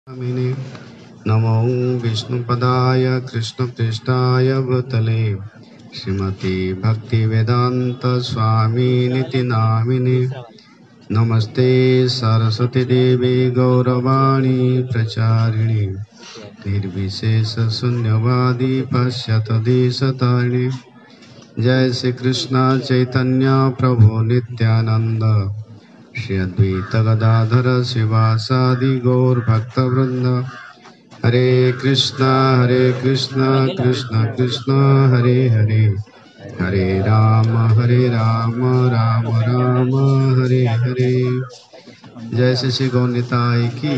मिने नमो विष्णुपदाय कृष्णपृष्ठाय भूतले श्रीमती भक्तिवेदांत स्वामी निति नामिने नमस्ते सरस्वती देवी गौरवाणी प्रचारिणे निर्विशेष शून्यवादी पश्यत देशतारिणे जय श्री कृष्ण चैतन्य प्रभु नित्यानंद श्री अद्वैत गदाधर शिवासादि गौर भक्तवृंद हरे कृष्ण कृष्ण कृष्ण हरे हरे हरे राम राम राम हरे हरे। जय श्री गौनिताय की।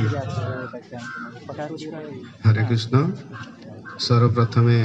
हरे कृष्ण। सर्वप्रथमे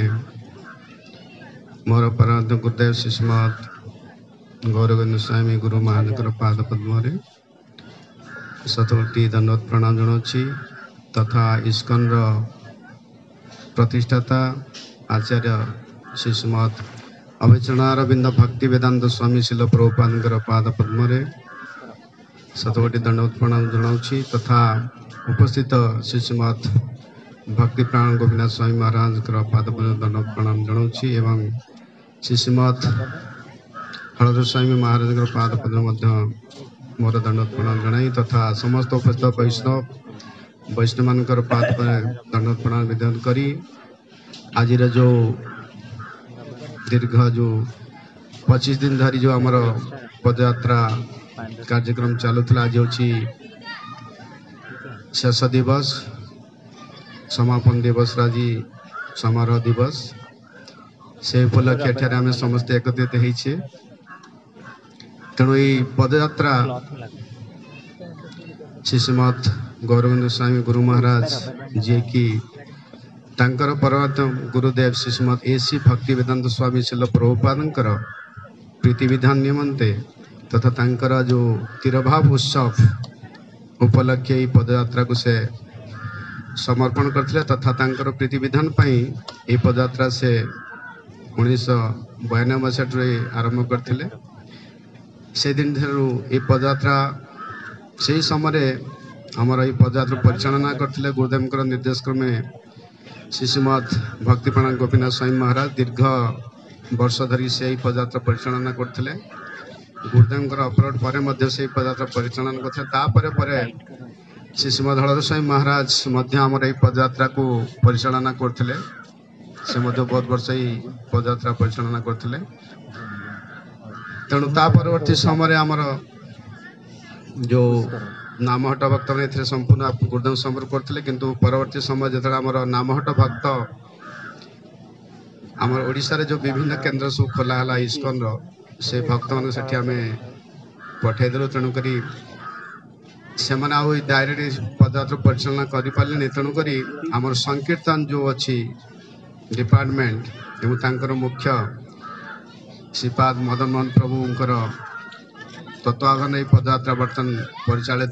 मोर परांत गुरुदेव शिष्यमत गौरगोविंद स्वामी गुरु महाराज पाद पद्म शतकोटि दंडवत प्रणाम जनाऊँगी तथा इस्कन प्रतिष्ठाता आचार्य शिष्यमत अभिचरणारविंद भक्ति वेदांत स्वामी शिल प्रभुपाद पाद पद्म शतकोटि दंडवत प्रणाम जनाऊँगी तथा उपस्थित शिष्यमत भक्ति प्राण गोपीनाथ स्वामी महाराज पाद पद्म दंडवत प्रणाम जनाऊँगी एवं शिष्यमत हलधर स्वामी महाराज पाद पद्म मोर दंडवत प्रणाम जनाई तथा समस्त उपस्थित वैष्णव मानकर पाद दंडवत प्रणाम निवेदन करी आज जो दीर्घ जो 25 दिन धरी जो आमर पदयात्रा कार्यक्रम चलुला आज हूँ शेष दिवस समापन दिवस आज समारोह दिवस से उपलक्षे आम समस्ते एकत्रित होइछे। तेणु ये पदयात्रा शिष्यमत गौरगोविंद स्वामी गुरु महाराज जी की तांकर परमत गुरुदेव शिष्यमत एसी भक्ति वेदांत स्वामी शिल प्रभुपादंकर प्रीति विधान निमंते तथा तांकर जो तिरभाव उत्सव उपलक्षे पदयात्रा को से समर्पण करथिले तथा तांकर प्रीति विधान पई ए पदयात्रा से 1992 मसीह आरंभ करथिले। से दिन ये पदयात्रा से समय आमर ये पदयात्रा परिचालना करते गुरुदेव निर्देश क्रमे शिष्यमत भक्तिप्राण गोपीनाथ स्वामी महाराज दीर्घ वर्ष धरी से पदयात्रा परिचालना करते गुरुदेव अपलोड पर से पदयात्रा परिचालना करते शिष्यमत हलधर स्वामी महाराज आमर ये पदयात्रा को परिचालना करते से बहुत वर्ष ये पदयात्रा परिचालना करते। तेणु परवर्ती समय आमर जो नामहट भक्त मैंने संपूर्ण गुरुदेव संपर्क करते किंतु परवर्ती समय जो आमर नामहट भक्त आमर ओडिशा रे जो विभिन्न केन्द्र सब खोला इस्कन से भक्त मान से आम पठेदेलु तेणुक से डायरेक्ट पदयात्रा परिचालना करें तेणुक आमर संकीर्तन जो अच्छी डिपार्टमेंट एवं मुख्य श्रीपाद मदन मोहन प्रभुंकर तत्वाधान ये पदयात्रा बर्तमान परिचालित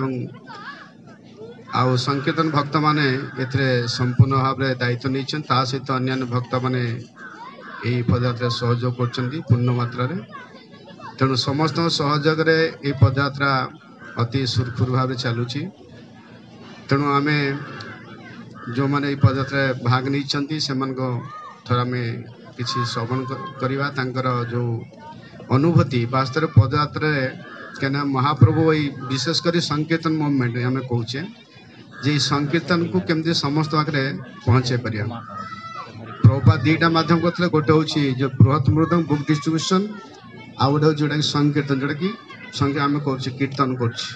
हो संकीर्तन भक्त माने एथरे संपूर्ण भाव में दायित्व नहीं सहित अन्य भक्त माने यही पदयात्रा सहयोग कर पूर्ण मात्रा तेणु समस्त सहयोग ये पदयात्रा अति सुरखुर भाव चलुची। तेणु आम जो मैंने पदयात्रा भाग नहीं थोड़ा में किसी श्रवण करवा जो अनुभूति वास्तव पदयात्रा क्या महाप्रभु वही विशेषकर संकीर्तन मूवमेंट आम कहे जे संकीर्तन को केमती समस्त पाखे पहुँचे पार प्रभुपाद दुईटा माध्यम करते गोटे हूँ जो बृहत मृदंग बुक डिस्ट्रीब्यूशन आउ गोटे जोटा कि संकीर्तन जोटा कि संख्या आम कर कीर्तन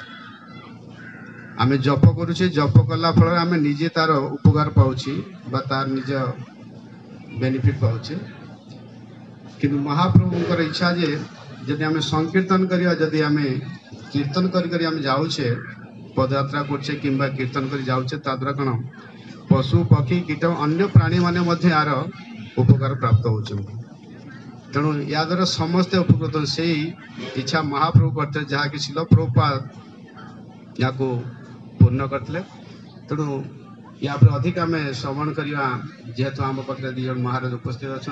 आम जप करुचे जप कला फल आम निजे तार उपकार पाऊँ तार निज बेनिफिट पाऊे किंतु महाप्रभुंकर इच्छा जे जदि आम संकीर्तन करिया जदि आम कीर्तन करी आम जाऊे पदयात्रा करछे किंबा कीर्तन कर जाऊे ताद्वारा कौन पशु पक्षी कीट अन्य प्राणी माने यार उपकार प्राप्त होती तेणु या द्वारा समस्ते उपकृत से इच्छा महाप्रभु करते जहाँ कि शिल प्रभुपाद या पूर्ण करते तेणु या अधिक आम श्रवण करवा जेहेतु आम पाखे दुई जन महाराज उपस्थित अच्छा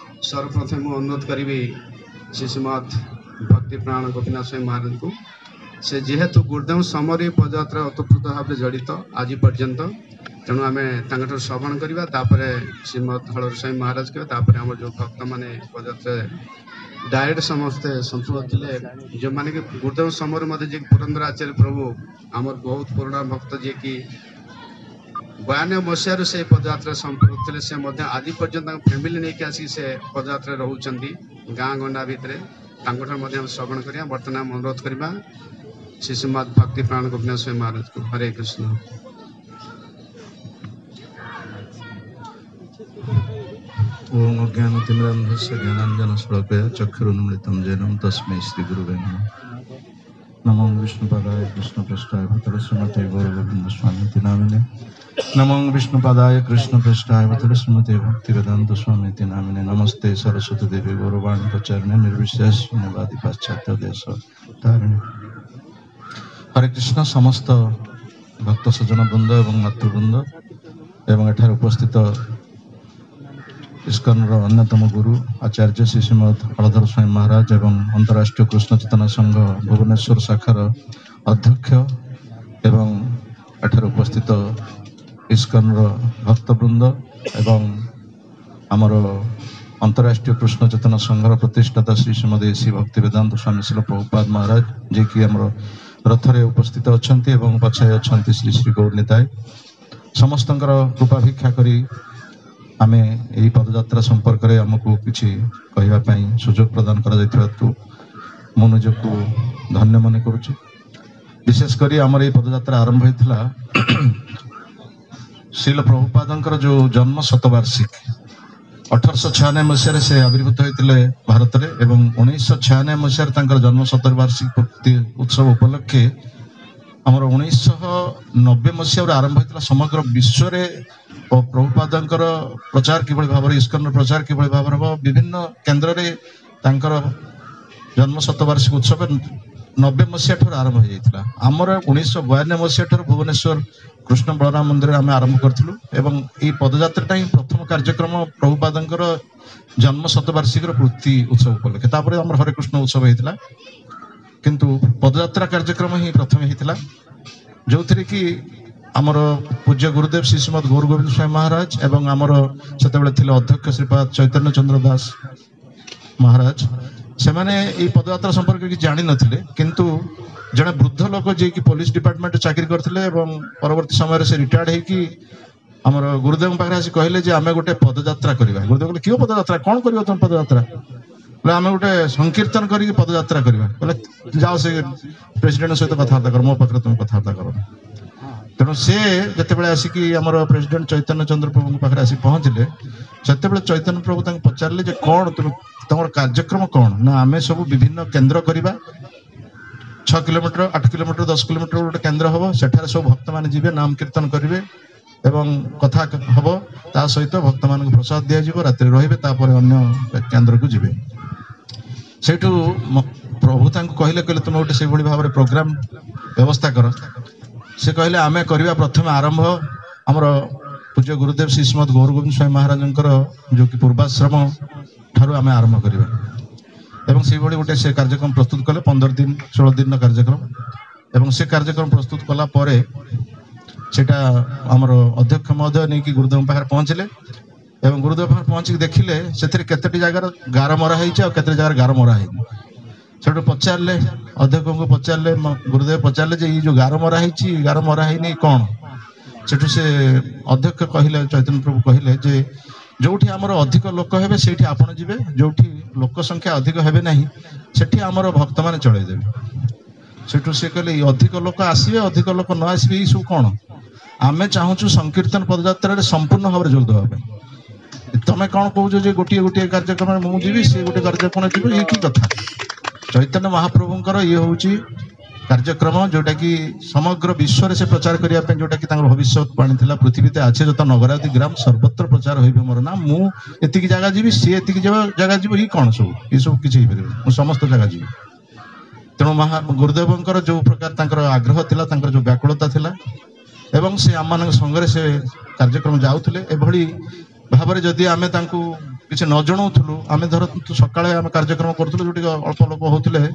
सर्वप्रथम अनुरोध करी श्रीमद भक्ति प्राण गोपीनाथ स्वामी महाराज को से जेहेतु गुरुदेव समरी पदयात्रा ओतप्रोत भाव जड़ित आज पर्यंत तेणु आम श्रवण करवा श्रीमद हलधर स्वामी महाराज कहते आम जो भक्त मैंने पदयात्रा डायरेक्ट समस्ते संपूर्ण थे जो माने कि गुरुदेव समर मध्य जी पुरंदर आचार्य प्रभु आमर बहुत पुराना भक्त जी की 92 मसीह से पदयात्रा संपूर्ण थे से आज पर्यंत फैमिली नहीं आसिक से पदयात्रा रोचंती गाँ गंडा भितर श्रवण करिया बर्तमान अनुरोध करवा श्री श्रीमद भक्ति प्राण गोपीनाथ स्वामी महाराज को। हरे कृष्ण। ओम अज्ञानतिमिरान्धस्य ज्ञानाञ्जनशलाकया चक्षुरुन्मिलितं येन तस्मै श्रीगुरुवे नमः। नमो विष्णुपदाय कृष्णपृष्ठाय भूतले श्रीमते गौरगोविन्दस्वामिति नामिने। नमो विष्णुपदाय कृष्णपृष्ठाय भूतले श्रीमते भक्तिवेदान्त स्वामिति नामिने। नमस्ते सरस्वती देवी गौरवाणी प्रचारिणे निर्विशेष शून्यवादी पाश्चात्य देश तारिणे। हरे कृष्ण। समस्त भक्त सज्जन वृंद एवं मातृवृंद एवं एठार उपस्थित इस्कॉन अन्यतम गुरु आचार्य श्री श्रीमद हलधर स्वामी महाराज एवं अंतरराष्ट्रीय कृष्ण चेतना संघ भुवनेश्वर शाखार अध्यक्ष एवं एठार उपस्थित इस्कॉन भक्तवृंद एवं आमर अंतरराष्ट्रीय कृष्ण चेतना संघर प्रतिष्ठाता श्री श्रीमद श्री भक्ति वेदांत स्वामी श्री प्रभुपाद महाराज जे कि आमर रथरे उपस्थित अच्छा एवं पछाए अच्छा श्री श्री गौरनीताय समस्त कृपा भिक्षा करी आमे यही पदयात्रा संपर्क में आमको किसी कहवाई सुजोग प्रदान कर मु निजको धन्य मन करुच्ची। विशेषकर आमर ये पदयात्रा आरंभ होता श्रील प्रभुपादंकर जो जन्म शतवार्षिक 1896 मसीह से आविर्भूत होते भारत में एवं 1996 मसीह जन्म शतवार्षिक उत्सव उपलक्षे आमर 1990 मसीह आरंभ होता समग्र विश्व और प्रभुपादंकर प्रचार किभଳି भाव इस्कॉन प्रचार किभଳି भाव हम विभिन्न केन्द्र में जन्म शतवार्षिक उत्सव 90 मसीहा ठार आरंभ हो जाता। आमर 1952 मसीहा ठार भुवनेश्वर कृष्ण बलराम मंदिर आम आरंभ करूँ एवं ये पदयात्रा ही प्रथम कार्यक्रम प्रभुपादंकर जन्म शतवार्षिक पूर्ति उत्सव उपलक्षे आम हरे कृष्ण उत्सव होता किंतु पदयात्रा कार्यक्रम ही प्रथम होता जो थी कि आमर पूज्य गुरुदेव श्री श्रीमद गौर गोविंद स्वामी महाराज एवं आमर से अध्यक्ष श्रीपाद चैतन्य चंद्र दास महाराज से मैंने ये पदयात्रा संपर्क कि जानी नथिले किंतु जड़े वृद्ध लोक जे कि पुलिस डिपार्टमेंट चाकरी करथिले एवं परवर्ती समय से रिटायर्ड है कि आमर गुरुदेव पाखे आसी कहले जे आमे गोटे पदयात्रा करबा। गुरुदेव कहले क्यों पदयात्रा कौन करबो तुम पदयात्रा बोले आमे गोटे संकीर्तन करिक पदयात्रा करबा। बोले जाओ से प्रेसिडेंट सहित कथबार्ता कर मो पाखे तुम कथबार्ता करो। तेणु से जिते आसिकी आमर प्रेसिडेंट चैतन्य चंद्र प्रभु पाखे आसिक पहुँचले से चैतन्य प्रभु पचारे जे कौन तुम कार्यक्रम कौन ना आम सब विभिन्न केन्द्र करवा 6 किलोमीटर 8 किलोमीटर 10 किलोमीटर गोटे केन्द्र हम सेठार सब भक्त मैंने जी नाम कीर्तन करेंगे एवं कथा हम ता सहित भक्त मान प्रसाद दिज्व राति रे अन्य केन्द्र को जी से प्रभु कहले कहले तुम गोटे से भाव में प्रोग्राम व्यवस्था कर से कहले आमे करवा प्रथम आरंभ आमर पूज्य गुरुदेव श्री श्रीमद गौर गोविंद स्वामी महाराज जो कि पूर्वाश्रम ठारू आमे आरंभ करवा एवं से भली गोटे से कार्यक्रम प्रस्तुत कले 15 दिन 16 दिन कार्यक्रम एवं से कार्यक्रम प्रस्तुत कला परे सेटा आमर अध्यक्ष महोदय नहीं कि गुरुदेव पाखे पहुँचले एवं गुरुदेव पाखे पहुँचिक देखिले से केतटी जगार गार मरा है केते जगार गार मरा है से पचारे अध्यक्ष को पचारे गुरुदेव पचारे ये जो गार मरा है कौन से अध्यक्ष कहले चैतन्य प्रभु कहले जे जो आमर अधिक लोक हे से आपण जी जो लोक संख्या अधिक हे ना से आमर भक्त मैंने चलदेवे से कहले अधिक लोक आसवे अधिक लोक न आसवे ये सब कौन आमे चाहूँ संकीर्तन पदयात्रा संपूर्ण भाव में जोग देवाई तुम कौन कौच गोटे गोटे कार्यक्रम मुझे सी गोटे कार्यक्रम जी ये कि कथा चैतन्य महाप्रभुंकर ये हूँ कार्यक्रम जोटा कि समग्र विश्व से प्रचार करने जोटा कि भविष्यवाणी थी पृथ्वी अच्छे जो नगरादि ग्राम सर्वत्र प्रचार हो मोर ना मुझे जगह जी सी एति जगह जी ये कौन सब ये सब किसी मुझे समस्त जगह जी तेणु गुरुदेव जो प्रकार आग्रह थिला जो व्याकुलता थिला एवं से आम संगे से कार्यक्रम जाऊले एभली भाव में जदि आम किसी न जनाऊलु आम धर सकाଳେ आम कार्यक्रम करूँ जो अल्प लोक होते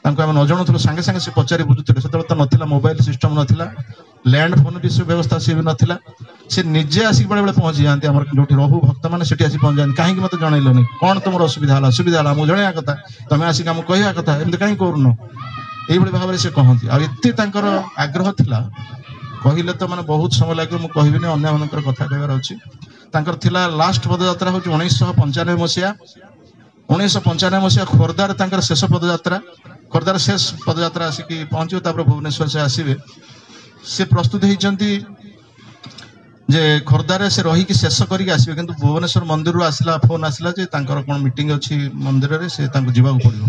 ତାଙ୍କୁ ଆମେ ନ ଜଣୁଥିଲୁ ସାଙ୍ଗେ ସାଙ୍ଗେ ସେ ପଚାରି ବୁଝୁଥିଲେ। ସେତେବେଳେ ତ ନଥିଲା, ମୋବାଇଲ ସିଷ୍ଟମ ନଥିଲା, ଲ୍ୟାଣ୍ଡ ଫୋନ ବି ବ୍ୟବସ୍ଥା ସିଏ ବି ନଥିଲା। ସେ ନିଜେ ଆସିକି ବେଳେ ବେଳେ ପହଞ୍ଚି ଯାଆନ୍ତି, ଆମର ଯୋଉଠି ରହୁ ଭକ୍ତମାନେ ସେଠି ଆସି ପହଞ୍ଚି ଯାଆନ୍ତି। କାହିଁକି ମତେ ଜଣେଇଲନି, କଣ ତମର ଅସୁବିଧା ହେଲା ଆମକୁ ଜଣେଇବା କଥା, ତମେ ଆସିକି ଆମକୁ କହିବା କଥା, ଏମିତି କାହିଁକି କରୁନ, ଏଇଭଳି ଭାବରେ ସେ କହନ୍ତି। ଆଉ ଏତେ ତାଙ୍କର ଆଗ୍ରହ ଥିଲା, କହିଲେ ତ ମାନେ ବହୁତ ସମୟ ଲାଗିବ, ମୁଁ କହିବିନି, ଅନ୍ୟମାନଙ୍କର କଥା କହିବାର ଅଛି। ତାଙ୍କର ଥିଲା ଲାଷ୍ଟ ପଦଯାତ୍ରା ହଉଛି 1995 ମସିହା। 1995 ମସିହା ଖୋର୍ଦ୍ଧାରେ ତାଙ୍କର ଶେଷ ପଦଯାତ୍ରା। ଖୋର୍ଦ୍ଧାରେ ଶେଷ ପଦଯାତ୍ରା ଆସିକି ପହଞ୍ଚିବ, ତାପରେ ଭୁବନେଶ୍ୱର ସେ ଆସିବେ। ସେ ପ୍ରସ୍ତୁତ ହେଇଛନ୍ତି ଯେ ଖୋର୍ଦ୍ଧାରେ ସେ ରହିକି ଶେଷ କରିକି ଆସିବେ, କିନ୍ତୁ ଭୁବନେଶ୍ୱର ମନ୍ଦିରରୁ ଫୋନ ଆସିଲା ଯେ ତାଙ୍କର କଣ ମିଟିଂ ଅଛି ମନ୍ଦିରରେ, ସେ ତାଙ୍କୁ ଯିବାକୁ ପଡିବ।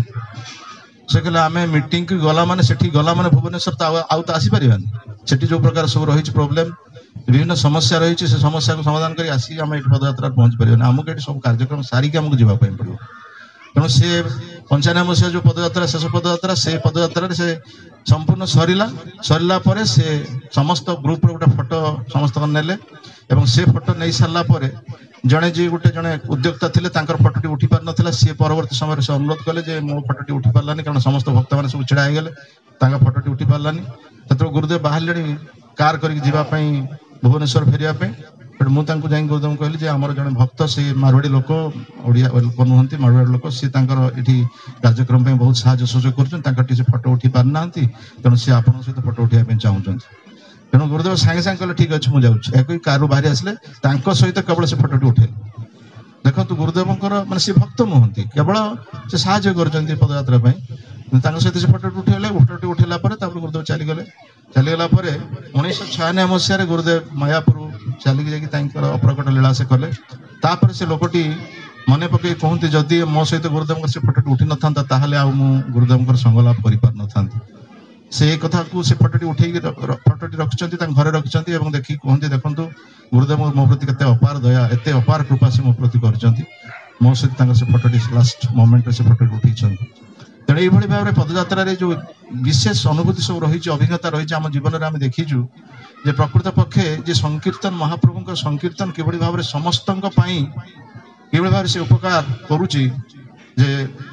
ସେ କହିଲେ ଆମେ ମିଟିଂ କି ଗଲା ମାନେ, ସେଠି ଗଲା ମାନେ ଭୁବନେଶ୍ୱର ତ ଆଉ ତ ଆସିପାରିବାନି। ସେଠି ଯୋଉ ପ୍ରକାର ସବୁ ରହିଛି ପ୍ରୋବ୍ଲେମ, ବିଭିନ୍ନ ସମସ୍ୟା ରହିଛି, ସେ ସମସ୍ୟାକୁ ସମାଧାନ କରି ଆସିକି ଆମେ ଏଠି ପଦଯାତ୍ରାରେ ପହଞ୍ଚି ପାରିବାନି। ଆମକୁ ଏଠି ସବୁ କାର୍ଯ୍ୟକ୍ରମ ସାରିକି ଆମକୁ ଯିବା ପାଇଁ ପଡିବ। ତେଣୁ ସେ 95 ମସିହା ଯୋଉ ପଦଯାତ୍ରା, ଶେଷ ପଦଯାତ୍ରା, ସେ ପଦଯାତ୍ରାରେ ସେ ସମ୍ପୂର୍ଣ୍ଣ ସରିଲା ପରେ ସେ ସମସ୍ତ ଗ୍ରୁପର ଗୋଟେ ଫଟୋ ସମସ୍ତଙ୍କ ନେଲେ, ଏବଂ ସେ ଫଟୋ ନେଇ ସାରିଲା ପରେ ଜଣେ ଉଦ୍ୟୋକ୍ତା ଥିଲେ, ତାଙ୍କର ଫଟୋଟି ଉଠି ପାରିନଥିଲା। ସିଏ ପରବର୍ତ୍ତୀ ସମୟରେ ସେ ଅନୁରୋଧ କଲେ ଯେ ମୋ ଫଟୋଟି ଉଠି ପାରିଲାନି, କାରଣ ସମସ୍ତ ଭକ୍ତମାନେ ସବୁ ଛିଡା ହେଇଗଲେ, ତାଙ୍କ ଫଟୋଟି ଉଠି ପାରିଲାନି। ସେତେବେଳେ ଗୁରୁଦେବ ବାହାରିଲେଣି କାର କରିକି ଯିବା ପାଇଁ, ଭୁବନେଶ୍ୱର ଫେରିବା ପାଇଁ। ମୁଁ ତାଙ୍କୁ ଯାଇ ଗୁରୁଦେବଙ୍କୁ କହିଲି ଯେ ଆମର ଜଣେ ଭକ୍ତ, ସେ ମାରୱାଡି ଲୋକ, ଓଡ଼ିଆ ଲୋକ ନୁହନ୍ତି, ମାରୱାଡି ଲୋକ, ସେ ତାଙ୍କର ଏଠି କାର୍ଯ୍ୟକ୍ରମ ପାଇଁ ବହୁତ ସାହାଯ୍ୟ ସହଯୋଗ କରୁଛନ୍ତି, ତାଙ୍କର ଟିକେ ଫଟୋ ଉଠି ପାରୁନାହାନ୍ତି, ତେଣୁ ସେ ଆପଣଙ୍କ ସହିତ ଫଟୋ ଉଠେଇବା ପାଇଁ ଚାହୁଁଛନ୍ତି। ତେଣୁ ଗୁରୁଦେବ ସାଙ୍ଗେ ସାଙ୍ଗେ କହିଲେ ଠିକ ଅଛି ମୁଁ ଯାଉଛି। ଏକ କାରରୁ ବାହାରି ଆସିଲେ, ତାଙ୍କ ସହିତ କେବଳ ସେ ଫଟୋଟି ଉଠେଇଲେ। ଦେଖନ୍ତୁ ଗୁରୁଦେବଙ୍କର ମାନେ ସେ ଭକ୍ତ ନୁହନ୍ତି, କେବଳ ସେ ସାହାଯ୍ୟ କରୁଛନ୍ତି ପଦଯାତ୍ରା ପାଇଁ। ତାଙ୍କ ସହିତ ସେ ଫଟୋଟି ଉଠେଇଲା ପରେ ତାପରେ ଗୁରୁଦେବ ଚାଲିଗଲା ପରେ 1996 ମସିହାରେ ଗୁରୁଦେବ ମାୟାପୁର ଚାଲିକି ଯାଇକି ତାଙ୍କର ଅପ୍ରକଟ ଲୀଳା ସେ କଲେ। ତାପରେ ସେ ଲୋକଟି ମନେ ପକେଇ କହନ୍ତି, ଯଦି ମୋ ସହିତ ଗୁରୁଦେବଙ୍କର ସେ ଫଟୋଟି ଉଠି ନଥାନ୍ତା ତାହେଲେ ଆଉ ମୁଁ ଗୁରୁଦେବଙ୍କର ସଙ୍ଗ ଲାଭ କରିପାରିନଥାନ୍ତି। ସେ କଥାକୁ ସେ ଫଟୋଟି ଉଠେଇକି ଫଟୋଟି ରଖିଛନ୍ତି, ତାଙ୍କ ଘରେ ରଖିଛନ୍ତି, ଏବଂ ଦେଖିକି କୁହନ୍ତି ଦେଖନ୍ତୁ ଗୁରୁଦେବ ମୋ ପ୍ରତି କେତେ ଅପାର ଦୟା, ଏତେ ଅପାର କୃପା ସେ ମୋ ପ୍ରତି କରିଛନ୍ତି। ମୋ ସହିତ ତାଙ୍କର ସେ ଫଟୋଟି ଲାଷ୍ଟ ମୋମେଣ୍ଟରେ ସେ ଫଟୋଟି ଉଠେଇଛନ୍ତି। ତେଣୁ ଏଇଭଳି ଭାବରେ ପଦଯାତ୍ରାରେ ଯୋଉ ବିଶେଷ ଅନୁଭୂତି ସବୁ ରହିଛି, ଅଭିଜ୍ଞତା ରହିଛି ଆମ ଜୀବନରେ, ଆମେ ଦେଖିଛୁ ଯେ ପ୍ରକୃତ ପକ୍ଷେ ଯେ ସଂକୀର୍ତ୍ତନ, ମହାପ୍ରଭୁଙ୍କ ସଂକୀର୍ତ୍ତନ କିଭଳି ଭାବରେ ସମସ୍ତଙ୍କ ପାଇଁ କିଭଳି ଭାବରେ ସେ ଉପକାର କରୁଛି। ଯେ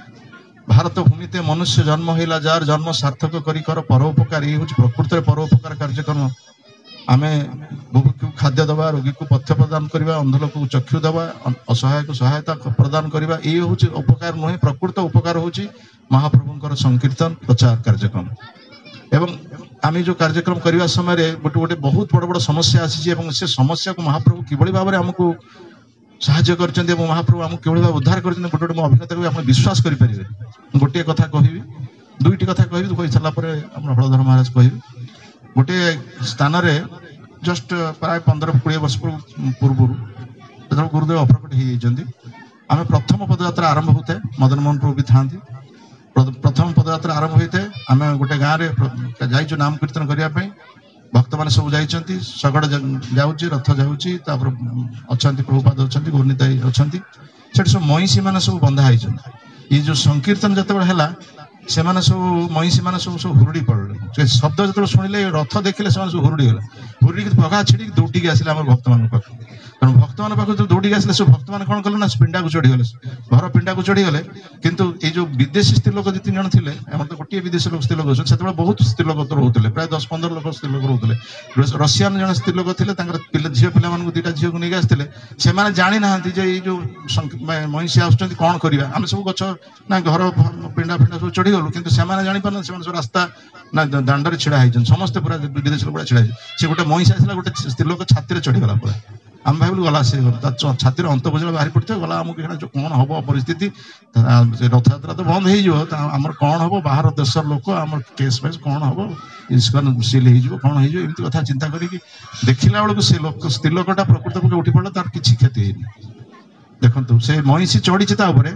ଭାରତ ଭୂମିତେ ମନୁଷ୍ୟ ଜନ୍ମ ହେଇଲା, ଯାର ଜନ୍ମ ସାର୍ଥକ କରି କର ପରୋପକାର। ଏଇ ହଉଛି ପ୍ରକୃତରେ ପରୋପକାର କାର୍ଯ୍ୟକ୍ରମ। ଆମେ ଭୋଗୀକୁ ଖାଦ୍ୟ ଦେବା, ରୋଗୀକୁ ପଥ୍ୟ ପ୍ରଦାନ କରିବା, ଅନ୍ଧ ଲୋକକୁ ଚକ୍ଷୁ ଦେବା, ଅସହାୟକୁ ସହାୟତା ପ୍ରଦାନ କରିବା, ଏଇ ହଉଛି ଉପକାର ନୁହେଁ। ପ୍ରକୃତ ଉପକାର ହଉଛି ମହାପ୍ରଭୁଙ୍କର ସଂକୀର୍ତ୍ତନ ପ୍ରଚାର କାର୍ଯ୍ୟକ୍ରମ। ଏବଂ ଆମେ ଯୋଉ କାର୍ଯ୍ୟକ୍ରମ କରିବା ସମୟରେ ଗୋଟେ ବହୁତ ବଡ ବଡ ସମସ୍ୟା ଆସିଛି, ଏବଂ ସେ ସମସ୍ୟାକୁ ମହାପ୍ରଭୁ କିଭଳି ଭାବରେ ଆମକୁ ସାହାଯ୍ୟ କରିଛନ୍ତି ଏବଂ ମହାପ୍ରଭୁ ଆମକୁ କିଭଳି ଭାବେ ଉଦ୍ଧାର କରିଛନ୍ତି, ଗୋଟେ ମୋ ଅଭିଜ୍ଞତାକୁ ଆପଣ ବିଶ୍ୱାସ କରିପାରିବେ। ମୁଁ ଗୋଟିଏ କଥା କହିବି, ଦୁଇଟି କଥା କହିବି, କହିସାରିଲା ପରେ ଆମର ହଳଧର ମହାରାଜ କହିବି। ଗୋଟିଏ ସ୍ଥାନରେ ଜଷ୍ଟ ପ୍ରାୟ 15-20 ବର୍ଷ ପୂର୍ବରୁ ଯେତେବେଳେ ଗୁରୁଦେବ ଅପ୍ରକଟ ହେଇଯାଇଛନ୍ତି, ଆମେ ପ୍ରଥମ ପଦଯାତ୍ରା ଆରମ୍ଭ ହୋଇଥାଏ, ମଦନ ମୋହନ ପ୍ରଭୁ ବି ଥାନ୍ତି। ପ୍ରଥମ ପଦଯାତ୍ରା ଆରମ୍ଭ ହୋଇଥାଏ, ଆମେ ଗୋଟେ ଗାଁରେ ଯାଇଛୁ ନାମ କୀର୍ତ୍ତନ କରିବା ପାଇଁ। ଭକ୍ତମାନେ ସବୁ ଯାଇଛନ୍ତି, ଶଗଡ଼ ଯାଉଛି, ରଥ ଯାଉଛି, ତାପରେ ଅଛନ୍ତି ପ୍ରଭୁପାଦ ଅଛନ୍ତି, ଗୁରୁନିତାଇ ଅଛନ୍ତି, ସେଠି ସବୁ ମଇଁଷି ମାନେ ସବୁ ବନ୍ଧା ହେଇଛନ୍ତି। ଏଇ ଯୋଉ ସଂକୀର୍ତ୍ତନ ଯେତେବେଳେ ହେଲା, ସେମାନେ ସବୁ ମଇଁଷି ମାନେ ସବୁ ହୁରୁଡି ପଡିଲେ। ସେ ଶବ୍ଦ ଯେତେବେଳେ ଶୁଣିଲେ, ରଥ ଦେଖିଲେ, ସେମାନେ ସବୁ ହୁରୁଡି ଗଲେ। ହୁରୁଡିକି ପଘା ଛିଡିକି ଦୌଡ଼ିକି ଆସିଲେ ଆମର ଭକ୍ତମାନଙ୍କ ପାଖକୁ। ତେଣୁ ଭକ୍ତମାନଙ୍କ ପାଖକୁ ଯୋଉ ଦୌଡ଼ିକି ଆସିଲେ, ସବୁ ଭକ୍ତମାନେ କଣ କଲେ ନା ପିଣ୍ଡାକୁ ଚଢିଗଲେ, ଘର ପିଣ୍ଡାକୁ ଚଢିଗଲେ। କିନ୍ତୁ ଏଇ ଯୋଉ ବିଦେଶୀ ସ୍ତ୍ରୀ ଲୋକ 2-3 ଜଣ ଥିଲେ, ଆମର ତ ଗୋଟିଏ ବିଦେଶୀ ଲୋକ ସ୍ତ୍ରୀ ଲୋକ ଅଛନ୍ତି, ସେତେବେଳେ ବହୁତ ସ୍ତ୍ରୀ ଲୋକ ରହୁଥିଲେ, ପ୍ରାୟ 10-15 ଲୋକ ସ୍ତ୍ରୀ ଲୋକ ରହୁଥିଲେ। ରଷିଆନ ଜଣେ ସ୍ତ୍ରୀ ଲୋକ ଥିଲେ, ତାଙ୍କର ଝିଅ ପିଲାମାନଙ୍କୁ 2ଟା ଝିଅକୁ ନେଇକି ଆସିଥିଲେ। ସେମାନେ ଜାଣିନାହାନ୍ତି ଯେ ଏଇ ଯୋଉ ମଇଁଷି ଆସୁଛନ୍ତି, କଣ କରିବା। ଆମେ ସବୁ ଗଛ ନା ଘର ପିଣ୍ଡା ସବୁ ଚଢିଗଲୁ, କିନ୍ତୁ ସେମାନେ ଜାଣିପାରୁନାହାନ୍ତି, ସେମାନେ ସବୁ ରାସ୍ତା ନା ଦାଣ୍ଡରେ ଛିଡା ହେଇଛନ୍ତି, ସମସ୍ତେ ପୁରା ବିଦେଶୀ ଲୋକ ଛିଡା ହେଇଛନ୍ତି। ସେ ଗୋଟେ ମଇଁଷି ଆସିଲା, ଗୋଟେ ସ୍ତ୍ରୀ ଲୋକ ଛାତିରେ ଚଢିଗଲା ପୁରା। ଆମେ ଭାବିଲୁ ଗଲା, ସେ ଛାତିର ଅନ୍ତ ବୁଝିଲା ବାହାରି ପଡିଥିବ, ଗଲା। ଆମକୁ କଣ ହବ ପରିସ୍ଥିତି, ରଥଯାତ୍ରା ତ ବନ୍ଦ ହେଇଯିବ, ଆମର କଣ ହବ, ବାହାର ଦେଶର ଲୋକ, ଆମର କେସ୍ ଫେସ୍ କଣ ହବ, ଇସ୍କନ ସିଲ୍ ହେଇଯିବ, କଣ ହେଇଯିବ, ଏମିତି କଥା ଚିନ୍ତା କରିକି ଦେଖିଲା ବେଳକୁ ସେ ସ୍ତ୍ରୀ ଲୋକଟା ପ୍ରକୃତ ପକ୍ଷେ ଉଠି ପଡିଲା, ତାର କିଛି କ୍ଷତି ହେଇନି। ଦେଖନ୍ତୁ ସେ ମଇଁଷି ଚଢିଛି, ତା ଉପରେ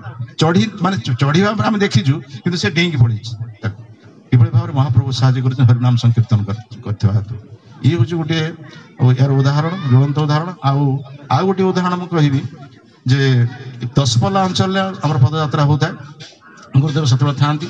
ଚଢିବା ଆମେ ଦେଖିଛୁ, କିନ୍ତୁ ସେ ଡେଇଁକି ପଡିଛି। କିଭଳି ଭାବରେ ମହାପ୍ରଭୁ ସାହାଯ୍ୟ କରୁଛନ୍ତି ହରିନାମ ସଂକୀର୍ତ୍ତନ କରିଥିବା ହେତୁ। ଇଏ ହଉଛି ଗୋଟେ ଏହାର ଉଦାହରଣ, ଜ୍ୱଳନ୍ତ ଉଦାହରଣ। ଆଉ ଗୋଟିଏ ଉଦାହରଣ ମୁଁ କହିବି ଯେ ଦଶପଲ୍ଲା ଅଞ୍ଚଳରେ ଆମର ପଦଯାତ୍ରା ହଉଥାଏ। ଗୁରୁଦେବ ସେତେବେଳେ ଥାନ୍ତି,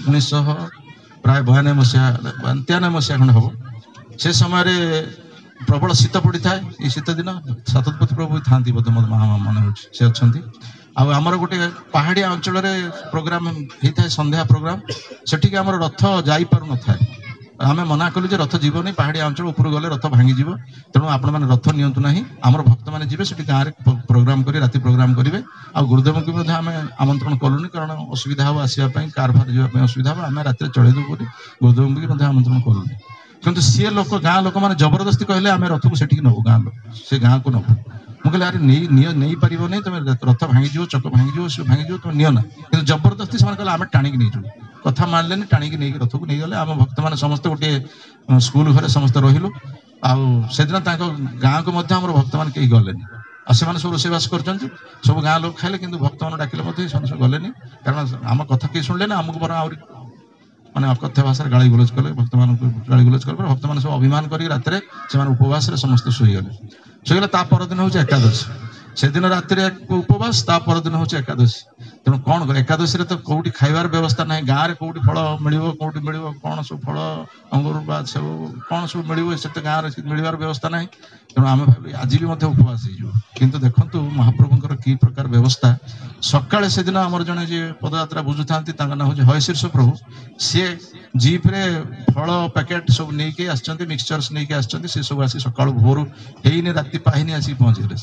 1992 ମସିହା 93 ମସିହା ଖଣ୍ଡେ ହବ। ସେ ସମୟରେ ପ୍ରବଳ ଶୀତ ପଡିଥାଏ। ଏଇ ଶୀତ ଦିନ ଶତପଥୀ ପ୍ରଭୁ ଥାନ୍ତି ବୋଧେ, ମନେ ହଉଛି ସେ ଅଛନ୍ତି। आमर गोटे पहाड़िया अंचल प्रोग्राम होता है संध्या प्रोग्राम सेठिक आम रथ जापर न था आम मना कलु जे रथ जीवन पहाड़िया अंचल ऊपर गले रथ भांगी तेणु आपण मैंने रथ नियंतु ना आमर भक्त मैंने जी से गाँव में प्रोग्राम कर राति प्रोग्राम करेंगे आ गुरुदेव को आम आमंत्रण कलुनी कारण असुविधा हम आसवाई कार फार जावाई असुविधा हम आम रात चलू गुरुदेव को आमंत्रण कलुनी किंतु सी लोक गाँ लोक मैंने जबरदस्ती कहले आम रथ को सेठिक नबू गाँ लोक से गाँ को नबू मुझे अरे नहीं पार नहीं तुम रथ भांगी चक भांगी से भांगी तुम नियो ना कि जबरदस्ती से कहले आम टाणिक नहीं जाऊ कथा मानले टाणिक नहीं रथ को नहीं गले आम भक्त मैंने समस्त गोटे स्कूल घरे समस्त रहिलु आदिन गाँ को भक्त मैंने कहीं गले से सब रोषेबास कर सब गाँ लोग खाइले कि भक्त मैंने डाकिले सब गले कारण आम कथा कहीं शुणिले ना आमको बरा आहरी माने अकथ्य भाषा गाड़ी गुलज कले भक्त मान गाड़ी गुलज कले भक्त मान सब अभिमान कर रात उपवास समस्त शोगले परदिन हूँ एकादशी से दिन राति उपवास परदिन हूँ एकादशी तेणु कौन कर एकादशी तो कौटी खाइबार व्यवस्था ना गाँव में कौटी फल मिल कौटी मिल कौन सब फल अंगूर बा सब कौन सब मिल से गाँव में मिलवार व्यवस्था ना तेणु आम भाई आज भी उपवास हो देखु महाप्रभुंर कि प्रकार व्यवस्था सकाଳେ से दिन आमर जड़े जी पदयात्रा बुझु था ना हूँ हय शीर्ष प्रभु सी जीप रे फल पैकेट सब नहीं आसछन्ति मिक्सचर्स नहीं आसछन्ति से सब आसी सकाळु भोर हेने राति पाहिनी आसी पहुंचले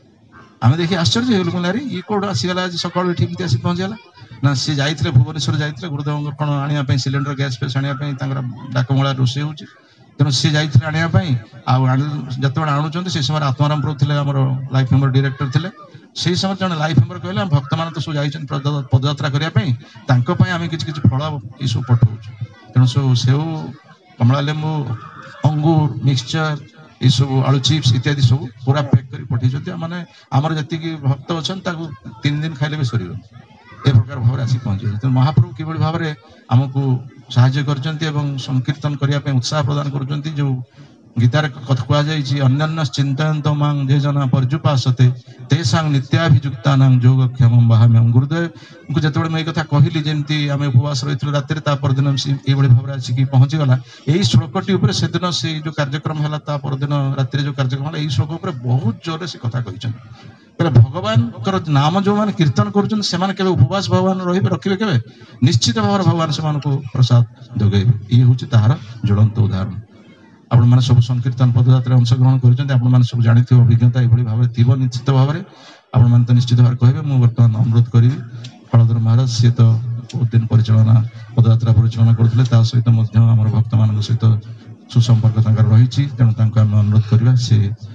आम देखिए आश्चर्य हो गल ये कौट आसीगला आज सकाळु एठी आसी पहुंचला ना सी जाइए भुवनेश्वर जाइए गुरुदेव कौन आने सिलेंडर गैस फेस आने डाकमूला रोषे हो तेणु सी जाइए आने जो आणुंट से समय आत्माराम प्रभु थे आम लाइफ मेम्बर डायरेक्टर थे से समय जन लाइफ मेम्बर कहले भक्त मान तो सब जाइए पदयात्रा करने आम कि फल ये सब पठाऊ तेणु सब सेव कमला लेंबू अंगूर मिक्सचर ये सब आलू चिप्स इत्यादि सब पूरा पैक कर पठे मैंने आमर जी भक्त अच्छा 3 दिन खाइले भी सर ए प्रकार भाव आसी पहुंचे तो महाप्रभु किभली भाव में आमको साहाय्य कर संकीर्तन करने उत्साह प्रदान कर जो गीतार कथा कहुई अन्य चिंतन मांग जे जना पर्युपासते तेषां नित्याभिजुक्ता योगक्षेम बाहाम्यहम् गुरुदेव को जिते मैं कथा कहली जमी आम उपवास रही राति परदिन ये भाव में आसिक पहुंचीगला यही श्लोकटी से दिन से जो कार्यक्रम है परदिन राति जो कार्यक्रम है श्लोक उपर बहुत जोर से कथा कहते भगवान नाम जो मैंने कीर्तन कर उपवास भगवान रखिए के निश्चित भाव में भगवान से प्रसाद जोगेबे ये हूँ तार ज्वलंत उदाहरण आपण मैंने सब संकीर्तन पदयात्रा अंशग्रहण कर सब जानी अभिज्ञता ये भाव में निश्चित भाव में आपण मैंने तो निश्चित भाव कहे मुझे बर्तमान अनुरोध करी फलधर महाराज सी तो बहुत दिन परिचालना पदयात्रा परिचालना करते सहित भक्त मान सहित सुसंपर्क रही तेणु आम अनुरोध करवा सी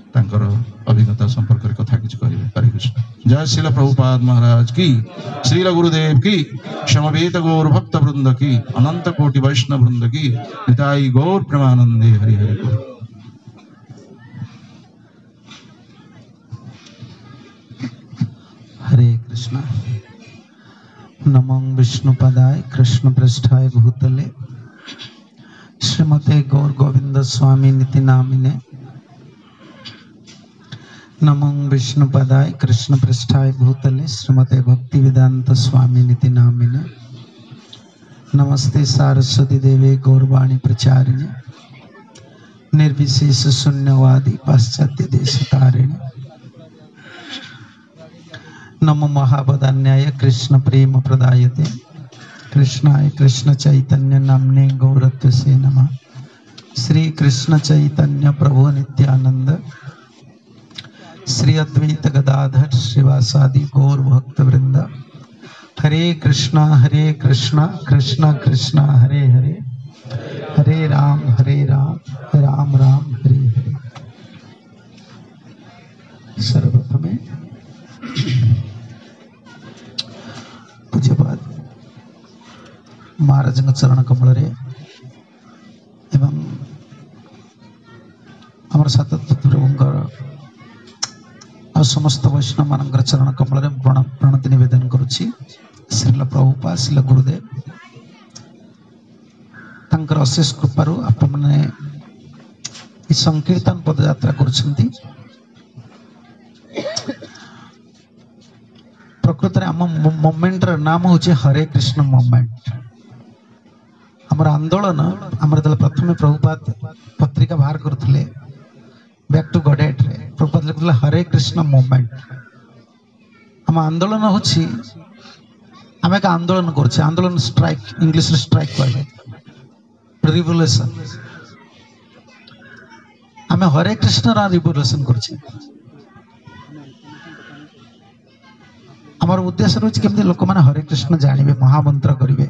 अभिज्ञता संपर्क में कथा किसी करेंगे हरे कृष्ण जय श्रील प्रभुपाद महाराज की श्रील गुरुदेव की समवेत गौर भक्त वृंद की अनंत कोटि वैष्णव वृंद की निताई गौर प्रेमानंदे हरि हरि बोल। हरे कृष्ण। नमो विष्णुपदाय कृष्ण पृष्ठाय भूतले श्रीमते गौर गोविंद स्वामी निति नामिने नमो विष्णुपदाय कृष्ण पृष्ठाय भूतले श्रीमते भक्ति वेदांत स्वामी निति नामिने नमस्ते सारस्वती देवे गौरवाणी प्रचारिणे निर्विशेष शून्यवादी पाश्चात्य देश तारिणे नमो महावदान्याय कृष्ण प्रेम प्रदायते कृष्णाय कृष्ण चैतन्य नामने गौरत्व से नमः। श्री कृष्ण चैतन्य प्रभु नित्यानंद श्री अद्वैत गदाधर श्रीवासादि गौर भक्त वृंद हरे कृष्णा कृष्ण कृष्ण हरे हरे हरे राम राम राम हरे हरे। सर्वप्रथमे पूज्यपाद महाराज चरण कमल एवं आमर सातत्य प्रभुंकर आ समस्त वैष्णव मान चरण कमल प्रणति निवेदन करुच्ची। श्रील प्रभुपाद श्रील गुरुदेव तांकर अशेष कृपारू आपण मैंने संकीर्तन पदयात्रा कर प्रकृत आम मूवमेंट नाम हूँ हरे कृष्ण मूवमेंट। आमर आंदोलन आमर प्रथम प्रभुपाद पत्रिका बाहर करते बैक टू गॉडेट रे प्रभुपाद लिखुले हरे कृष्ण मूवमेंट। आम आम आंदोलन होछि आम एक आंदोलन करछे आंदोलन स्ट्राइक इंग्लिश स्ट्राइक कहले रिवोल्यूशन आम हरे कृष्ण रा रिवोल्यूशन करछे आमर उद्देश्य रही केमती लोक मैंने हरे कृष्ण जानवे महामंत्र करेंगे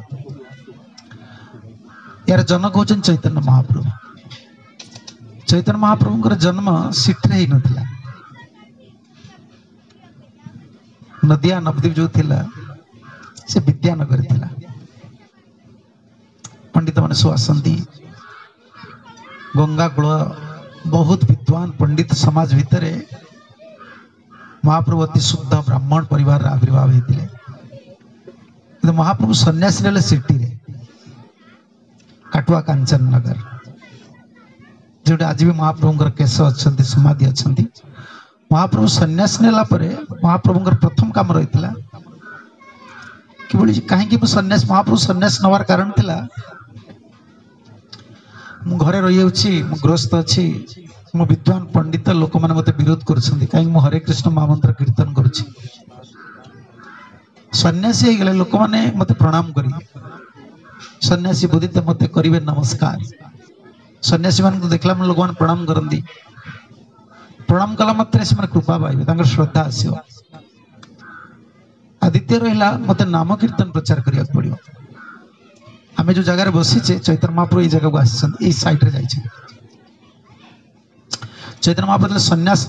यार जनक होचन चैतन्य महाप्रभु जन्म सिट्रे ही नथिला नदिया नवद्वीप जो थिला से विद्यानगर थिला पंडित माने सब आसंती गंगा कूल बहुत विद्वान पंडित समाज भितर महाप्रभु अति शुद्ध ब्राह्मण परिवार आविर्भाव होते महाप्रभु सन्यासी ने सिटी रे काटुआ कांचन नगर जो आज भी महाप्रभु केश अच्छा समाधि अच्छा महाप्रभु सन्यास नेला परे महाप्रभु प्रथम काम रही कि कहीं सन्यास महाप्रभु सन्यास नवार कारण थिला मु घरे रही गृहस्थ अच्छी मो विद्वान पंडित लोक मैंने मत विरोध कर कहीं हरे कृष्ण महामंत्र कीर्तन करुच्ची सन्यासी गले लोक मैंने मत प्रणाम करी सन्यासी बुद्धित मत करेंगे नमस्कार सन्यासी मान देखला लोक मैंने प्रणाम करती प्रणाम कला मात्रे से कृपा पाइबे श्रद्धा आसो आदित्य रहा मत नाम कीर्तन प्रचार करिया पड़ो आम जो जगार बसीचे चैतन्य महाप्रभु ये जगह को आसी साइड रे जाइए चैतन्य महाप्रभु सन्यास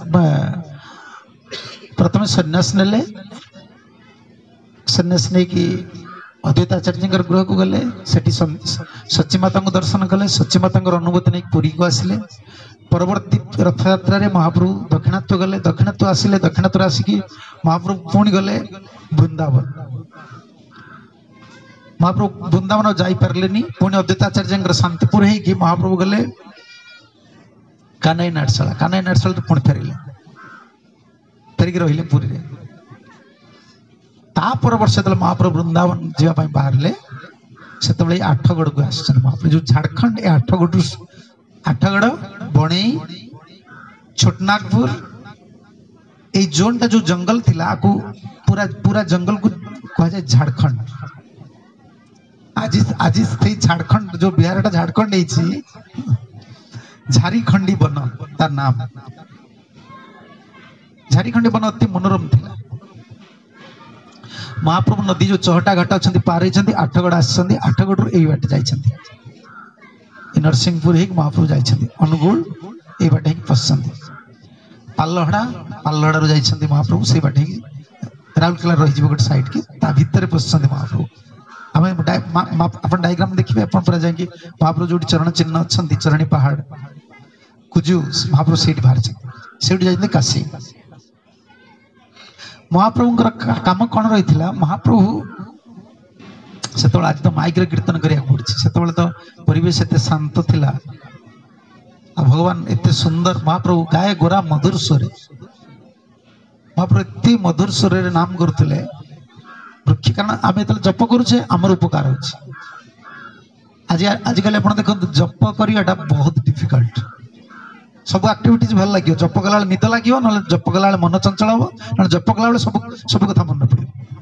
प्रथम सन्यास नेले सन्यास नहीं कि अद्वैत आचार्य गृह को गले सची माता को दर्शन कले सची माता अनुभूति नहीं पुरी को आसिले परवर्ती रथ यात्रा महाप्रभु दक्षिणात्व गले दक्षिणात्व आसिले दक्षिणात्व आसिकी महाप्रभु पुणी गले वृंदावन महाप्रभु वृंदावन जाई पारलेनी पुणी अद्वैत आचार्य शांतिपुर है महाप्रभु गले कानाई नाटशाला पुणी फेरिले फेरिकी रहिले पुरी रे तापर वर्ष जो महाप्रभु वृंदावन जावाई बाहर से आठगढ़ को आस महाप्रभु जो झारखंड आठगढ़ बणई छोटनागपुर ये जोन टा जो जंगल थिला आकु पूरा पूरा जंगल को कहा जाए झारखंड आज आज झारखंड जो बिहार टा झारखंड झारीखंडी वन तार नाम झारीखंडी वन अति मनोरम थिला महाप्रभु नदी जो चहटा घाट अच्छा पार होती आठगढ़ आठगढ़ यही बाट जाइए नरसिंहपुर ही महाप्रभु जाइए अनुगुल ये बाट पशुंट पालहड़ा जाइए महाप्रभु से बाट राउरकेला रही गोटे साइड की भितर पशुंट महाप्रभु आम आप डायग्राम देखिए आप पूरा जाकि महाप्रभु जो चरण चिन्ह अच्छा चरणी पहाड़ कुजु महाप्रभु से बाहर से जाइए काशी महाप्रभु काम कौन रही महाप्रभु से आज तो माइक कीर्तन करिया पड़ी से तो परिवेश एत शांत थिला भगवान एत सुंदर महाप्रभु गाय गोरा मधुर स्वर महाप्रभु एत मधुर स्वर नाम करुले वृक्ष कारण आम जो जप करुचे आमर उपकार होछि आजिकल आप देखो जप करवाटा बहुत डिफिकल्ट सब एक्टिविटीज भल लगे जप कला निद लगे ना जप कला मन चंचल हम ना जप कला सब कथा मन पड़े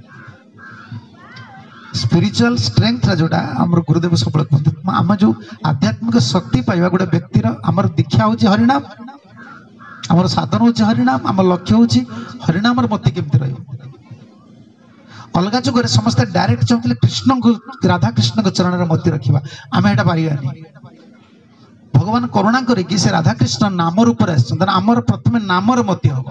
स्पिरिचुअल स्ट्रेंथ जोटा आम गुरुदेव सब कहते आम जो आध्यात्मिक शक्ति पाइबा गोटे व्यक्तिर आम दीक्षा हूँ हरिनाम आम साधन हूँ हरिनाम आम लक्ष्य हूँ हरिनाम मत केमती रही अलग जुगे समस्त डायरेक्ट चाहते कृष्ण को राधा कृष्ण चरण में मत रखा आम एटा पारिबानी भगवान करुणा करी से राधा कृष्ण नाम रूप आमर प्रथम नामर मती हम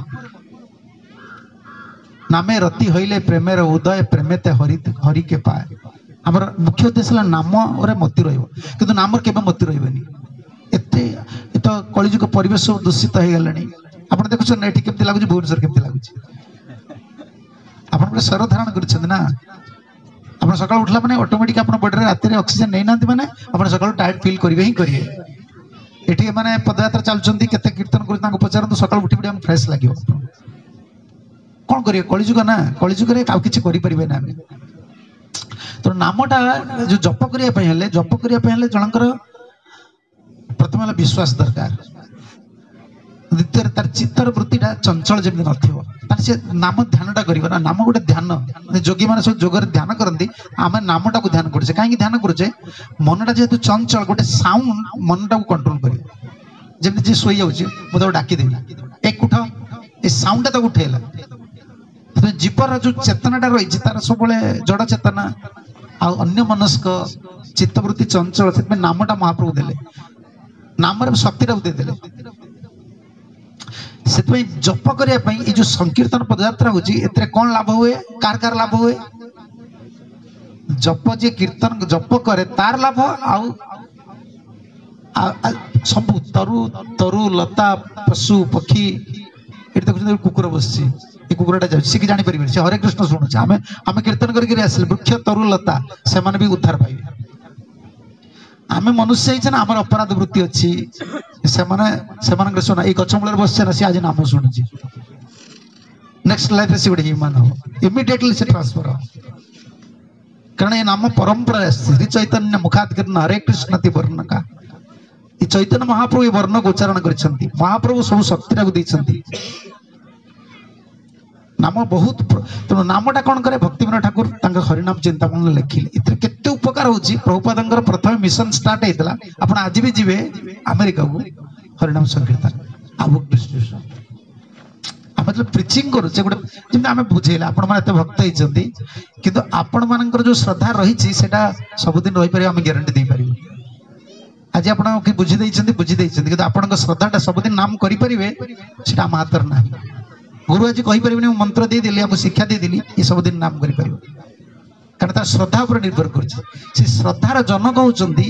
नामे रति हईले प्रेमेर उदय प्रेमेते हरि के पाए आमर मुख्य उद्देश्य नाम मती रही नाम केवे मती रही एत कलिजुग परिवेश दूषित हो गला आप देखुन ये केमती लगुच भुवनेश्वर केमती लगुच आप स्वर धारण कर सकाल उठला मैंने ऑटोमेटिक आप बॉडी में राति ऑक्सीजन नहीं ना मैंने आप सकाल टायर्ड फील करेंगे ही करेंगे ये मैंने पदयात्रा चलुँच केते कीर्तन कर पचार सकाल उठी पड़े फ्रेश लगे कौन करेंगे कलिजुग ना कलिजुग किसी करें ना तो नामटा जो जप करने जनकर प्रथम विश्वास दरकार द्वितीय तार चित्तर वृत्तिटा चंचल जमी न से नाम ध्यानटा करियो ना नाम गोटे ध्यान जोगी माने सब जोगर ध्यान करंती आमे नामटा को ध्यान करछे काहे ध्यान करछे मनटा जेतु चंचल गोटे साउंड मनटा को कंट्रोल करियो जेमि जे सोई जाउछे मो तो डाकी देबी एक उठ ए साउंडटा तो उठेला तो जीवर जो चेतनाटा रही तार सब जड़ चेतना आ अन्य मनस्क चित्तवृत्ति चंचल से नामटा महाप्रभु देले नाम शक्ति देदेले से जप करने जो संकीर्तन पदयात्रा होती कौन लाभ हुए कार कार लाभ हुए जप जे कीर्तन जप करे तार लाभ आउ सब तरु तरु लता पशु पक्षी ये देखते कुकुर बस कुकुरटा जाए सी जानी पारे से हरे कृष्ण शुणुचे आम आम कीर्तन करके आसिले वृक्ष तरु लता से भी उद्धार पाइबे आम मनुष्य ही आम अपराध वृत्ति अच्छी से सुना ये गच मूल बस सी आज नाम शुणुची नेक्स्ट लाइफ से गोटे ह्यूमन हम इमिडिएटली से ट्रांसफर हो कारण ये नाम परंपरा श्री चैतन्य मुखात्कीर्ण हरे कृष्ण ती वर्ण का ये चैतन्य महाप्रभु ये वर्ण को उच्चारण कर महाप्रभु सब शक्ति नाम बहुत तेणु नामटा कौन करे भक्तिविनोद ठाकुर हरिनाम चिंतामणि लिखिले केते उपकार होची प्रभुपादंकर प्रथम मिशन स्टार्ट होइतला आपण आज भी जीवे अमेरिका को हरिनाम संकीर्तन आ बुक डिस्ट्रीब्यूशन आ मतलब प्रीचिंग करूचे गोटे जेमति आमे बुझेला आपण माने एते भक्त होइचंती किंतु आपण मानकर जो श्रद्धा रहिची सेटा सब दिन रहि पारे आमे ग्यारंटी दे पारिबो आज आपण के बुझी देइचंती किंतु आपणक श्रद्धाटा सब दिन नाम करि परिबे सेटा आम हातर नाही गुरु आज कही पारे मंत्र दे देली आपको शिक्षा दे देली ये सब दिन नाम करि परिबो कारण तार श्रद्धा पर निर्भर करछि से श्रद्धार जनक होचंदी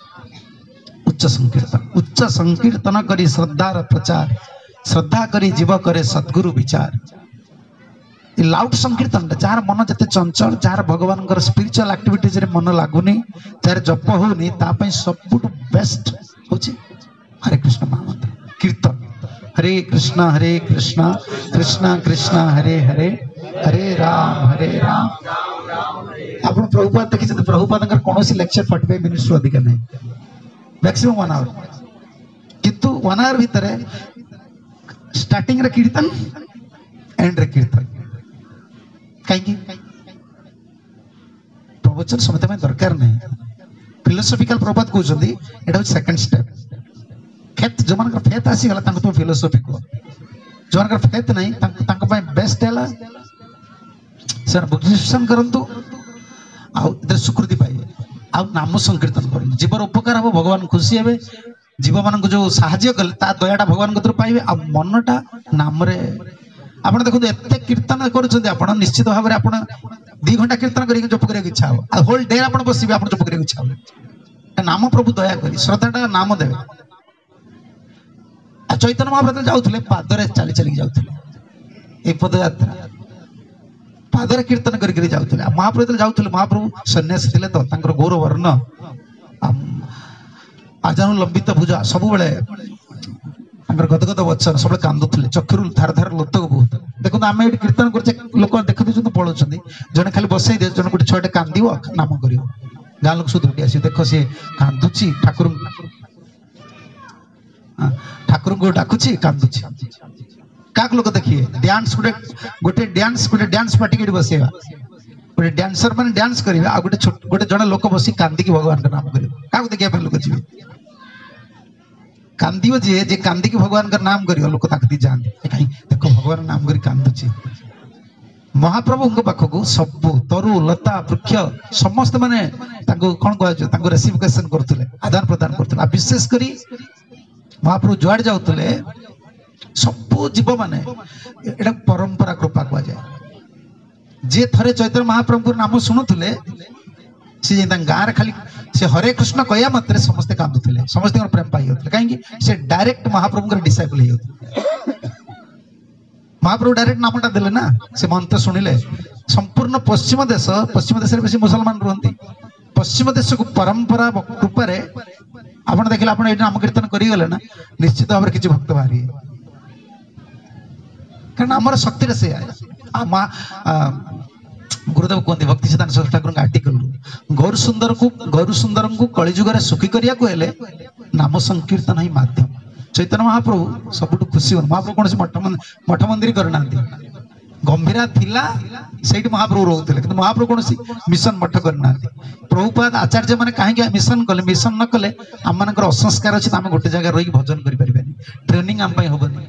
उच्च संकीर्तन करी श्रद्धार प्रचार श्रद्धा करी जीव करे सद्गुरु विचार ये लाउड संकीर्तन जार मन जते चंचल जार भगवान स्पिरिचुअल एक्टिविटीज रे मन लागुनी जार जप होनी ता पई सबुट बेस्ट होछि हरे कृष्ण महामंत्र कीर्तन हरे कृष्ण कृष्ण कृष्ण हरे हरे हरे राम आप प्रभुपाद देखिए प्रभुपाद कौन लेक्चर 45 मिनिट्स अधिक नहीं मैक्सिमम 1 आवर किंतु 1 आवर भितर स्टार्टिंग रे कीर्तन एंड रे कीर्तन कहीं प्रवचन समझते में दरकार नहीं फिलोसॉफिकल प्रभुपाद कहते एटा सेकंड स्टेप फेथ जो मान फेथ आसीगला तुम फिलोसॉफी को जो मान फेथ नहीं बेस्ट है सर बुद्धिशन करंतु इधर स्वीकृति पाइबे आ नाम संकीर्तन कर जीवर उपकार हम भगवान खुशी हे जीव मान जो साहाय्य कले ता दयाटा भगवान कतर पाइबे आ मनटा नाम रे आपण देखो एते कीर्तन करूछन्ते आपण निश्चित भाव रे आपण 2 घंटा कीर्तन करी जप करे इच्छा हो आ होल डे आपण बसिबे आपण जप करे इच्छा हो नाम प्रभु दया करी श्रद्धाटा नाम देबे चैतन्य महाप्रभु जाऊले पादरे चली चली जाऊले पदयात्रा पादरे कीर्तन करके जाऊले महाप्रभु जाऊले महाप्रभु सन्यासी थे तो गौर वर्ण आजानु लंबित भुजा सब गदगद वचन सब कांदुले चक्षुर धार धार लोतक बहुत देखो आम ये कीर्तन कर लोक देख दे पलाउं जड़े खाली बसई दे जन गोटे छुआटे कांद नाम कर गाँ लोक सब दौड़ी आस देख सी कांदुची ठाकुर ठाकुर को डाकुची कांदुची काक लोक देखिए डांस गोटे डांस पार्टी के बसेगा गोटे डांसर माने डांस करिवे आ गोटे जण लोक बसी कांदी की भगवान का नाम करिवे काक देखिया पे लोक जीवे कांदीव जे कांदी की भगवान का नाम करियो लोक ताकती जानते कहीं देखो भगवान नाम करी कांदुची महाप्रभु को पाखक सब तरु लता वृक्ष समस्त माने ताको कोन कहजो रेसिफिकेशन करथुले आदान प्रदान करथुले विशेषकर महाप्रभु जुआड़ जाऊले सब जीव माने एटा परंपरा कृपा कह जाए जे थरे चैतन्य महाप्रभु नाम शुणुले सी गाँव खाली से हरे कृष्ण कहया मात्रे समस्ते कांदुले समस्त प्रेम पाई कहीं से direct Mahaprabhu disciple Mahaprabhu direct नामटा देले ना से मंत्र शुणिले संपूर्ण पश्चिम देश बेसी मुसलमान रुहंती पश्चिम देश को परंपरा कृपा आपण देखिले आपण एठी नाम कीर्तन करी गले ना निश्चित भाव किछि भक्त बाहरी कारण हमर शक्ति रे से गुरुदेव कहते भक्ति सिद्धांत सरस्वती ठाकुर आर्टिकल गौर सुंदर को कलिजुग सुखी करिया को हेले नाम संकीर्तन ही माध्यम चैतन्य महाप्रभु सबुठ खुशी हो महाप्रभु कौन मठ मंदिर करना गंभीरा थिला सेठी महाप्रभु रोते कि महाप्रभु कौन मिशन मठ करना प्रभुपाद आचार्य मैंने कहीं मिशन कले मिशन न कले आम मान असंस्कार अच्छे आम गोटे जगह रही भजन करें ट्रेनिंग आम हेनी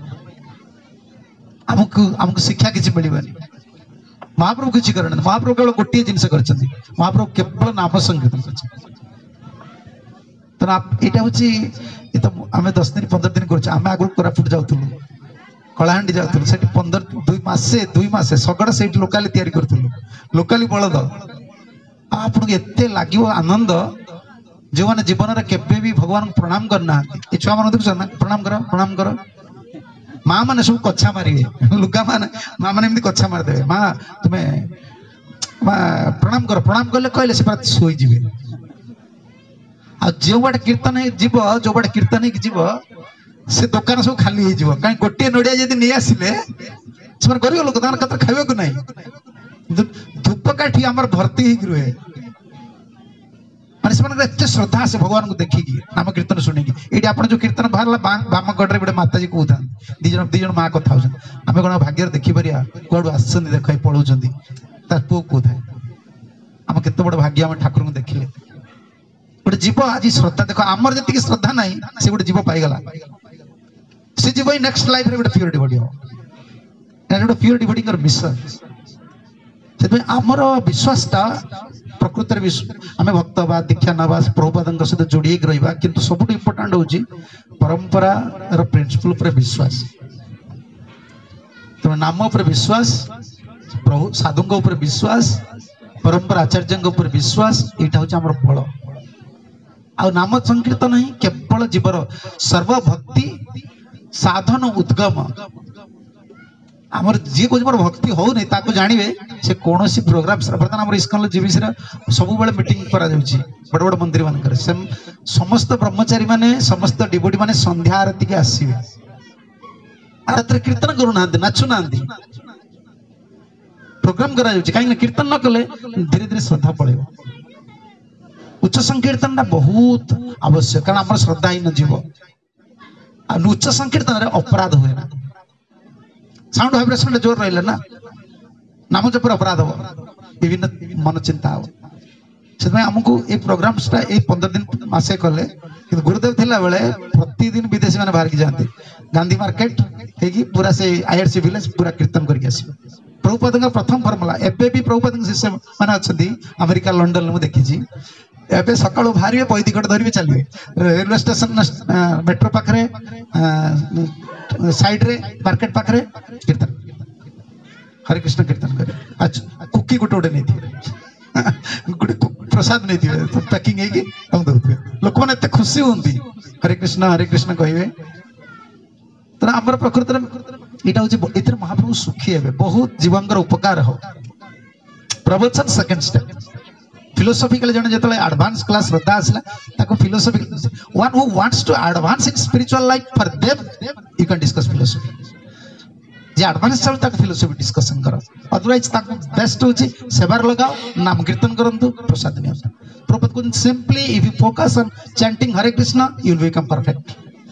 आमको शिक्षा किसी मिलवानी महाप्रभु किसी करना महाप्रभु केवल गोटे जिनस कर महाप्रभु केवल नाम संकीर्तन कर यहाँ हूँ आम 10 दिन 15 दिन कर आगु कोरापुट जाऊँ कलाहांडी जाऊँ से 2 मासे सगड़ से लोकाली तैयारी करूँ लोकाली बलद आपको एत लगे आनंद जो मैंने जीवन में केवे भी भगवान प्रणाम करना ये छुआ मान देख प्रणाम कर माँ मैंने सब कछा मारे लुगा मान माँ मैंने कछा मारिदे माँ तुम्हें प्रणाम कले कहले से शोजे आ जो बाटे कीर्तन जीव जो बाटे कीर्तन जीव से दुकान सब खाली हो कहीं गोटे नड़िया जब नहीं आसिले से गरीब लोक कत खावा ना धूपकाठी आम भर्ती रुहे माने एत श्रद्धा से भगवान को देखिकी नाम कीर्तन शुणिकी ये आप जो कीर्तन बाहर बामगढ़ गोटे माताजी कहता दीज माँ कथा आम कौन भाग्य देखिपर कौड़ आस देख पढ़ाऊँ पु कहता आम केत बड़ भाग्य आम ठाकुर को देखिले गोटे जीव आज श्रद्धा देख आमर जी श्रद्धा ना से गोटे जीव पाईगला से जीव नेक्स्ट लाइफ गोटे प्योर डिवोटी हम गोटे प्योर डिवोटी मिशन से आमर विश्वासटा प्रकृत आम भक्त बा दीक्षा नवा प्रभुपाद सहित जोड़ी रहा किंतु सबुठ इम्पोर्टाट हूँ परंपरा प्रिंसिपल पर विश्वास तेज नाम उपर विश्वास प्रभु साधु उपर विश्वास परंपरा आचार्य उपर विश्वास यहाँ हूँ आम बल आ नाम संकीर्तन ही केवल जीवर सर्वभक्ति साधन उद्गम आमर जी को मोर भक्ति हो नहीं ताको जानवे से कौन सी प्रोग्राम बर्तमान आम इस्कन जीवी सब मीटिंग करा बड़ बड़ मंदिर मान समस्त ब्रह्मचारी माने समस्त डिवोटी माने संध्या आरती के आसवे आरती कीर्तन करूना नाचु ना प्रोग्राम करा कहीं कीर्तन न कले धीरे धीरे श्रद्धा पड़ेगा उच्च संकीर्तन बहुत आवश्यक कारण आम श्रद्धाहीन जीव उच्च संकीर्तन अपराध हुए ना साउंड वाइब्रेशन जोर रहा ना नाम जप अपराध हम विभिन्न मन चिंता हम से आमको ये प्रोग्राम 15 दिन मसे कले गुरुदेव थिला बेले प्रतिदिन विदेशी मैंने बाहर की जाते गांधी मार्केट है पूरा से आईआरसी विलेज पूरा कीर्तन करके आसवे प्रभुपाद का प्रथम फर्मुला एबे भी प्रभुपाद शिष्य मैंने अच्छा अमेरिका लंडन में देखी एबे सका बाहर पैदिकट धरवे चलिए रेलवे स्टेशन मेट्रो पाखे साइड रे मार्केट पाखे कीर्तन हरे कृष्ण कीर्तन करे अच्छा कुकी गोटे गोटे नहीं गोटे प्रसाद नहीं तो पैकिंग है दे लोक मैंने एत खुशी होती हरे कृष्ण कहे तो आम प्रकृत यहाँ हूँ ये महाप्रभु सुखी हे बहुत जीवन उपकार हो प्रवचन सेकेंड स्टेप फिलोसॉफिकल जन जो एडवांस क्लास श्रद्धा आसला philosophical one who wants to advance in spiritual life for them you can discuss philosophy जे एडवांस चल फिलोसॉफी डिस्कशन कर अदरवाइज बेस्ट हूँ सेवार लगाओ नाम कीर्तन करंतु प्रसाद नि प्रभुपाद को simply if you focus on chanting Hare Krishna you will become perfect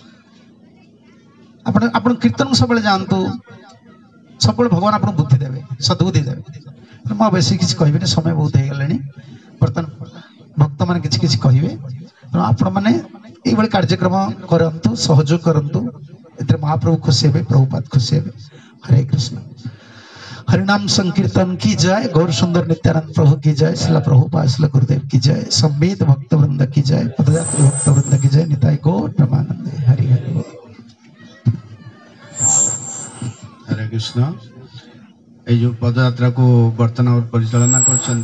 आपण कीर्तन सब जानतु सब भगवान आपको बुद्धि देवे सद्बुद्धि देवे मुझे बेस किसी कहबी समय बहुत हो गले बर्तमान भक्त मैंने किसी कहे आपण मैंने ये कार्यक्रम करंतु सहयोग करंतु ए महाप्रभु खुशी हे प्रभुपाद खुशी हे हरे कृष्ण हरिनाम संकीर्तन की जय गौर सुंदर नित्यानंद प्रभु की जय शिला प्रभुपाद शिला गुरुदेव की जय संवेद भक्त वृंद की जय पदयात्री भक्त वृंद की जय निताय गौर ब्रह्मानंद हरि हरि हरे कृष्ण ये जो पदयात्रा को वर्तमान परिचालना कर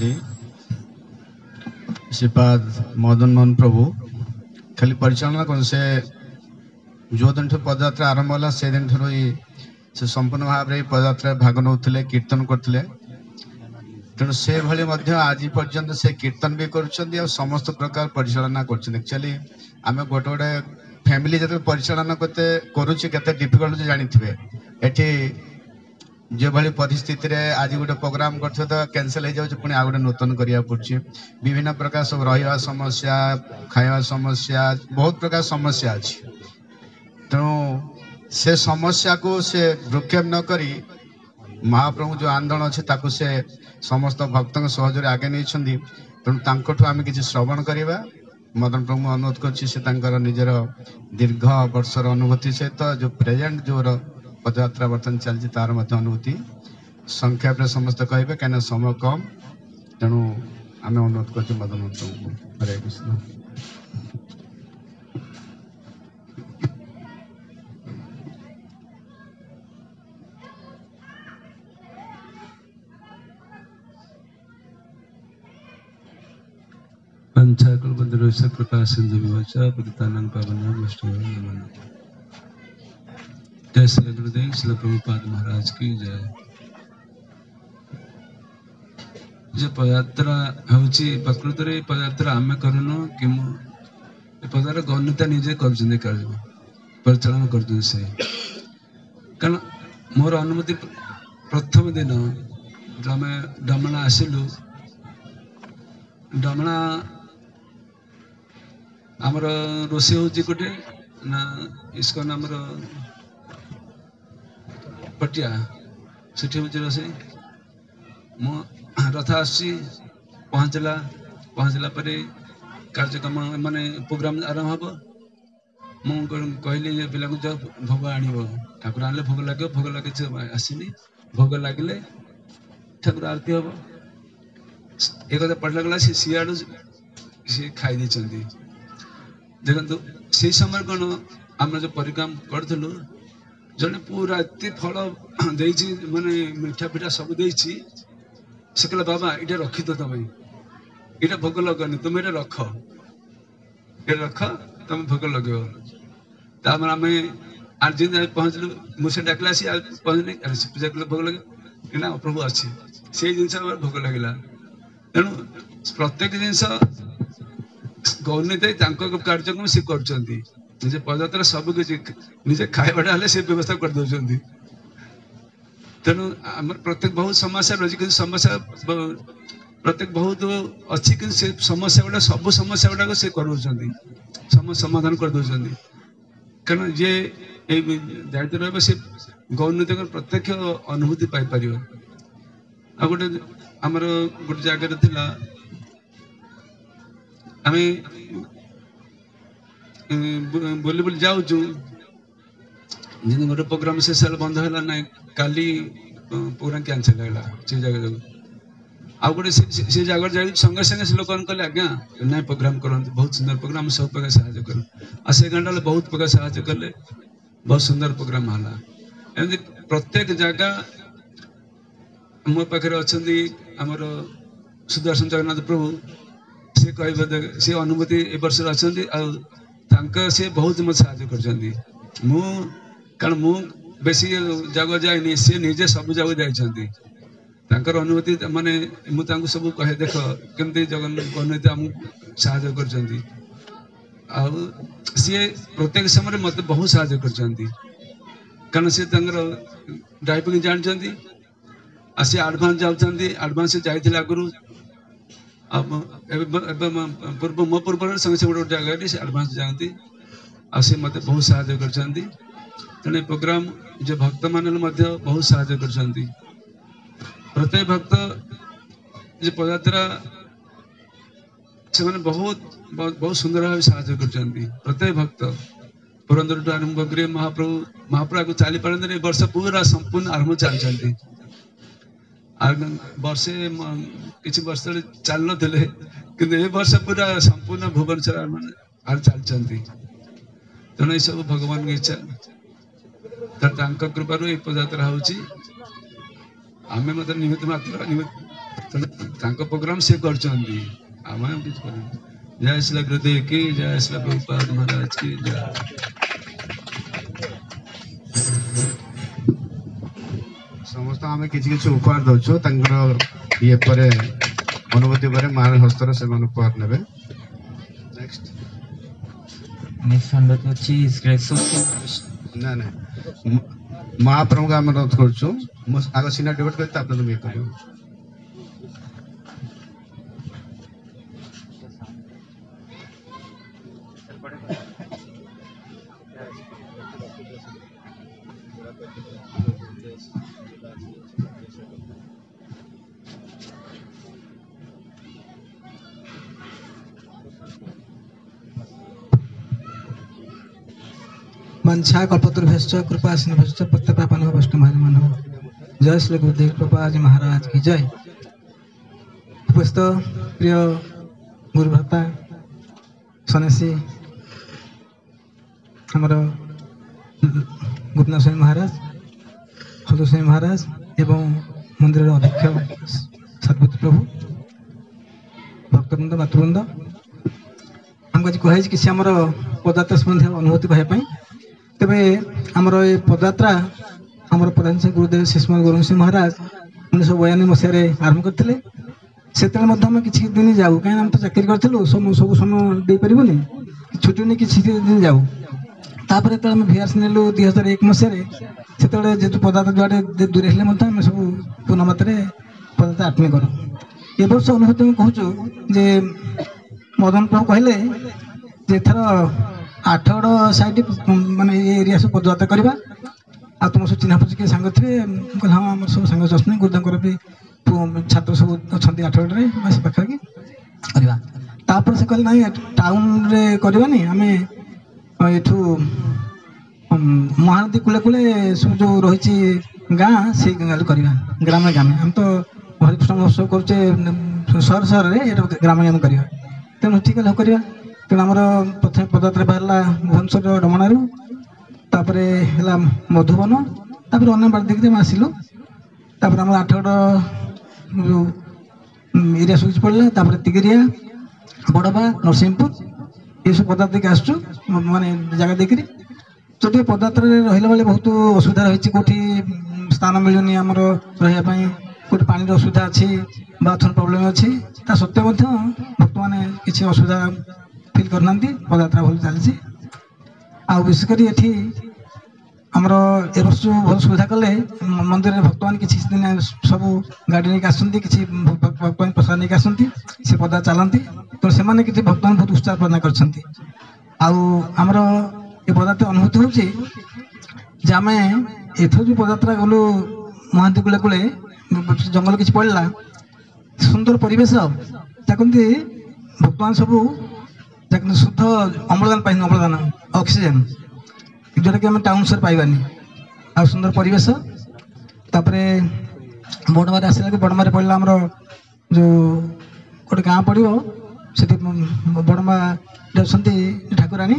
श्रीपाद मदन मोहन प्रभु खाली परिचालना कर से जो दिन पदयात्रा आरंभ होला से दिन से संपूर्ण भाव में पदयात्रा भाग नौले कीर्तन करते तेणु से भली आज पर्यंत से कीर्तन भी कर समस्त प्रकार परिचालना करचुअली आम गोटे गोटे फैमिली जो परिचालना करते करुचे केते डिफिकल्ट जानी एठी जो भाई परिस्थिति रे आज गोटे प्रोग्राम करते तो कैंसल हो जाए पुणी आ गए नूतन करा पड़े विभिन्न प्रकार सब रहा समस्या खावा समस्या बहुत प्रकार समस्या अच्छी तेणु से समस्या को से भ्रूक्षेप न करी महाप्रभु जो आंदोलन अच्छे ताकू से समस्त भक्त सहजरे आगे नहीं तेणु आम कि श्रवण करवा मदन प्रभु अनुरोध कर निजर दीर्घ वर्षर अनुभूति सहित जो प्रेजेंट जो पदयात्रा बर्तमान चलती तार अनुभूति संक्षेप समस्त कहे कहीं समय कम तेणु आम अनुरोध कर मदन प्रभु हरे कृष्ण। पंचाकल्पतरुश्च प्रकाश सिंधु विवच पतितानां पावनानां वैष्णवानां नमः नमः। जय श्री गुरुदेव श्री प्रभुपाद महाराज की जय। जे पदयात्रा होची प्रकृत रे पदयात्रा आमे करनो कि मु पदयात्रा गणिता निजे करजने कार्य परिचालन करजने से कारण मोर अनुमति प्रथम दिन जमे डमना आसिलु डमना आमर रोषे होची कोटे ना इसको नामर पटिया सेठी होची रोषे मो रथ आसी पहुँचला परे कार्यक्रम माने प्रोग्राम आरंभ हम मु कहली पिला को जाओ भोग आनिबो ठाकुर आनले भोग लगे आसीनी भोग लगिले ठाकुर आरती हम एक कथा पढ़ला गला सियाड़ू सी खाई देछंती देखो से समय कौन आम जो परिक्रम करूँ जड़े पूरा एत फल माने मिठा पिठा सब देसी से कहला बाबा ये रखी तो तुम ये भोग लगनी तुम ये रख तुम भोग लगे तापर आम आठ दिन पहुँचलु मुझे डाकला सी पहुँचने पूजा कले भोग लगे ना प्रभु अच्छी से जिन भोग लगे तेणु प्रत्येक जिनस गौरनीत कार्यक्रम सी कर पदयात्रा सब किसी निजे खाइबाटा से व्यवस्था कर दौरान तेणु आम प्रत्येक बहुत समस्या रही कि समस्या प्रत्येक बहुत अच्छी कि समस्या गुड़ा सब समस्या गुड़ा से कर समाधान कर दौरान कारण जे दायित्व रहा से गौरनीत प्रत्यक्ष अनुभूति पाइपर आ गोटे आमर गोटे जगह थिला आम बोली बोली जाऊँ गोटे प्रोग्राम से साल बंद है ना काली प्रोग्राम कैंसल है से जगह आउ गोटे से जगह जा संगे संगे से लोक कहले आज्ञा ना प्रोग्राम करते बहुत सुंदर प्रोग्राम सब प्रकार साहय कर आ से घंटा बहुत प्रकार साहय कले बहुत सुंदर प्रोग्राम है एमती प्रत्येक जगह मो पाखे अच्छा आमर सुदर्शन जगन्नाथ प्रभु से कह से अनुभूति ए वर्ष अच्छा सी बहुत मत साहय कर कारण मु बेसी जगह जाए सी निजे सब जगह जाकर अनुभूति माने मुझे सब कहे देख केमती जगन्नाथ आमको साहय कर सी प्रत्येक समय मत बहुत साहय कर कारण सी ड्राइविंग जानते सी आडभांस जाऊँगी आडभांस जाइए आगुरी पूर्व मो पूर्व संगे गोटे जगह से आडभांस जाती सी मत बहुत साहय कर तेणु प्रोग्राम जो भक्त मान बहुत साहय कर प्रत्येक भक्त जो पदयात्रा से बहुत बहुत सुंदर भाव साहय कर प्रत्येक भक्त पुरंदर आरंभ कर महाप्रभु आगे चली पारती वर्ष पूरा संपूर्ण आरंभ चलती वर्षे किसी वर्ष चल नी कि वर्ष पूरा संपूर्ण भुवनेश्वर चलती तेणु सब भगवान की इच्छा कृपार ये पदयात्रा होमें मतलब निमित्त मात्र प्रोग्राम से कर जय श्री गुरुदेव की जय श्री प्रभुपाद महाराज की जय। समस्त आम कि उपहार दौर ये अनुभूति पर मार हस्तर से उपहार ने नेक्स्ट ना ना महाप्रभु का अनुरोध कर आग सीना डिबेट कर वंशा कल्पतरुभ्यश्च कृपा सिन्धुभ्यश्च पतितानां वैष्णवानां जय श्री गुरुदेव कृपाजी महाराज की जय। उपस्थित प्रिय गुरु भ्राता सन्यासी हमार गोपीनाथ स्वामी महाराज हजूर स्वामी महाराज एवं मंदिर अध्यक्ष सतपति प्रभु भक्तवृंद मातृवृंद आमको आज कहे किसी आम पदयात्रा संबंधी अनुभूति कहवाई तेरे आमर ये पदयात्रा आमर प्रधान से गुरुदेव श्रीमद गुरु सिंह महाराज 1992 मसीह आरंभ करते से किसी दिन जाऊ कहीं आम तो चाकरी करूँ सब समय दे पारूनी छुट्टी नहीं किसी दिन जाऊ तापर जो भिआरसी नेलु 2001 मसीह से जेहतु पदयात्रा जुआडे दूर हेल्ले आम सब पूर्ण मात्रा पदयात्रा आत्मी करूँ ए वर्ष अनुभूति में कहूँ जे मदन प्रभु कहले जे थर 8गड़ साइड माने एरिया सब पदयात्रा करवा आ तुम सब चिन्हा परिचय सांग थे हाँ आम सब सांग अच्छे गुरुदेव भी छात्र सब अच्छा 8गड़ बस पाखापाखि करवा तापर से कहले ना टाउन रे करवानी आम एठू महानदी कूले कूले सब जो रही गाँ से गाँव करवा ग्राम ग्राम आम तो हरिकृष्ण महोत्सव करुचे सहर सहर ग्राम ग्राम करवा तेणु ठीक है करवा तेणु आमर प्रथम पदयात्रा बाहर भुवनेश्वर डमणारू तापर है मधुबन तापर अन्य बार देखते आसिलु तापर आम 8गड़ जो एरिया सब पड़ा तापर तिगरिया बड़बा नरसिंहपुर ये सब पदयात्रा देखिए आसचु माने जगह देखिए जो पदयात्रा रहा बेले बहुत असुविधा रही कौटी स्थान मिलूनी आमर रही कौट पानी असुविधा अच्छी बाथरूम प्रोब्लेम अच्छी ता सत्वे भक्त मैंने किसी असुविधा फिल करना पदयात्रा भल चलती आ विशेषकर ये आमर ए वर्ष भल सुविधा कले मंदिर में भक्त मैंने किसी दिन सब गाड़ी नहीं आसती किसी भक्त मैंने प्रसाद नहीं आसती से पदा चलती तो से किसी भक्त मैंने बहुत उत्साह प्रदान करमर ये पदयात्रा अनुभूति हूँ आम एथर जो पदयात्रा गलु महानदी कूले कूले जंगल किसी पड़ा सुंदर परिवेश चाहती भक्त मान सब शुद्ध अम्लजान पाइन अम्लजान ऑक्सीजन जोटा कि आम टाउन से पाइबानी आ सुंदर परिवेश तापर बड़मारे आसला कि बड़मारे पड़ा आमर जो गोटे गाँ पड़ो से बड़मा अच्छा ठाकुराणी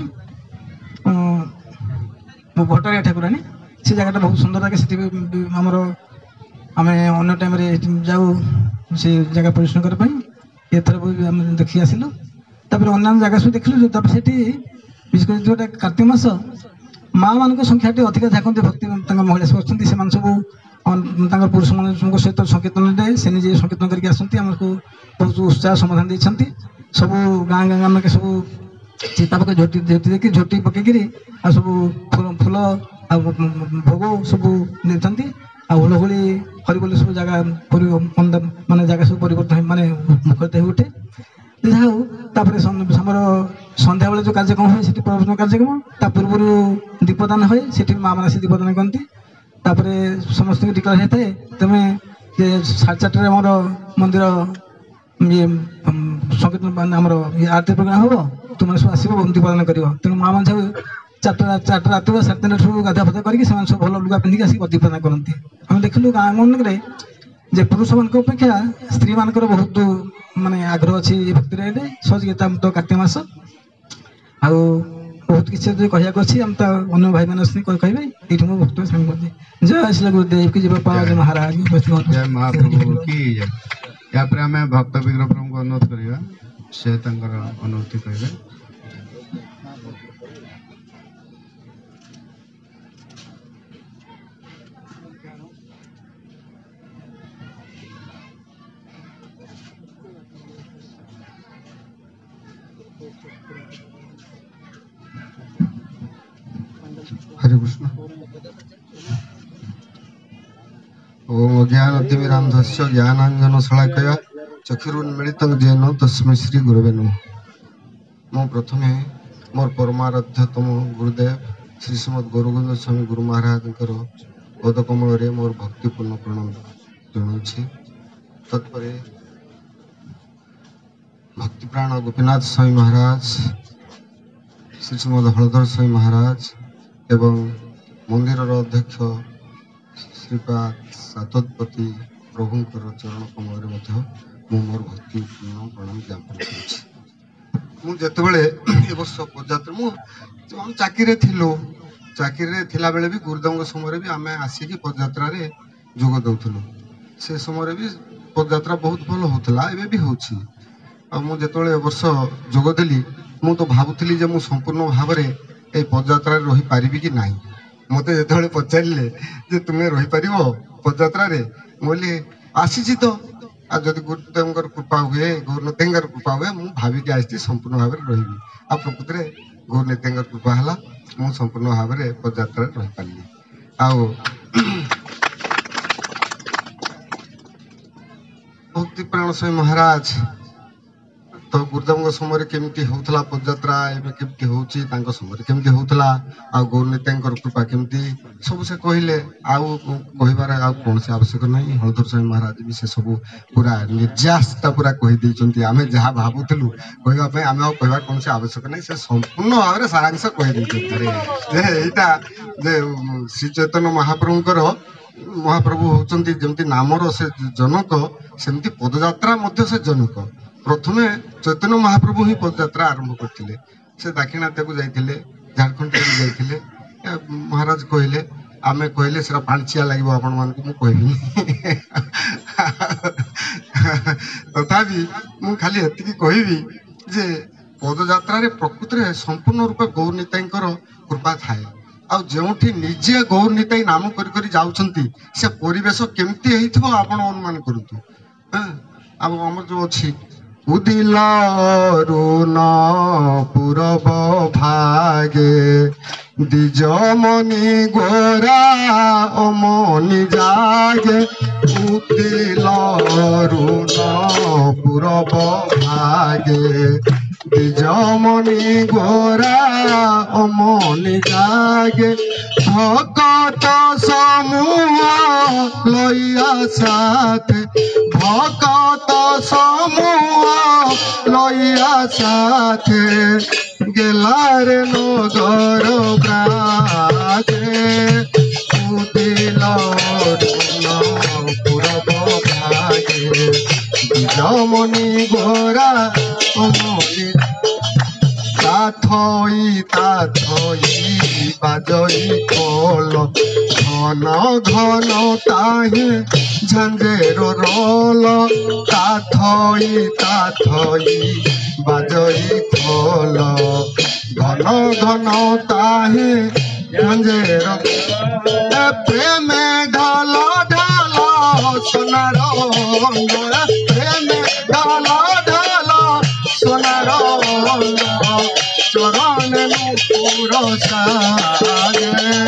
भटारिया ठाकुराणी से जगह बहुत सुंदर लगे से आमर आम अन्य टाइम जाऊ से जगह परिदर्शन करने एथर भी आम देखी आसिलु तापर अन्य जगह सब देखलु से विशेषकर जोटा कार्तिक मास माँ मान संख्या अधिक झाँकती भक्ति महिला सब अच्छी से सब पुरुष मान सहित संकीर्तन से निजे संकीर्तन करके आसती आमको बहुत उत्साह समाधान देती सब गाँ गाँ गाँव के सब चिता पक झोटी झोटी देखिए झोटी पकईकि आ सब फूल आ भोग सब नहीं हुलहुली हरिबोली सब जगह माने जगह सब परिवर्तन माने मुखरित हो उठे जहाँ तापर आमर सन्ध्या बेले जो कार्यक्रम हुए से प्रवचन कार्यक्रम ता पूर्व दीपदान हुए से माँ मैंने दीपदान करती तापर समस्त डिक्लेयर होता है तुम्हें 4:30 आमर मंदिर ये संकीर्तन आमर आरती प्रोग्राम हम तुम सब आस दीपदान कर तेणु माँ मैंने सब 4टा रात 3:30 गाधा फधा करके सब भल लुगा पिंधिक आसिक दीपदान करती आम देखलु गाँ मनक जे पुरुष मान अपेक्षा स्त्री मान बहुत माने आग्रह अच्छी भक्ति सहजता तो कार्तिक मास आ बहुत किसी कहना अच्छी आम तो अन्य भाई मैंने कहे ये भक्त जय श्री गुरुदेव की जय पाज महाराज जय महाप्रभु की जय। या आम भक्त विग्रह प्रभु को अनुरोध करवा से अनुभूति कहे। हरे कृष्ण। ओम अज्ञानतिमिरान्धस्य ज्ञानाञ्जनशलाकया चक्षुरुन्मीलितं येन तस्मै श्री गुरवे नमः। मो प्रथमे मोर परमाराध्यतम गुरुदेव श्री श्रीमद गौरगोविंद स्वामी गुरु महाराजଙ୍କର पदकमଳରେ मोर भक्तिपूर्ण प्रणाम जनाऊँछि। तत्पर भक्तिप्राण गोपीनाथ स्वामी महाराज श्री श्रीमद हलधर स्वामी महाराज एवं मंदिर अध्यक्ष श्रीपाद सातपति प्रभुंकर चरण कमल मोर भक्तिपूर्ण प्रणाम ज्ञापन कर वर्ष पदयात्रा हम चाकरी थिलु चाकरी थिला बेले भी गुरुदेव समय भी आम आसिक पदयात्रा जोग दौलु से समय भी पदयात्रा बहुत भल होता एवं भी होची मुझे वर्ष जोगदेली मु तो भावुली जे मु संपूर्ण भाव में ये पदयात्रा रही पारि कि ना मत जो पचारे जे तुम्हें रही पार पदयात्रा बोली आसी तो जदि गुरुदेव कृपा हुए गुरुनेता कृपा हुए मुझे भाविकी आसी संपूर्ण भाव में रही आ प्रकृत में गुरुनेता कृपा है मुझे संपूर्ण भाव में पदयात्रा रही पारि भक्ति प्राण स्वामी महाराज तो गुरुदेव समय केमती होता पदयात्रा केमती होची समय केमती होता आ गुरुनेता कृपा केमती सब से कहले कहबार कौन से आवश्यक नहीं हलधर स्वामी महाराज भी से सब पूरा निर्यासता पूरा कहीदे आम जहाँ भावुलु कहवाई आम कहबार कौन से आवश्यक नहीं से संपूर्ण भाव में सारांश कहीटा श्री चैतन्य महाप्रभुंकर महाप्रभु होचंती जमती नामर से जनक सेमती पदयात्रा मध्य से जनक प्रथमे चैतन्य महाप्रभु ही पदयात्रा आरंभ करते से दाक्षिणात्य को जाइए झारखंड जाइए महाराज कहले आमे कहले से पांचिया लगे आपण मान को कहबी तथापि मु खाली एति कहबी जे पदयात्रा रे प्रकृत रे संपूर्ण रूप गौरनीता कृपा थाए आ जोठी निजे गौरनीता नाम करी जाउछंती से परिवेश केमती हेइथबो आपण अनुमान करतु अब हमर जो अछि उदिलारुन पूरब भागे द्विजमणि गोरा अमनि जागे उदिलारुन पूरब भागे द्विजमणि गोरा अमनि जागे भक्त समूह लइया साथे भक्त समूह लइया साथे गेलार नगर ब्राजे पूरब भागे द्विजमणि गोरा अमनि ताथई बाजई कल घन घन ताहे झंझेर रोल ताथई बाजई कल घन घन ताहे झंझेर प्रेम ढल ढल सोनार प्रेम ढल ढल सोनार चरण नुपुर सागे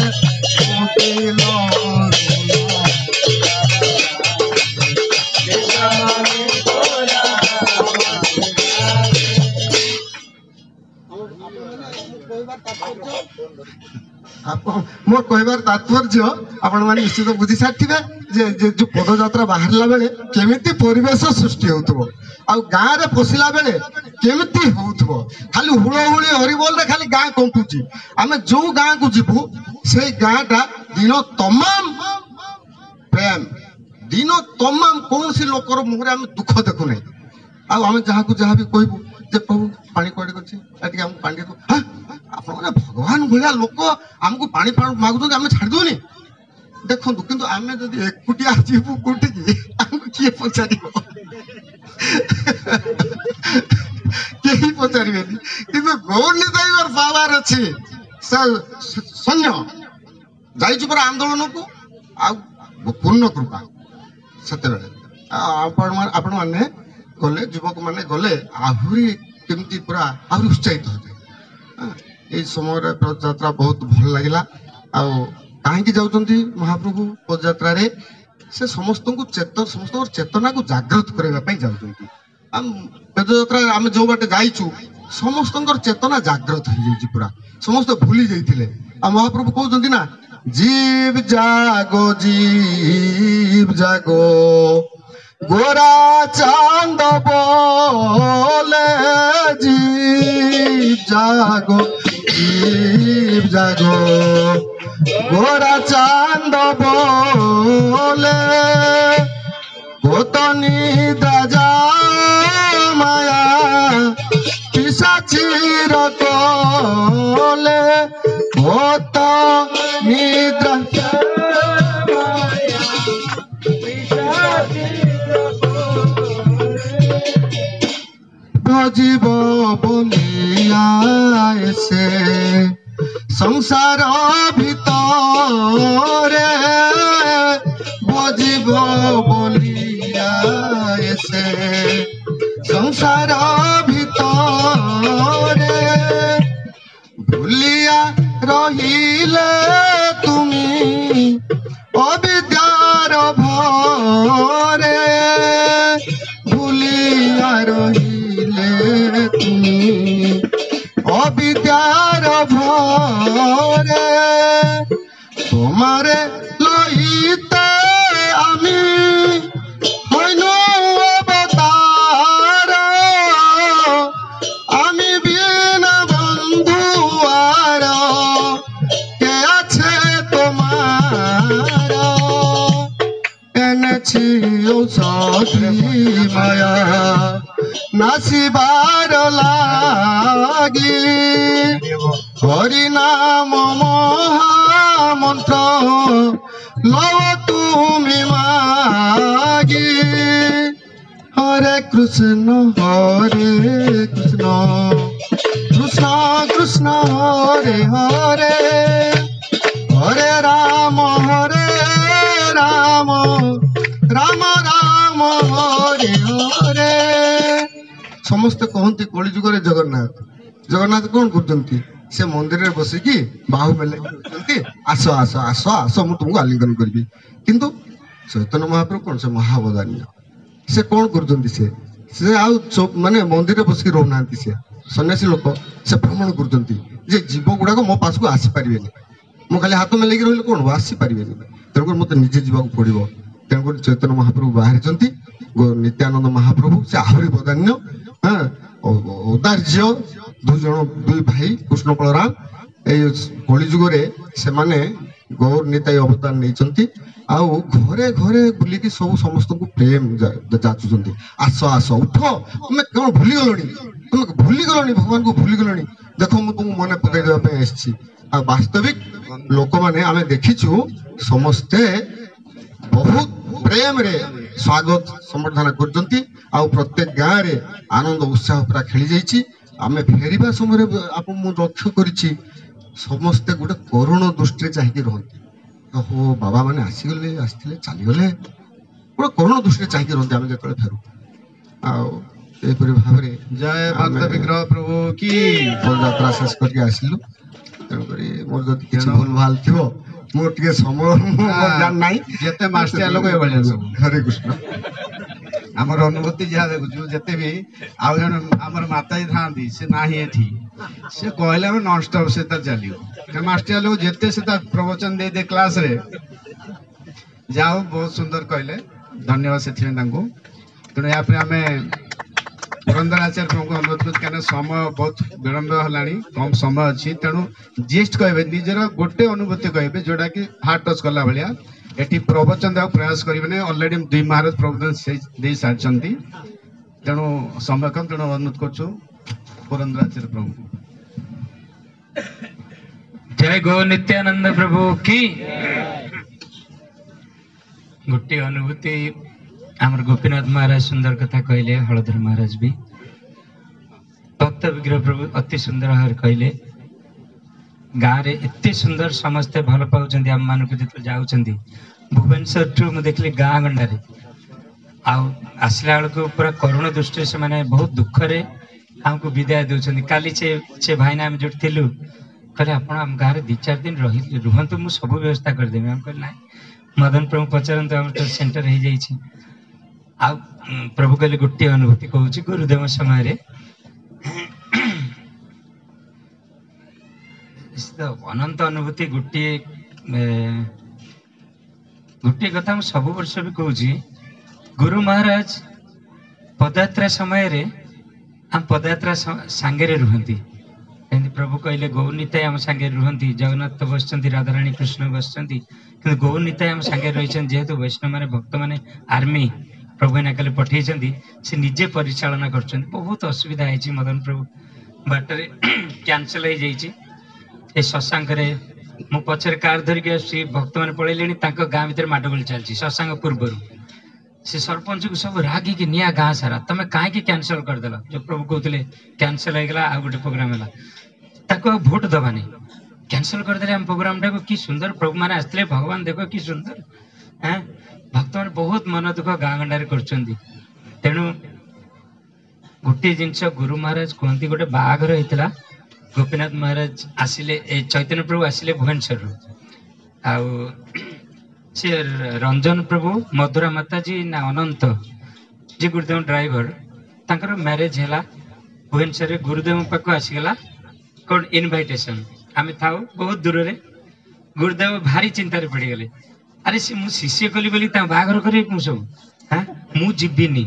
मोर कहबार तात्पर्य आपण माने निश्चित बुझी साथि जो पदयात्रा बाहरला बेले केमिति परिवेश सृष्टि होतबो आ गाँ रे पसिला बेले केमिति होतबो खाली हुळहुळी हरिबोल रे खाली गाँ कंपुची आमे जो गाँ को जिबु से गाँटा दिन तमाम प्रेम दिन तमाम कौन सी लोकर मुहरे आमे दुख देखु नै आ आमे जहा को जहा भी कहबु जे प्रभु पानी कोडे गछि एटी हम पानी को हां आपण भगवान भलिया लोक हमको पानी मागुछन आमे छाड़ दोनी देखो किंतु आमे जदी एकुटिया जीवु कोठी की हमको किए पचारिबो केही पचारिबेनी किंतु गौरनी दैवर पावर अछि सैन्य जाइछु पर आंदोलन को आ पूर्ण कृपा सत्य बेले आपण माने गले युवक माने गले आहुरी केमती पूरा आहुरी उत्साहित होते समय पदयात्रा बहुत भल लगिला कहीं जाऊँगी महाप्रभु पदयात्रा रे से समस्त को समस्त चेतना को जागृत करने जाऊँगी पदयात्रा आम जो बाटे जाइचु समस्त चेतना जागृत हो जाइए पूरा समस्त भूली जाइए महाप्रभु कहते ना जीव जागो गोरा चांद बोले जीव जागो जीव जागो गोरा चांद बोले गोतो निद्रा जाओ माया पिशाचीर कोले गोतो निद्रा भजिब बोलिया से संसार भितरे भजिब बोलिया से संसार भितरे भूलिया रहिले तुमी अविद्यार भरे भूलिया रहिले तुमी अविद्यार भरे तुम्हारे लइते आमी हইনু अवतार आमी बिना बंधु आर কে আছে তোমার এনেছি ঔষধি মায়া নাসিবার লাগি হরি নাম মহামন্ত্র লও তুমি মাগি হরে কৃষ্ণ কৃষ্ণ কৃষ্ণ হরে হরে হরে রাম রাম রাম হরে হরে ସମସ୍ତେ କହନ୍ତି କଳି ଯୁଗରେ ଜଗନ୍ନାଥ ଜଗନ୍ନାଥ କଣ କରୁଛନ୍ତି ସେ ମନ୍ଦିରରେ ବସିକି ବାହୁ ମେଲେଇ କହୁଛନ୍ତି ଆସ ଆସ ଆସ ଆସ ମୁଁ ତୁମକୁ ଆଲିଙ୍ଗନ କରିବି କିନ୍ତୁ ଚୈତନ୍ୟ ମହାପ୍ରଭୁ କଣ ସେ ମହାବଦାନ୍ୟ ସେ କଣ କରୁଛନ୍ତି ସେ ଆଉ ମାନେ ମନ୍ଦିରରେ ବସିକି ରହୁନାହାନ୍ତି ସେ ସନ୍ନ୍ୟାସୀ ଲୋକ ସେ ଭ୍ରମଣ କରୁଛନ୍ତି ଯେ ଜୀବ ଗୁଡାକ ମୋ ପାଖକୁ ଆସିପାରିବେନି ମୁଁ ଖାଲି ହାତ ମେଲେଇକି ରହିଲେ କଣ ହବ ଆସିପାରିବେନି ତେଣୁକରି ମତେ ନିଜେ ଯିବାକୁ ପଡିବ ତେଣୁକରି ଚୈତନ୍ୟ ମହାପ୍ରଭୁ ବାହାରିଛନ୍ତି ନିତ୍ୟାନନ୍ଦ ମହାପ୍ରଭୁ ସେ ଆହୁରି ବଦାନ୍ୟ ଔଦାର୍ଯ୍ୟ ଦୁଇ ଭାଇ କୃଷ୍ଣ ବଳରାମ ଏଇ କଳି ଯୁଗରେ ସେମାନେ ଗୌର ନିତାଇ ଅବତାର ନେଇଛନ୍ତି ଆଉ ଘରେ ଘରେ ବୁଲିକି ସବୁ ସମସ୍ତଙ୍କୁ ପ୍ରେମ ଯାଚୁଛନ୍ତି ଆସ ଆସ ଉଠ ତମେ କଣ ଭୁଲିଗଲଣି ତମେ ଭୁଲିଗଲଣି ଭଗବାନଙ୍କୁ ଭୁଲିଗଲଣି ଦେଖ ମୁଁ ତୁମକୁ ମନେ ପକାଇ ଦେବା ପାଇଁ ଆସିଛି ଆଉ ବାସ୍ତବିକ ଲୋକମାନେ ଆମେ ଦେଖିଛୁ ସମସ୍ତେ ବହୁତ ପ୍ରେମରେ ସ୍ୱାଗତ ସମ୍ବର୍ଦ୍ଧନା କରୁଛନ୍ତି ଆଉ ପ୍ରତ୍ୟେକ ଗାଁରେ ଆନନ୍ଦ ଉତ୍ସାହ ପୁରା ଖେଳି ଯାଇଛି ଆମେ ଫେରିବା ସମୟରେ ମୁଁ ଲକ୍ଷ୍ୟ କରିଛି ସମସ୍ତେ ଗୋଟେ କରୁଣ ଦୃଷ୍ଟିରେ ଚାହିଁକି ରହନ୍ତି ଓହୋ ବାବା ମାନେ ଆସିଥିଲେ ଚାଲିଗଲେ ଗୋଟେ କରୁଣ ଦୃଷ୍ଟିରେ ଚାହିଁକି ରହନ୍ତି ଆମେ ଯେତେବେଳେ ଫେରୁ ଆଉ ଏହିପରି ଭାବରେ ଜୟ ଭକ୍ତ ବିଗ୍ରହ ପ୍ରଭୁ କି ଯାତ୍ରା ଶେଷ କରିକି ଆସିଲୁ ତେଣୁକରି ମୋର ଯଦି କିଛି ଭୁଲ ଭାଲ ଥିବ ମୋର ଟିକେ ସମୟ ନାହିଁ ଯେତେ ମାଷ୍ଟିଆ ଲୋକ ଏଭଳିଆ ସବୁ ହରେ କୃଷ୍ଣ ଆମର ଅନୁଭୂତି ଯାହା ଦେଖୁଛୁ ଯେତେ ବି ଆଉ ଜଣେ ଆମର ମାତାଜୀ ଥାନ୍ତି ସେ ନାହିଁ ଏଠି ସେ କହିଲେ ଆମେ ନନଷ୍ଟପ ସେ ତାର ଚାଲିବ ମାଷ୍ଟିଆ ଲୋକ ଯେତେ ସେ ତାର ପ୍ରବଚନ ଦେଇଦେ କ୍ଲାସରେ ଯାହା ହଉ ବହୁତ ସୁନ୍ଦର କହିଲେ ଧନ୍ୟବାଦ ସେଥିପାଇଁ ତାଙ୍କୁ ତେଣୁ ୟା ପରେ ଆମେ ପୁରନ୍ଦର ଆଚାର୍ଯ୍ୟ ପ୍ରଭୁଙ୍କୁ ଅନୁରୋଧ କରୁଛୁ କାହିଁକିନା ସମୟ ବହୁତ ବିଳମ୍ବ ହେଲାଣି କମ ସମୟ ଅଛି ତେଣୁ ଜିଷ୍ଟ କହିବେ ନିଜର ଗୋଟେ ଅନୁଭୂତି କହିବେ ଯୋଉଟା କି ହାର୍ଟ ଟଚ୍ କଲା ଭଳିଆ ଏଠି ପ୍ରବଚନ ଦେବାକୁ ପ୍ରୟାସ କରିବେନି ଅଲରେଡି 2 ମହାରାଜ ପ୍ରବଚନ ଦେଇ ସାରିଛନ୍ତି ତେଣୁ ସମୟ କମ ତେଣୁ ଅନୁରୋଧ କରୁଛୁ ପୁରନ୍ଦର ଆଚାର୍ଯ୍ୟ ପ୍ରଭୁଙ୍କୁ जय गो नित्यानंद प्रभु की गोटे अनुभूति आमर गोपीनाथ महाराज सुंदर कथा कहले हलधर महाराज भी भक्त विग्रह प्रभु अति सुंदर भाव कहले गाँव रे एते सुंदर समस्ते भल पाउछन्ती आम मानक जते जाउछन्ती भुवनेश्वर ठू मु देखली गाँ गंडारे आसला बेलू पूरा करुण दृष्टि से माने बहुत दुख रे हमको विदाय दउछन्ती काली छे भाईना हम जोट थिलु कहले आपण हम गाँव 2-4 दिन रुहंतु मु सब व्यवस्था कर देबे हम कहले नाही मदन प्रभु पचारंतु हम तो सेंटर हो जाई आ प्रभु कहले गोटे अनुभूति कहूँ गुरुदेव समय रे अनंत अनुभूति गोटे कथा मु सब वर्ष भी कहूँ गुरु महाराज पदयात्रा समय रे हम पदयात्रा सांगे रे रुहंती ଯେମିତି ପ୍ରଭୁ କହିଲେ ଗୌନିତାଇ ଆମ ସାଙ୍ଗରେ ରୁହନ୍ତି, ଜଗନ୍ନାଥ ତ ବସିଛନ୍ତି, ରାଧାରାଣୀ କୃଷ୍ଣ ବସିଛନ୍ତି, କିନ୍ତୁ ଗୌନିତାଇ ଆମ ସାଙ୍ଗରେ ରହିଛନ୍ତି। ଯେହେତୁ ବୈଷ୍ଣବ ମାନେ ଭକ୍ତ ମାନେ ଆର୍ମି ପ୍ରଭୁ ଏନା କାଲି ପଠେଇଛନ୍ତି, ସେ ନିଜେ ପରିଚାଳନା କରୁଛନ୍ତି। ବହୁତ ଅସୁବିଧା ହେଇଛି ମଦନ ପ୍ରଭୁ ବାଟରେ କ୍ୟାନସଲ ହେଇଯାଇଛି। ଏ ଶଶାଙ୍କରେ ମୁଁ ପଛରେ କାର ଧରିକି ଆସୁଛି, ଭକ୍ତମାନେ ପଳେଇଲେଣି, ତାଙ୍କ ଗାଁ ଭିତରେ ମାଡଗୋଳ ଚାଲିଛି ଶଶାଙ୍କ ପୂର୍ବରୁ। ସେ ସରପଞ୍ଚକୁ ସବୁ ରାଗିକି ନିଆ ଗାଁ ସାରା, ତମେ କାହିଁକି କ୍ୟାନସଲ କରିଦେଲ? ଯୋଉ ପ୍ରଭୁ କହୁଥିଲେ କ୍ୟାନସଲ ହେଇଗଲା, ଆଉ ଗୋଟେ ପ୍ରୋଗ୍ରାମ ହେଲା, ତାକୁ ଆଉ ଭୋଟ ଦବାନି, କ୍ୟାନସଲ କରିଦେଲେ ଆମ ପ୍ରୋଗ୍ରାମ ଟାକୁ। କି ସୁନ୍ଦର ପ୍ରଭୁ ମାନେ ଆସିଥିଲେ, ଭଗବାନ ଦେଖ କି ସୁନ୍ଦର। ଭକ୍ତ ମାନେ ବହୁତ ମନ ଦୁଃଖ ଗାଁ ଗଣ୍ଡାରେ କରୁଛନ୍ତି। ତେଣୁ ଗୋଟିଏ ଜିନିଷ ଗୁରୁ ମହାରାଜ କୁହନ୍ତି, ଗୋଟେ ବାହାଘର ହେଇଥିଲା, ଗୋପୀନାଥ ମହାରାଜ ଆସିଲେ, ଏ ଚୈତନ୍ୟ ପ୍ରଭୁ ଆସିଲେ ଭୁବନେଶ୍ୱରରୁ, ଆଉ ସେ ରଞ୍ଜନ ପ୍ରଭୁ ମଧୁରା ମାତାଜୀ ନା ଅନନ୍ତ ଯେ ଗୁରୁଦେବ ଡ୍ରାଇଭର, ତାଙ୍କର ମ୍ୟାରେଜ ହେଲା ଭୁବନେଶ୍ୱରରେ। ଗୁରୁଦେବଙ୍କ ପାଖକୁ ଆସିଗଲା କଣ ଇନଭାଇଟେସନ, ଆମେ ଥାଉ ବହୁତ ଦୂରରେ। ଗୁରୁଦେବ ଭାରି ଚିନ୍ତାରେ ପଡିଗଲେ, ଆରେ ସେ ମୁଁ ଶିଷ୍ୟ କଲି ବୋଲି ତାଙ୍କ ବାହାଘର କରିବେ ମୁଁ ସବୁ, ମୁଁ ଯିବିନି।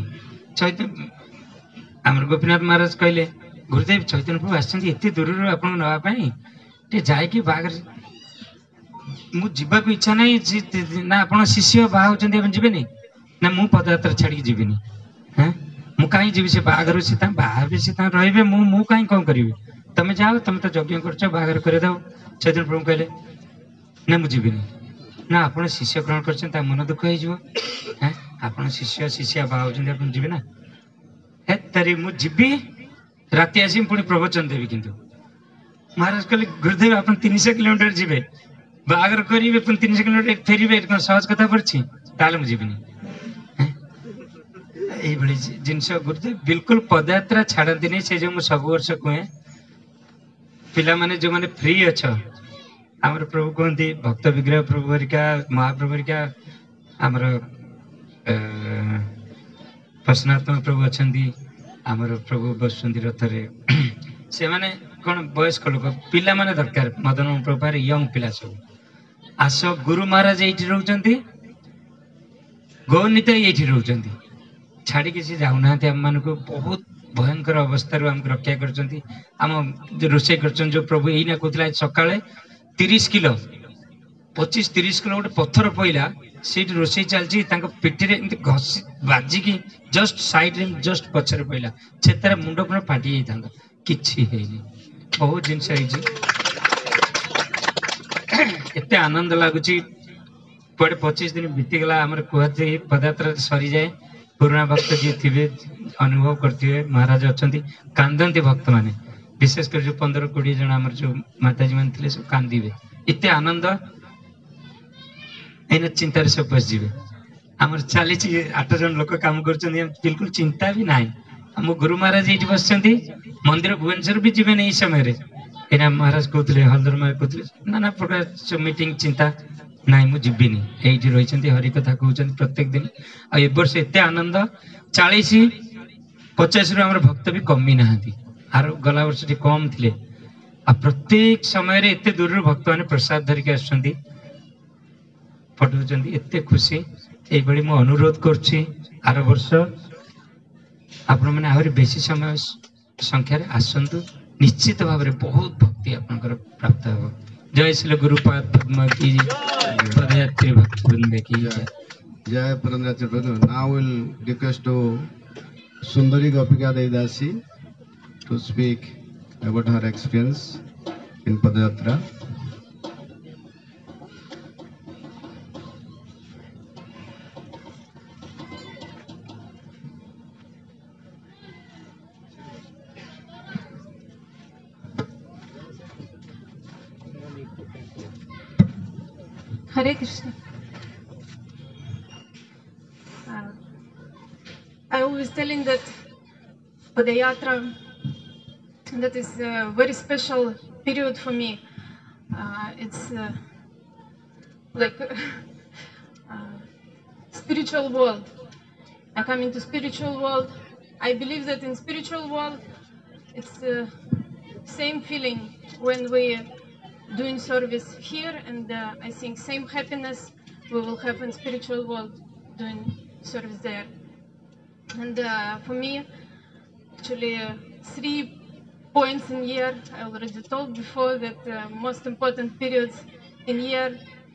ଆମର ଗୋପୀନାଥ ମହାରାଜ କହିଲେ, ଗୁରୁଦେବ ଚୈତନ୍ୟ ପ୍ରଭୁ ଆସିଛନ୍ତି ଏତେ ଦୂରରୁ ଆପଣଙ୍କୁ ନେବା ପାଇଁ, ଟିକେ ଯାଇକି ବାହାଘର। ମୁଁ ଯିବାକୁ ଇଚ୍ଛା ନାହିଁ। ନା ଆପଣ ଶିଷ୍ୟ ବାହା ହଉଛନ୍ତି, ଆପଣ ଯିବେନି? ନା ମୁଁ ପଦଯାତ୍ରା ଛାଡିକି ଯିବିନି। ମୁଁ କାହିଁ ଯିବି? ସେ ବାହାଘର ସେ ତାଙ୍କ ବାହା ହେବେ, ସେ ତାଙ୍କ ରହିବେ, ମୁଁ କାହିଁ କଣ କରିବି? ତମେ ଯାଅ, ତମେ ତ ଯଜ୍ଞ କରୁଛ, ବାହାଘର କରିଦାও। ଚୈତନ୍ୟ ପ୍ରଭୁ କହିଲେ, ନା ମୁଁ ଯିବିନି। ନା ଆପଣ ଶିଷ୍ୟ ଗ୍ରହଣ କରିଛନ୍ତି, ତା ମନ ଦୁଃଖ ହେଇଯିବ। ଆପଣ ଶିଷ୍ୟା ବାହା ହଉଛନ୍ତି, ଆପଣ ଯିବେ ନା? ତାରି ମୁଁ ଯିବି, ରାତି ଆସିବି, ପୁଣି ପ୍ରବଚନ ଦେବି। କିନ୍ତୁ ମହାରାଜ କହିଲେ, ଗୁରୁଦେବ ଆପଣ 300 କିଲୋମିଟର ଯିବେ, ବାହାଘର କରିବେ, ପୁଣି 300 କିଲୋମିଟର ଫେରିବେ, କଣ ସହଜ କଥା ପଡିଛି? ତାହେଲେ ମୁଁ ଯିବିନି। এইଭଳି ଜିନିଷ ଗୁରୁଦେବ ବିଲକୁଲ ପଦଯାତ୍ରା ଛାଡନ୍ତିନି। ସେ ଯୋଉ ମୁଁ ସବୁ ବର୍ଷ କୁହେ, ପିଲାମାନେ ଯୋଉମାନେ ଫ୍ରି ଅଛ, ଆମର ପ୍ରଭୁ କୁହନ୍ତି ଭକ୍ତ ବିଗ୍ରହ ପ୍ରଭୁ ହେରିକା, ମହାପ୍ରଭୁ ହେରିକା, ଆମର ପ୍ରସନ୍ନାତ୍ମକ ପ୍ରଭୁ ଅଛନ୍ତି, ଆମର ପ୍ରଭୁ ବସୁଛନ୍ତି ରଥରେ। ସେମାନେ କଣ ବୟସ୍କ ଲୋକ, ପିଲାମାନେ ଦରକାର। ମଦନ ପ୍ରଭୁ ପାଖରେ ୟଙ୍ଗ ପିଲା ସବୁ ଆସ। ଗୁରୁ ମହାରାଜ ଏଇଠି ରହୁଛନ୍ତି, ଗୌନିତାଇ ଏଇଠି ରହୁଛନ୍ତି, ଛାଡିକି ସେ ଯାଉନାହାନ୍ତି। ଆମମାନଙ୍କୁ ବହୁତ ଭୟଙ୍କର ଅବସ୍ଥାରୁ ଆମକୁ ରକ୍ଷା କରିଛନ୍ତି। ଆମ ରୋଷେଇ କରିଛନ୍ତି ଯୋଉ ପ୍ରଭୁ, ଏଇନା କହୁଥିଲା ସକାଳେ 30 କିଲୋ 25-30 କିଲୋ ଗୋଟେ ପଥର ପଇଲା, ସେଇଠି ରୋଷେଇ ଚାଲିଛି, ତାଙ୍କ ପିଠିରେ ଏମିତି ଘଷି ବାଜିକି ଜଷ୍ଟ ସାଇଡରେ, ଜଷ୍ଟ ପଛରେ ପଇଲା, ସେଥିରେ ମୁଣ୍ଡ ପୁରା ଫାଟି ଯାଇଥାନ୍ତା, କିଛି ହେଇନି। ବହୁତ ଜିନିଷ ହେଇଛି। ଏତେ ଆନନ୍ଦ ଲାଗୁଛି। କୁଆଡେ 25 ଦିନ ବିତିଗଲା, ଆମର କୁହନ୍ତି ପଦଯାତ୍ରା ସରିଯାଏ, ପୁରୁଣା ଭକ୍ତ ଯିଏ ଥିବେ ଅନୁଭବ କରିଥିବେ, ମହାରାଜ ଅଛନ୍ତି, କାନ୍ଦନ୍ତି ଭକ୍ତ ମାନେ, ବିଶେଷ କରି ଯୋଉ 15-20 ଜଣ ଆମର ଯୋଉ ମାତାଜୀ ମାନେ ଥିଲେ, ସବୁ କାନ୍ଦିବେ। ଏତେ ଆନନ୍ଦ, ଏଇନା ଚିନ୍ତାରେ ସବୁ ପଶିଯିବେ। ଆମର ଚାଲିଛି 8 ଜଣ ଲୋକ କାମ କରୁଛନ୍ତି, ବିଲକୁଲ ଚିନ୍ତା ବି ନାହିଁ। ଆମ ଗୁରୁ ମହାରାଜ ଏଇଠି ବସିଛନ୍ତି, ମନ୍ଦିର ଭୁବନେଶ୍ୱର ବି ଯିବେନି ଏଇ ସମୟରେ। ଏଇନା ମହାରାଜ କହୁଥିଲେ, ହଲଧର ମହାରାଜ କହୁଥିଲେ, ନା ପ୍ରକାର ମିଟିଂ ଚିନ୍ତା ନାଇଁ, ମୁଁ ଯିବିନି। ଏଇଠି ରହିଛନ୍ତି, ହରି କଥା କହୁଛନ୍ତି ପ୍ରତ୍ୟେକ ଦିନ। ଆଉ ଏ ବର୍ଷ ଏତେ ଆନନ୍ଦ, 40-50ରୁ ଆମର ଭକ୍ତ ବି କମି ନାହାନ୍ତି। ଆର ଗଲା ବର୍ଷ ଟିକେ କମ ଥିଲେ। ଆଉ ପ୍ରତ୍ୟେକ ସମୟରେ ଏତେ ଦୂରରୁ ଭକ୍ତମାନେ ପ୍ରସାଦ ଧରିକି ଆସୁଛନ୍ତି, ପଠଉଛନ୍ତି, ଏତେ ଖୁସି। এইଭଳି ମୁଁ ଅନୁରୋଧ କରୁଛି, ଆର ବର୍ଷ ଆପଣମାନେ ଆହୁରି ବେଶୀ ସମୟ ସଂଖ୍ୟାରେ ଆସନ୍ତୁ, ନିଶ୍ଚିତ ଭାବରେ ବହୁତ ଭକ୍ତି ଆପଣଙ୍କର ପ୍ରାପ୍ତ ହେବ। ଜୟ ଶ୍ରୀ ଗୁରୁପାଦ ପଦ୍ମ କି, ପଦଯାତ୍ରୀ ଭକ୍ତବୃନ୍ଦ की जय। जय पुरंदर प्रभु। Now we'll request to Sundari Gopika Devdasi to speak about her experience in Padayatra. Hare Krishna. I was telling that Padayatra, that is a very special period for me. It's like spiritual world. I come into spiritual world. I believe that in spiritual world, it's same feeling when we doing service here, and I think same happiness we will have in spiritual world doing service there. And for me, actually, 3 points in year. I already told before that most important periods in year.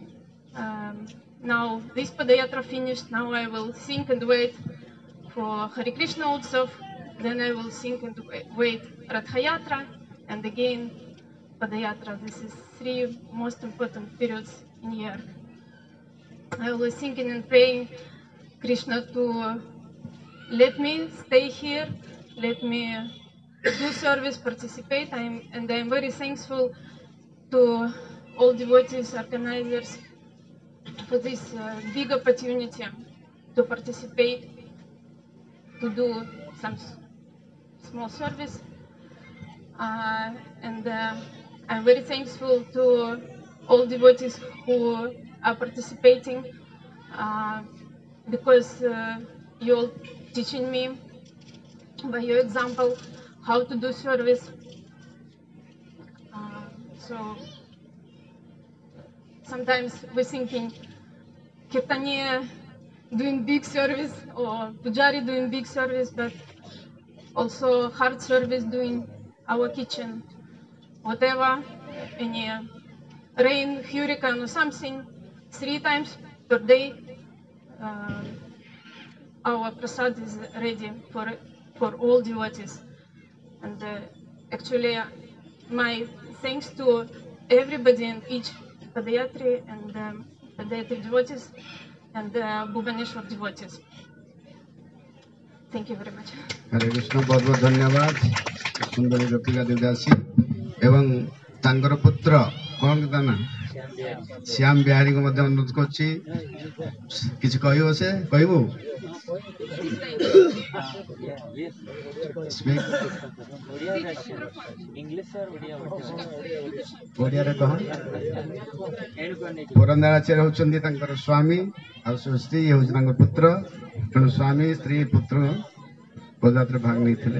Now this Padayatra finished. Now I will sing and wait for Hare Krishna Utsav. Then I will sing and wait Radhayatra, and again Padayatra. This is 3 most important periods in year. I was singing and praying Krishna to let me stay here, let me do service, participate. I'm very thankful to all devotees, organizers for this big opportunity to participate, to do some small service. And I'm very thankful to all devotees who are participating because you all teaching me by your example how to do service. So sometimes we're thinking Kirtaniya doing big service or Pujari doing big service, but also hard service doing our kitchen, whatever, any rain, hurricane or something, 3 times per day our prasad is ready for all devotees. And actually my thanks to everybody and each Padayatri and Padayatri devotees and Bhubaneswar devotees. Thank you very much. हरे कृष्ण बहुत बहुत धन्यवाद सुंदर गोपिका देवदासी एवं तांकर पुत्र कौन ता ना श्याम बिहारी को मध्य अनुरोध करछि किछ कहइबो से कहबो ओडिया रे कह पुरंदराचार्य होचंदी तांकर स्वामी और स्त्री होच तांकर पुत्र तेणु स्वामी स्त्री पुत्र पदयात्रा भाग नहीं थे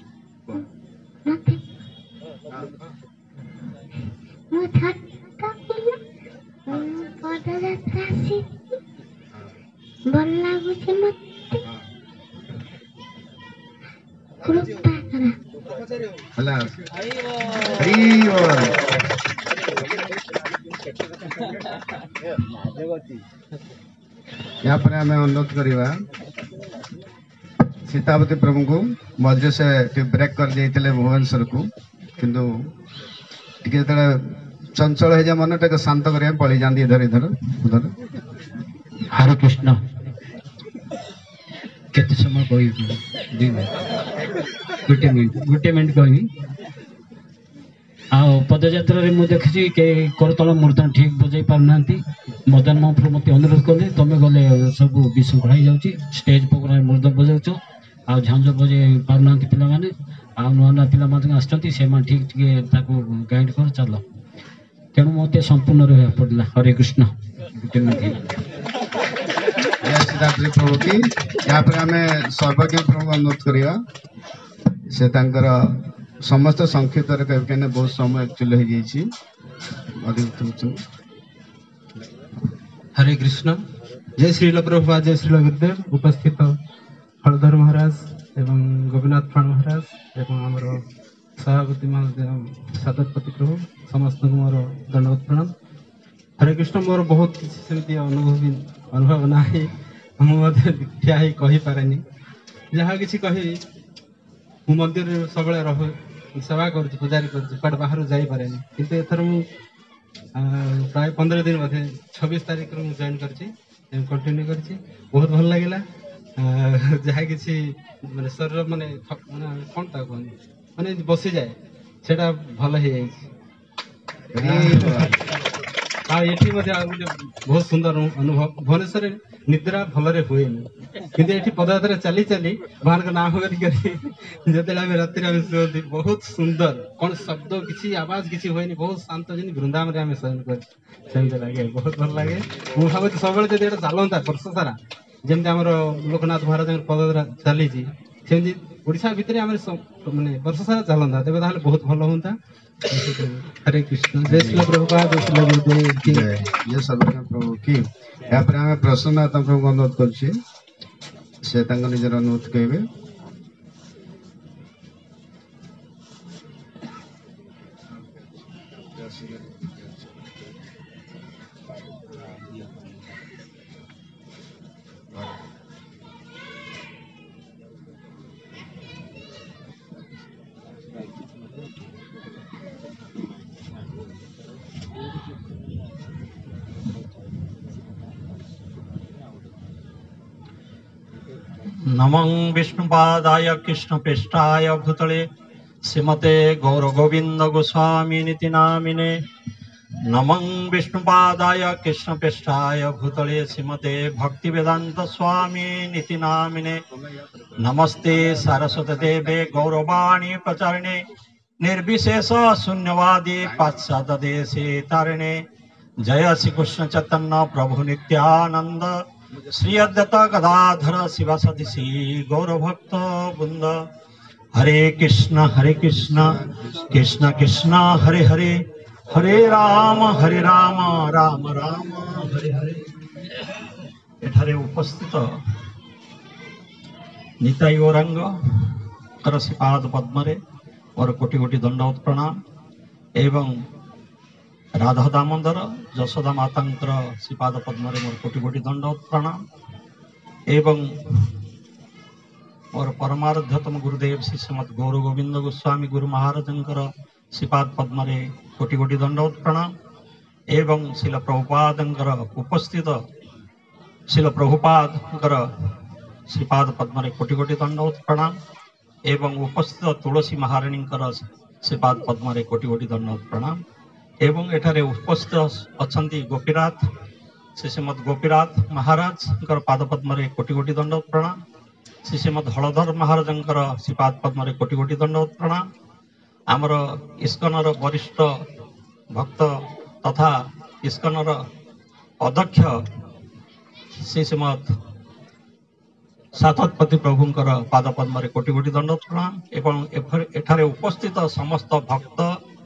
यहाँ पर हमें अनुरोध करवा सीतावती प्रभु को मध्य से ब्रेक कर जाइए भुवनेश्वर को किंतु चंचल है मन टे शांत करें पड़ी जाती इधर इधर उधर हरे कृष्ण केते समय कहि गोटे मिनट कहि आ पदयात्रा रे मु देखछि के करतल मूर्धन ठीक बजाई पार नांती मदन महाप्रभु मते अनुरोध कले तमे गले सब विशृंखला हो जाउची स्टेज प्रोग्राम मूर्धन बजाउचो आ झांझ बजे पार नांती पिला माने आ नुआ पिला माने आछंती से मान ठीक ठीक ताको गाइड कर चलो तेणु मते संपूर्ण रहे पड़ला हरे कृष्ण गोटे मिनट सीतावती प्रभु की यहाँ पर हमें सर्वज्ञ प्रभु अनुरोध करवा से तांकर समस्त संक्षिप्त कहने बहुत समय एक्चुअली हो हरे कृष्ण जय श्रील प्रभुपाद जय श्रील गुरुदेव उपस्थित हलधर महाराज एवं गोपीनाथ फाण महाराज एवं आमर सभापति महोदय सादरपति प्रभु समस्त मोर दंडवत प्रणाम हरे कृष्ण मोर बहुत सेमती अनुभव ना मुझे ठिया कही पारे जहाँ कि कही मु मंदिर सब रह सेवा कर पूजारी कर बाहर जापे किंतु एथर मु प्राय 15 दिन बोधे 26 तारीख में जॉइन कर कंटिन्यू कर बहुत भल लगे जहाँ कि माने शरीर माने कौन ता कहनी माने बसी जाए सेटा भल हो ये बहुत सुंदर अनुभव भुवनेश्वर निद्रा भल हुए किंतु ये पदयात्रा चली चली भगवान का नाम जो राति शुती बहुत सुंदर कौन शब्द किसी आवाज किसी हुए बहुत शांत जमी वृंदावन में शयन कर लगे बहुत भल लगे मुझे भावी सब चलता वर्ष सारा जमी आम लोकनाथ महाराज पदयात्रा चली ओडिशा भितर माने वर्ष सारा चलता तेज बहुत भल होता हरे कृष्ण जय श्री प्रभुपाद जय श्री गुरुदेव जय सर्वज्ञ प्रभु की यहाँ पर हमें प्रसन्नता प्रभु अनुरोध कर निजर अनुरोध कहे नमं विष्णुपादाय कृष्णप्रेष्ठाय भूतले श्रीमते गौरगोविंद गोस्वामी नीति नामिने नमं विष्णुपादाय कृष्णप्रेष्ठाय भूतले श्रीमते भक्तिवेदांत स्वामी नीति नामिने नमस्ते सरस्वती देवे गौरवाणी प्रचारिणे निर्विशेष शून्यवादी पाश्चात्य देशे तारिणे जय श्री कृष्ण चैतन्य प्रभु नित्यानंद श्री अद्वैत गदाधर शिवासादि श्री गौरभक्त वृंद हरे कृष्ण कृष्ण कृष्ण हरे हरे हरे राम राम राम हरे हरे। एठारे उपस्थित निताई गौरांग कर श्रीपाद पद्मरे और कोटि कोटि दंडवत प्रणाम एवं राधा दामोदर यशोदा मातांकर श्रीपाद पद्मरे मोर कोटि कोटि दंडवत प्रणाम एवं मोर परमाराध्यतम गुरुदेव श्री श्रीमद गौर गोविंद गोस्वामी गुरु महाराजंकर श्रीपाद पद्मरे कोटि कोटि दंडवत प्रणाम एवं शिल प्रभुपादंकर उपस्थित शिल प्रभुपादंकर श्रीपाद पद्मरे कोटि कोटि दंडवत प्रणाम एवं उपस्थित तुलसी महाराणींकर श्रीपाद पद्मरे कोटि कोटि दंडवत प्रणाम एवं एठारे उपस्थित अछंती गोपीनाथ श्री श्रीमद गोपीनाथ महाराज पाद पद्मरे कोटि कोटि दंडवत प्रणाम श्री श्रीमद हलधर महाराजंकर श्रीपाद पद्मरे कोटि कोटि दंडवत प्रणाम आमर इस्कनर वरिष्ठ भक्त तथा इस्कनर अध्यक्ष श्री श्रीमद सातपति प्रभुंकर पाद पद्मरे कोटि कोटि दंडवत प्रणाम एवं एठारे उपस्थित समस्त भक्त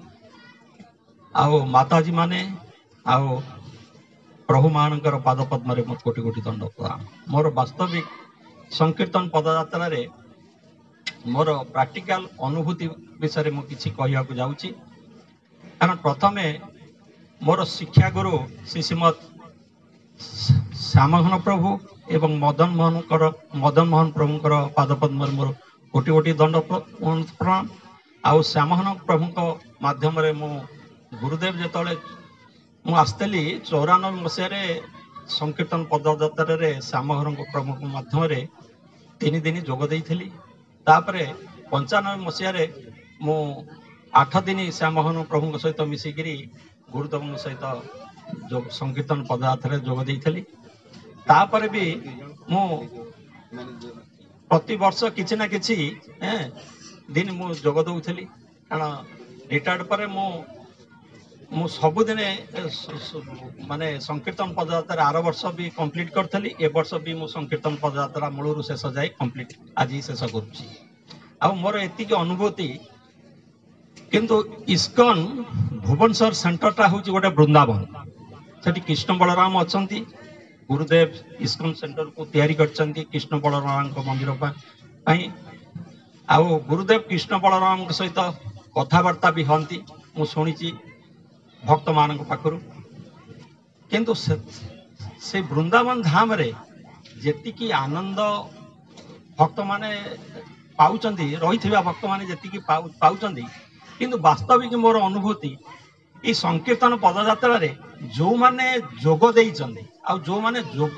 आओ माताजी माने आओ प्रभु मानकर पाद पद्मरे मत कोटि कोटि दंडवत प्रणाम। मोर वास्तविक संकीर्तन पदयात्रा रे मोर प्रैक्टिकल अनुभूति विषय में किसी कहवाक जाऊँगी कारण प्रथमे मोर शिक्षा गुरु श्री श्रीमद श्यामघन प्रभु एवं मदन मोहन प्रभुंकर पाद पद्म मोर कोटि कोटि दंड प्रणाम आउ श्यामघन प्रभु माध्यम मु गुरुदेव जिते आसली 94 मसीह संकीर्तन पदयात्रा रे श्यामघन प्रभु माध्यम 3 दिन जोगदे तापर 95 मसीह मु 8 दिन श्यामघन प्रभु सहित मिसिकी गुरुदेव सहित जो संकीर्तन पदयात्रा जोगदे तापर भी मु प्रति वर्ष किसी ना किसी दिन मु जोग दौली कारण रिटायर्ड पर मु सबुदिन माने संकीर्तन पदयात्रा आर वर्ष भी कंप्लीट करी ए वर्ष भी मु संकीर्तन पदयात्रा मूलरू शेष जाए कंप्लीट आज शेष करुच्ची आ मोर एति अनुभूति किंतु इस्कन भुवनेश्वर सेंटरटा हूँ गोटे वृंदावन से कृष्ण बलराम अच्छा गुरुदेव इस्कन सेंटर को तैयारी करछंती कृष्ण बलराम मंदिर आउ गुरुदेव कृष्ण बलराम सहित कथबार्ता भी हंती मु शुणी भक्त मान पाखु किंतु से वृंदावन धाम रे जेतिकी आनंद भक्त माने पाउचंती रही भक्त माने जेतिकी पाउचंती किंतु वास्तविक मोर अनुभूति ये संकीर्तन पदयात्रा रे जो माने जोग देइचंदी आ जो माने जोग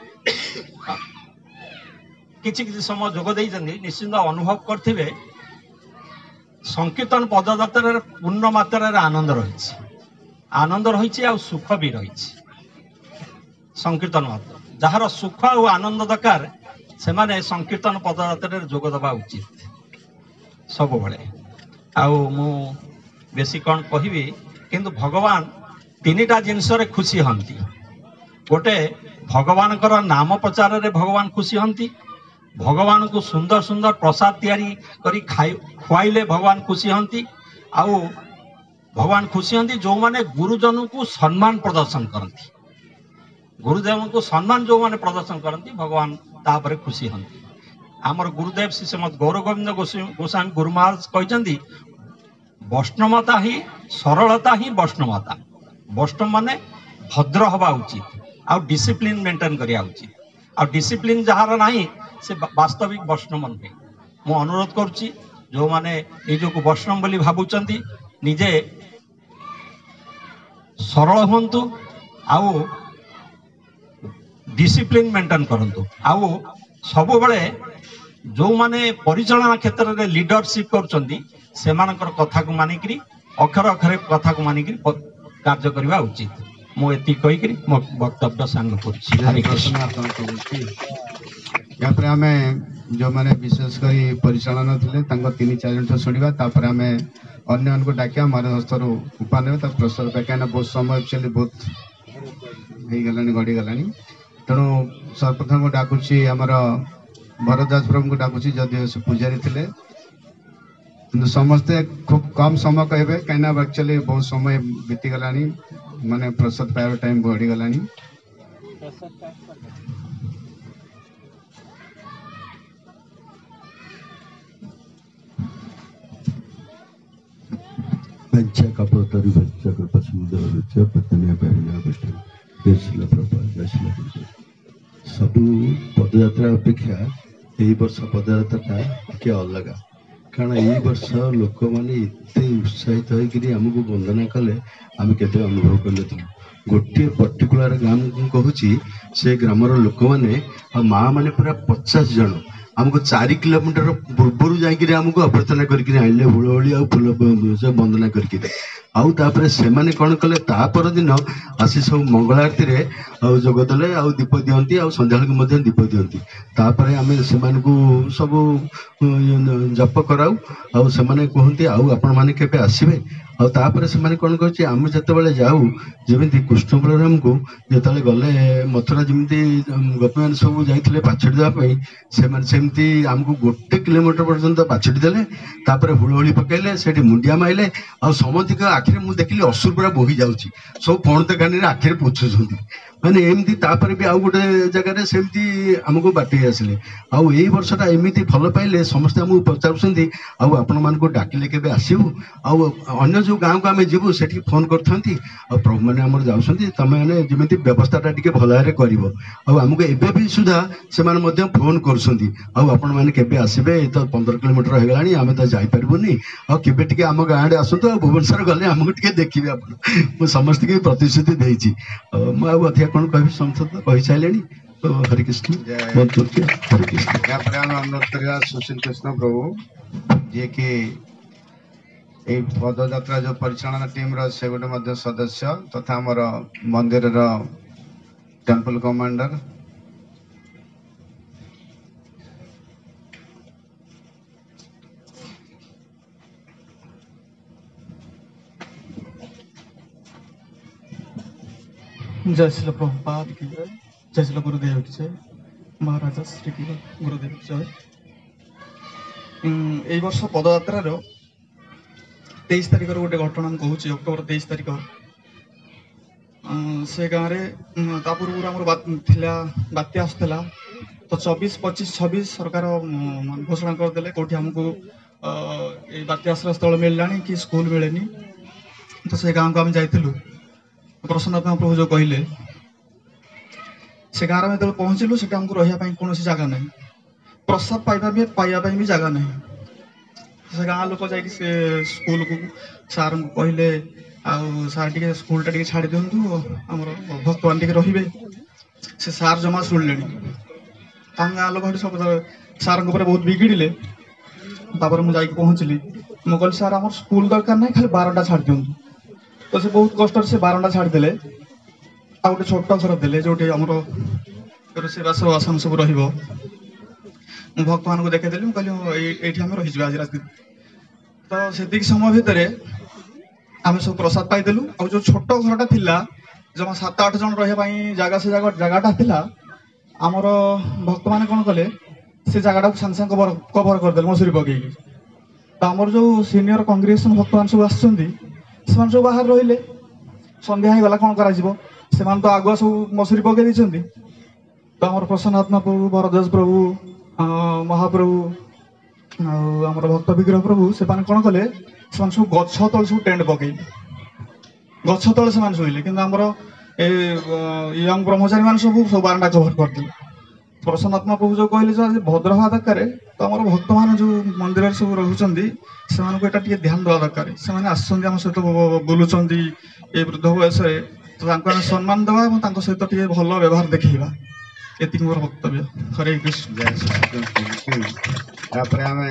किछि समय जोग देइचंदी निश्चित अनुभव करथिबे संकीर्तन पदयात्रा रे पूर्ण मात्रा रे आनंद रही आ सुख भी रही संकीर्तन मात्र जार सुख और आनंद दरकार से माने संकीर्तन पदयात्रा रे जोग दबा उचित सब बळे आउ मु बेसी कौन कहबी किंतु भगवान 3टा जिनस खुशी हंती गोटे भगवान नाम प्रचार रे भगवान खुशी हंती भगवान को सुंदर सुंदर प्रसाद तैयारी करी खुआइले भगवान खुशी हंती आउ भगवान खुशी हंती जो माने गुरुजन को सम्मान प्रदर्शन करती गुरुदेव को सम्मान जो माने प्रदर्शन करती भगवान तापर खुशी हंती आमर गुरुदेव श्री श्रीमद गौर गोविंद गोस्वामी गुरु महाराज कहते वैष्णवता ही सरलता ही वैष्णवता वैष्णव माने भद्र हवा उचित आ डिसिप्लिन मेंटेन करिया उचित आ डिसिप्लिन जहार नाही से वास्तविक वैष्णव नुहे मु अनुरोध करुच्ची जो माने निज को वैष्णव बोली भाबुचंती निजे सरल हुंतु आउ डिसिप्लिन मेंटेन करंतु आउ ସବୁବେଳେ ଯୋଉମାନେ ପରିଚାଳନା କ୍ଷେତ୍ରରେ ଲିଡରशिप କରୁଛନ୍ତି ସେମାନଙ୍କର କଥାକୁ ମାନିକିରି ଅକ୍ଷର ଅକ୍ଷରେ କଥାକୁ ମାନିକିରି କାର୍ଯ୍ୟ କରିବା ଉଚିତ। ମୁଁ ଏତିକି କହିକିରି ମୋ ବକ୍ତବ୍ୟ ସାଙ୍ଗ କରୁଛି। ହରେ କୃଷ୍ଣ। यापर आम जो मैंने विशेषकर परिचालन थे 3-4 जन शुणा तापर आम अन्य को डाकिया मारे हस्तर उपा ने प्रसाद कहीं बहुत समय एक्चुअली बहुत गला गड़ीगला तेणु सर्वप्रथम को डाकुची आमर भरद्वाज प्रभु को डाकुची जदि से पूजारी थे कि समस्ते खूब कम समय कहे कहीं एक्चुअली बहुत समय बीतीगला माने प्रसाद पाइबा टाइम गड़ीगला। सब पदयात्रा अपेक्षा यही वर्ष पदयात्रा टे अलग कारण यही वर्ष लोक मैंने एत उत्साहित होमको वंदना कले आम के अनुभव कल गोटे पर्टिकुलर ग्राम कहूँ से ग्रामर लोक मैंने माँ मैंने पूरा 50 जन आमको 4 किलोमीटर पूर्वर जाकि आमको अभ्यर्थना करके आइले हुलहुली आ फूल वंदना करके आउ तापर से माने कौन कले तापर दिन आसी सब मंगल आरती रे आउ जगदले आउ दीप दियंती आउ संध्या को मध्य दीप दियंती तापर आमे से मान को सब जप कराऊ आउ से माने कहंती आउ आपण माने केबे आसीबे आउ तापर से माने कौन कहछि आमे जते बेले जाऊ जेमिति कृष्ण बलराम को जते गले मथुरा जेमिति गोपी मान सब जाइथिले पाछड़ी देबा पई से माने सेमिति हमको 1 किलोमीटर पर्यंत पाछड़ी देले तापर हुलहुली पकेले सेठी मुंडिया माइले आउ समधिक आखिर मुझे देखिली असुर पूरा बोही जाऊँगी सब पणत कानी आखिर पोछुंट माने एमती तापर भी आउ गोटे जगह सेमती आमको बाटे आसिले आउ यही वर्षटा एमती भल पाइले समस्ते आमको पचारुंट आउ आपण मान को डाकिले केबे आसीबू आउ अन्य जो गाँव को आम जीवु से फोन करथंती आ प्रभु मैंने आमर जाउछंती तमे माने जेमिति व्यवस्थाटा टिके भल भाबरे करिवो आउ आमको एबे भी सुधा से माने मध्य फोन करछंती आउ आपण माने केबे आसीबे तो 15 किलोमीटर हो गलानी आमे तो जाई परबोनी आ केबे टिके आम गाँव रे आसंतो भुवनेश्वर गले आमको टिके देखिबे आपण मु समस्त के प्रतिश्रुति देइछि मु आ अधिक कोन कहबी संसद कहि साइलेनी तो हरे कृष्ण बंतुर्य हरे कृष्ण या प्राण अनुरोध करिया सुशील कृष्ण प्रभु जे कि ए पदयात्रा जो परिचालन टीम रो से गोटे मध्य सदस्य तथा हमर मंदिर रो टेम्पल कमांडर जय श्री प्रभुपाद की जय, जय श्री गुरुदेव की जय, महाराजा श्री की गुरुदेव की जय। ए वर्ष पदयात्रार 23 तारिख गोटे घटना कहूँ अक्टोबर 23 तारिख से गाँव में पूर्व आम बात्या आसला तो 24, 25, 26 सरकार घोषणा करदे कौटी आमको बात्या आश्रय स्थल मिलला कि स्कूल मिले तो से गाँव को आम जाइलु प्रसन्नात्मा प्रभु जो कहले से गाँव में जो पहुँचलु से आमको रही कौन जगह ना प्रसाद पाइबा भी जगह ना से गाँव लोक जा स्कूल को सार को कहले आर टे स्कूल टा छाड़ी दिंतु आमर भक्त मान टे रे से सार जमा शुणिले गाँव लोक सब सार बहुत बिगिड़े मुझे पहुँचली मुझे कहली सार आम स्कूल दरकार ना खाली 12टा छाड़ दिंतु तो से बहुत कष्ट से 12टा छाड़दे आ गए छोट घर देले जो आमर रोषेबास आसन सब भक्त मान को देखदेली कहली ये आम रही आज रात तो से समय भितर आम सब प्रसाद पाइदेलु आ जो छोट घरटा थिला जमा 7-8 जन रही जगह से जगहटा थिला आमर भक्त मैंने कौन कले से जगह को सागे सागे कवर करदे मसूरी पकई तो आमर जो सीनियर कांग्रेगेसन भक्त मान सब आसुच्च से सब बाहर रहिले संध्या हो गला कौन कर तो आगुआ सब मसूरी पकई तो आम प्रसन्नात्मा प्रभु भरद्वाज प्रभु महाप्रभु आमर भक्त विग्रह प्रभु से कौन कले सब गछ तल सब टेंट पकई गछ तले से शुले कि आमर यंग ब्रह्मचारी मान सब सब बारंडा कभर करदे प्रसन्नात्मा प्रभु जो कहले जो आज भद्र हवा दरकार तो आम भक्त मान जो मंदिर सब रोचंती से ध्यान देवा दरकार से आम सहित बुलूं ये वृद्ध बयस तो सम्मान देवा सहित भल व्यवहार देखा ଏତିକି ମୋର ବକ୍ତବ୍ୟ। ହରେ କୃଷ୍ଣ। ତାପରେ ଆମେ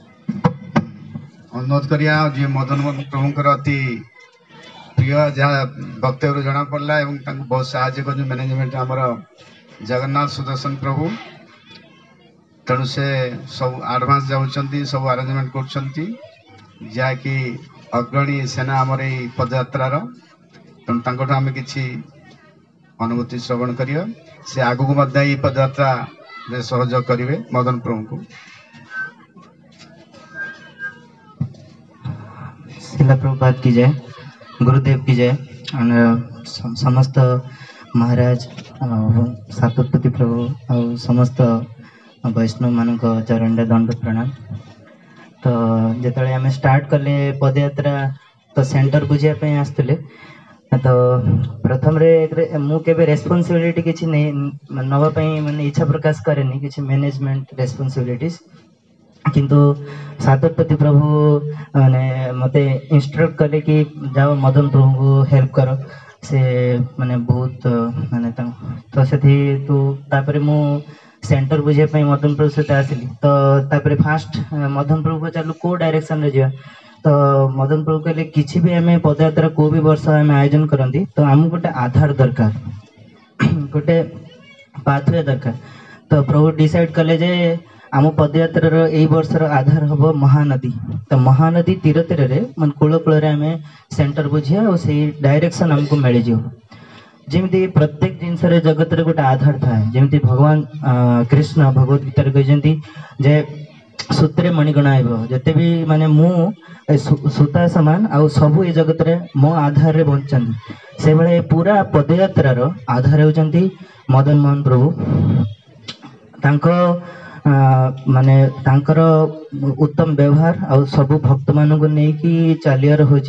ଅନୁରୋଧ କରିବା ଯିଏ ମଦନ ମୋହନ ପ୍ରଭୁଙ୍କର ଅତି ପ୍ରିୟ ଯାହା ବକ୍ତବ୍ୟରୁ ଜଣା ପଡ଼ିଲା ଏବଂ ତାଙ୍କୁ ବହୁତ ସାହାଯ୍ୟ କରୁଛନ୍ତି ମ୍ୟାନେଜମେଣ୍ଟ ଆମର ଜଗନ୍ନାଥ ସୁଦର୍ଶନ ପ୍ରଭୁ। ତେଣୁ ସେ ସବୁ ଆଡ଼ଭାନ୍ସ ଯାଉଛନ୍ତି, ସବୁ ଆରେଞ୍ଜମେଣ୍ଟ କରୁଛନ୍ତି, ଯାହାକି ଅଗ୍ରଣୀ ସେନା ଆମର ଏଇ ପଦଯାତ୍ରାର। ତେଣୁ ତାଙ୍କଠୁ ଆମେ କିଛି ଅନୁଭୂତି ଶ୍ରବଣ କରିବା। ସେ ଆଗକୁ ମଧ୍ୟ ଏଇ ପଦଯାତ୍ରାରେ ସହଯୋଗ କରିବେ ମଦନ ପ୍ରଭୁଙ୍କୁ। शिला प्रभुपाद की जय, गुरुदेव की जय। समस्त महाराज सातपति प्रभु और समस्त वैष्णव मान चरण दंड प्रणाम। तो जिते आम स्टार्ट कले पदयात्रा तो सेंटर बुझापी आसते तो प्रथम मुझे रेस्पॉन्सिबिलिटी किसी नापी माने इच्छा प्रकाश करे किसी मैनेजमेंट रेस्पॉन्सिबिलिटीज किंतु सातपति प्रभु माने मते इंस्ट्रक्ट कले कि जाओ मदन प्रभु को हेल्प करो से माने बहुत माने तो से तो तापरे मु सेंटर बुझे मदन प्रभु सहित आसिली। तो तापरे फास्ट मदन प्रभु को चलू को डायरेक्शन रे जा तो मदन प्रभु कहले किसी भी आम पदयात्रा को भी वर्ष आम आयोजन करती तो आमको गोटे आधार दरकार गोटे पाथवे दरकार। तो प्रभु डिसाइड कले जे आम पदयात्रार यही वर्षर आधार हम महानदी। तो महानदी तीर तीर मन कूल कूल आम सेंटर बुझिया और से डायरेक्शन आमको मिल जाओ। जमी प्रत्येक जिनस जगत रे गोटे आधार थाए जमी भगवान कृष्ण भगवत गीता कहते जे सूत्रे मणिगणाइब जिते भी माने मु सूता सामान आ सबू ये जगत रे मो आधार रे बंचंदी से भाई पूरा पदयात्रार आधार होचंती मदन मोहन प्रभु। तांको माने तांकर उत्तम व्यवहार और सबू भक्त मान को लेकिन चलियार हूँ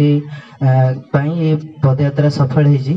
पदयात्रा सफल होती।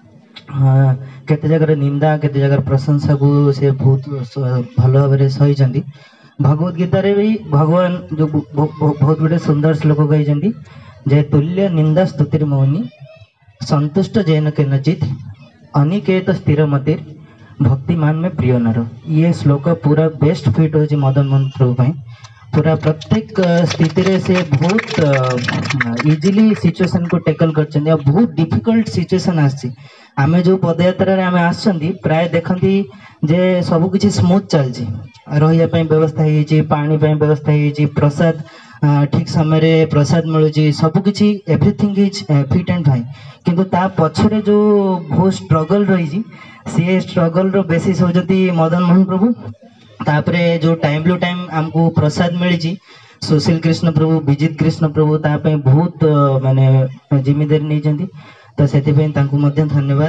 केते जगह निंदा केते जगह प्रशंसा को से बहुत भल भाव सही। भगवत गीता रे भी भगवान जो बहुत गुटे सुंदर श्लोक कही जे तुल्य निंदा स्तुतिर मौनी संतुष्ट जैन के नचित अनिकेत स्थिर मतिर भक्तिमान में प्रिय नर। ये श्लोक पूरा बेस्ट फिट हो मदन मोहन प्रभु पूरा प्रत्येक स्थिति रे से बहुत इजीली सिचुएशन को टैकल करछन। बहुत डिफिकल्ट सिचुएशन आसी आमे जो पदयात्रा रे आमे आछंदी प्राय देखंती जे सब किछि स्मूथ चलछि रहिया पई व्यवस्था हेछि पानी पई व्यवस्था हेछि प्रसाद ठीक समय रे प्रसाद मिलुछि सब किछि everything is fit and fine. किंतु ता पछरे जो बहुत स्ट्रगल रही सी स्ट्रगल रो बेसिस होजती मदन मोहन प्रभु। तापरे जो टाइम टू टाइम हमको प्रसाद मिली सुशील कृष्ण प्रभु विजित कृष्ण प्रभु तापे बहुत माने जिम्मेदारी नहीं तो से धन्यवाद।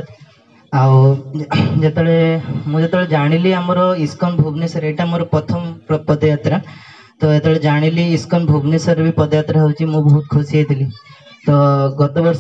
आते जानिली आमर इस्कन भुवनेश्वर यहाँ मोर प्रथम पदयात्रा तो ये जानिली इस्कन भुवनेश्वर भी पदयात्रा होची मु बहुत खुशी होती। तो गत वर्ष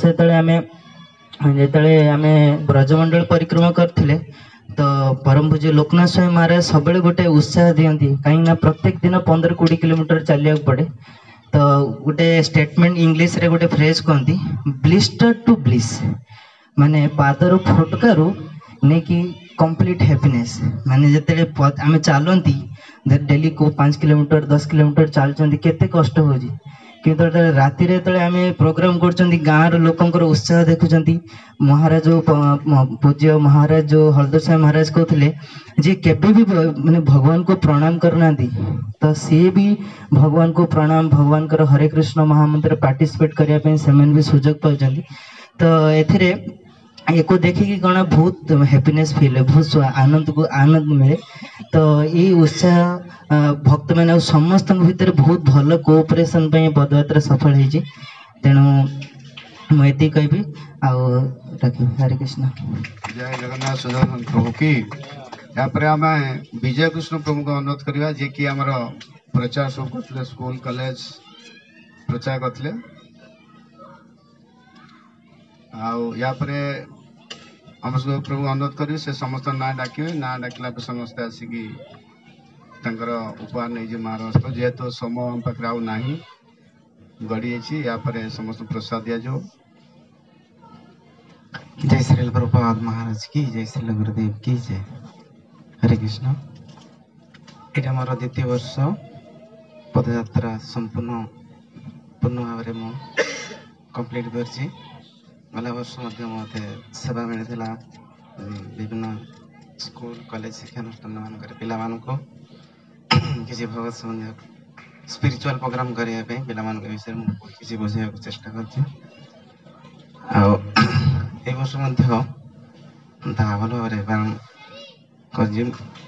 आम ब्रजमंडल परिक्रमा करथिले तो परम पूज्य लोकनाथ स्वामी महाराज सब गोटे उत्साह दियंती कहीं प्रत्येक दिन 15-20 किलोमीटर चलिया पड़े। तो गोटे स्टेटमेंट इंग्लिश रे गोटे फ्रेज कहती ब्लिस्टर टू ब्लिस माने पादर फोटकारु नहीं कि कंप्लीट हैप्पीनेस माने जिते आम चलती डेली को 5 किलोमीटर 10 किलोमीटर चलती केते कष्ट हो किंतु राति आम प्रोग्राम कर गाँव लोकंर उत्साह देखुं। महाराज पूज्य महाराज जो हरदर स्वामी महाराज कहते जे केबे भी माने भगवान को प्रणाम करना तो सी भी भगवान को प्रणाम भगवान कर हरे कृष्ण महामंत्र पार्टिसिपेट करने से भी सुजोग पाँच। तो एथिरे को देखिकी कौन बहुत हैप्पीनेस फील है बहुत आनंद मिले। तो ये उत्साह भक्त मैंने समस्त भितर बहुत भल कोऑपरेशन पदयात्रा सफल होती तेणु मुझे कहबी हरे कृष्ण जय जगन्नाथ सुदर्शन प्रभु की। यापर आम विजय कृष्ण प्रभु को अनुरोध करवा जे कि आमर प्रचार सब करते स्कूल कॉलेज प्रचार करते आपर आम सब प्रभु अनुरोध करें से समस्त ना डाकिए ना डाकला समस्ते आसिकी उपहार नहीं महाराष्ट्र जेहेतु समय आम पाखे आउ ना गड़ी यापर समस्त प्रसाद दि जाओ। जय श्री प्रभुपाद महाराज की जय श्री गुरुदेव की जय। हरे हरे कृष्ण এটা আমার দ্বিতীয় বর্ষ পদযাত্রা সম্পূর্ণ ପୂର୍ଣ୍ଣ ଭାବରେ ମୁଁ କମ୍ପ୍ଲିଟ୍ କରିଛି। ଗଲା ବର୍ଷ ମଧ୍ୟ ମୋତେ ସେବା ମିଳିଥିଲା ବିଭିନ୍ନ ସ୍କୁଲ କଲେଜ ଶିକ୍ଷାନୁଷ୍ଠାନମାନଙ୍କରେ ପିଲାମାନଙ୍କୁ କିଛି ଭଗବତ ସମ୍ବନ୍ଧୀୟ ସ୍ପିରିଚୁଆଲ ପ୍ରୋଗ୍ରାମ କରିବା ପାଇଁ ପିଲାମାନଙ୍କ ବିଷୟରେ ମୁଁ କିଛି ବୁଝାଇବାକୁ ଚେଷ୍ଟା କରିଛି। ଆଉ ଏ ବର୍ଷ ମଧ୍ୟ ତାହା ଭଲ ଭାବରେ ପାଳନ କରିଛି।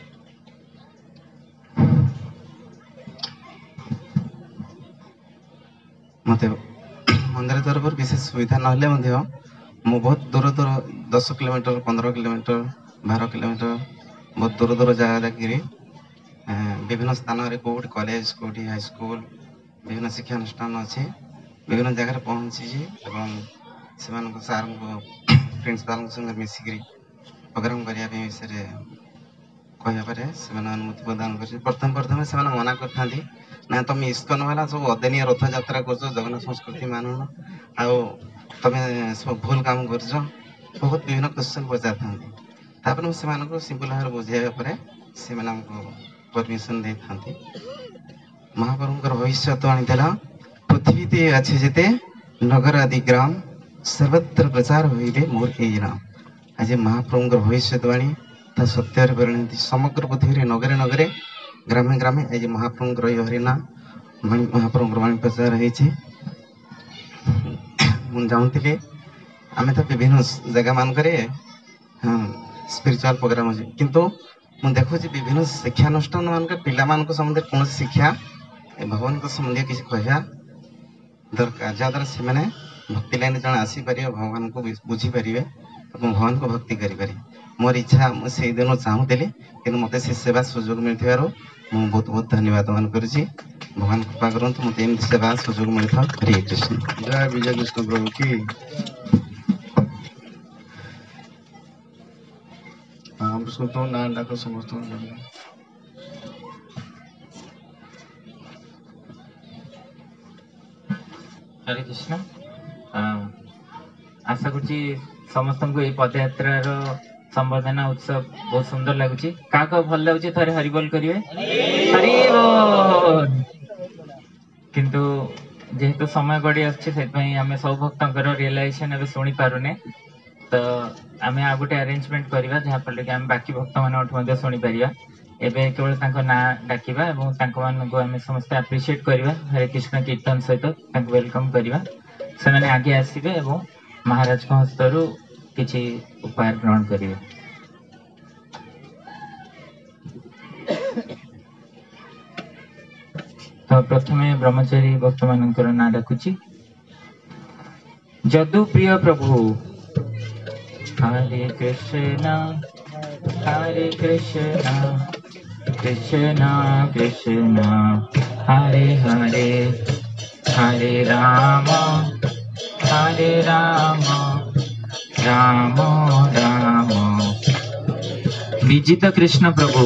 ମୋତେ ମନ୍ଦିର ତରଫରୁ ବିଶେଷ ସୁବିଧା ନହେଲେ ମଧ୍ୟ ମୁଁ ବହୁତ ଦୂର 10 କିଲୋମିଟର 15 କିଲୋମିଟର 12 କିଲୋମିଟର ବହୁତ ଦୂର ଜାଗା ଯାଇକିରି ବିଭିନ୍ନ ସ୍ଥାନରେ କେଉଁଠି କଲେଜ କେଉଁଠି ହାଇସ୍କୁଲ ବିଭିନ୍ନ ଶିକ୍ଷାନୁଷ୍ଠାନ ଅଛି ବିଭିନ୍ନ ଜାଗାରେ ପହଞ୍ଚିଛି ଏବଂ ସେମାନଙ୍କ ସାର୍ଙ୍କ ପ୍ରିନ୍ସିପାଲଙ୍କ ସଙ୍ଗେ ମିଶିକିରି ପ୍ରୋଗ୍ରାମ କରିବା ପାଇଁ ବିଷୟରେ କହିବା ପରେ ସେମାନେ ଅନୁମତି ପ୍ରଦାନ କରିଛନ୍ତି। ପ୍ରଥମେ ସେମାନେ ମନା କରିଥାନ୍ତି ନା ତମେ ଇସ୍କନ ବାଲା ସବୁ ଅଦିନିଆ ରଥଯାତ୍ରା କରୁଛ ଜଗନ୍ନାଥ ସଂସ୍କୃତି ମାନୁନ ଆଉ ତମେ ସବୁ ଭୁଲ କାମ କରୁଛ ବହୁତ ବିଭିନ୍ନ କ୍ୱେଶ୍ଚନ ପଚାରିଥାନ୍ତି। ତାପରେ ମୁଁ ସେମାନଙ୍କୁ ସିମ୍ପଲ ଭାବରେ ବୁଝାଇବା ପରେ ସେମାନେ ଆମକୁ ପରମିଶନ ଦେଇଥାନ୍ତି। ମହାପ୍ରଭୁଙ୍କର ଭବିଷ୍ୟତବାଣୀ ଥିଲା ପୃଥିବୀତେ ଅଛି ଯେତେ ନଗର ଆଦି ଗ୍ରାମ ସର୍ବତ୍ର ପ୍ରଚାର ହୋଇବେ ମୋର ଏଇ ନାମ। ଆଜି ମହାପ୍ରଭୁଙ୍କର ଭବିଷ୍ୟତବାଣୀ ତା ସତ୍ୟରେ ପରିଣତି ସମଗ୍ର ପୃଥିବୀରେ ନଗରେ ନଗରେ ଗ୍ରାମେ ଗ୍ରାମେ ଆଜି ମହାପ୍ରଭୁଙ୍କର ଏହି ହରିନାମ ମହାପ୍ରଭୁଙ୍କର ବାଣୀ ପ୍ରଚାର ହେଇଛି। ମୁଁ ଚାହୁଁଥିଲି ଆମେ ତ ବିଭିନ୍ନ ଜାଗା ମାନଙ୍କରେ ସ୍ପିରିଚୁଆଲ ପ୍ରୋଗ୍ରାମ ଅଛି କିନ୍ତୁ ମୁଁ ଦେଖୁଛି ବିଭିନ୍ନ ଶିକ୍ଷାନୁଷ୍ଠାନ ମାନଙ୍କରେ ପିଲାମାନଙ୍କ ସମ୍ବନ୍ଧରେ କୌଣସି ଶିକ୍ଷା ଭଗବାନଙ୍କ ସମ୍ବନ୍ଧୀୟ କିଛି କହିବା ଦରକାର ଯାହାଦ୍ୱାରା ସେମାନେ ଭକ୍ତି ଲାଇନରେ ଜଣେ ଆସିପାରିବେ ଭଗବାନଙ୍କୁ ବୁଝିପାରିବେ ଏବଂ ଭଗବାନଙ୍କୁ ଭକ୍ତି କରିପାରିବେ। ମୋର ଇଚ୍ଛା ମୁଁ ସେଇଦିନ ଚାହୁଁଥିଲି କିନ୍ତୁ ମୋତେ ସେ ସେବା ସୁଯୋଗ ମିଳିଥିବାରୁ ମୁଁ ବହୁତ ବହୁତ ଧନ୍ୟବାଦ ମାନ କରୁଛି। ଭଗବାନ କୃପା କରନ୍ତୁ ମୋତେ ଏମିତି ସେବା ସୁଯୋଗ ମିଳିଥାଉ। ହରେ କୃଷ୍ଣ ଜୟ ବିଜୟ କୃଷ୍ଣ ପ୍ରଭୁ କି ସମସ୍ତଙ୍କ ନାଁ ଡାକ ସମସ୍ତଙ୍କ हरे कृष्ण आशा करुच्ची समस्त को ये पदयात्रार संबर्धना उत्सव बहुत सुंदर लगुच क्या भल लगुच थे हरिबोल करेंगे हरिबोल किंतु जेहेतु समय गड़ी आम सब भक्त रियलाइजेशन ए शुणी पारुने तो आम आ गोटे अरेंजमेंट करवा जहाँफल कि आम बाकी भक्त मान शुणी पार एवं केवल ना डाकिबा आम समस्त एप्रिशिएट करवा हरे कृष्ण कीर्तन सहित वेलकम करवा से आगे आसबे और महाराज हस्तरू किसी उपहार ग्रहण करेंगे। तो प्रथम ब्रह्मचारी भक्त मान ना डाकुची जदु प्रिय प्रभु हरे कृष्ण कृष्ण कृष्ण हरे हरे हरे राम राम राम विजित कृष्ण प्रभु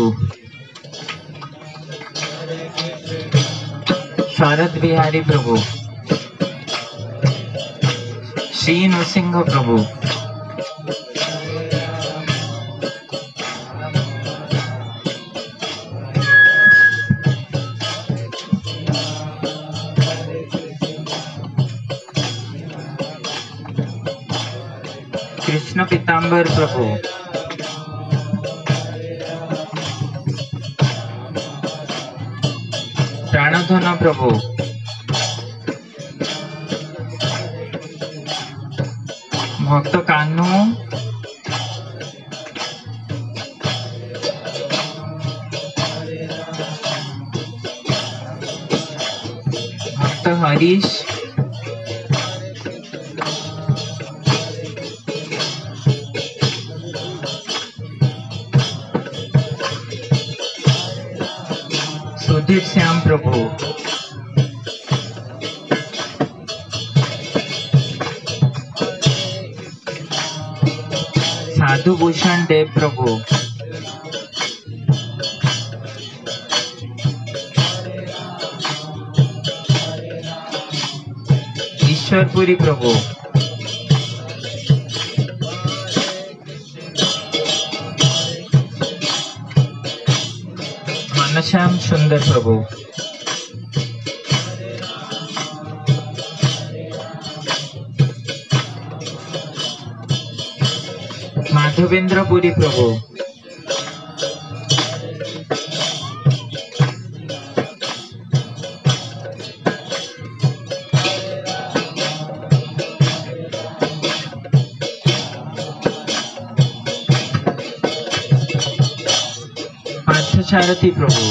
शरद बिहारी प्रभु श्री नृसिंह प्रभु कृष्ण पीताम्बर प्रभु प्राणधन प्रभु भक्त कान्हू भक्त हरीश सुधीर श्याम प्रभु साधु भूषण देव प्रभु ईश्वरपुरी प्रभु घनश्याम सुंदर प्रभु, माधवेंद्र पुरी प्रभु, पार्थसारथी प्रभु,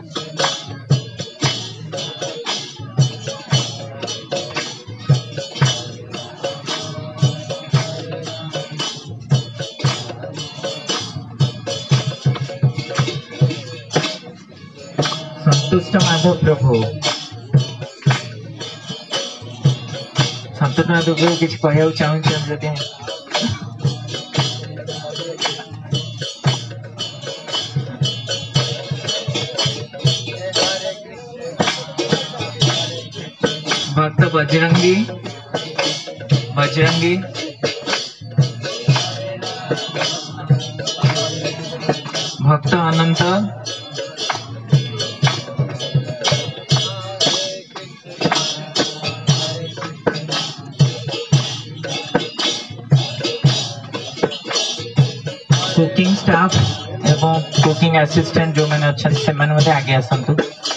संतुष्ट माधव प्रभु, संतुष्ट माधव प्रभु किसी कहू चाहूँ भक्त बजरंगी, बजरंगी, भक्त अनंत, कुकिंग स्टाफ एवं कुकिंग असिस्टेंट जो मैंने अच्छा से मैंने मते आगे आसंतु।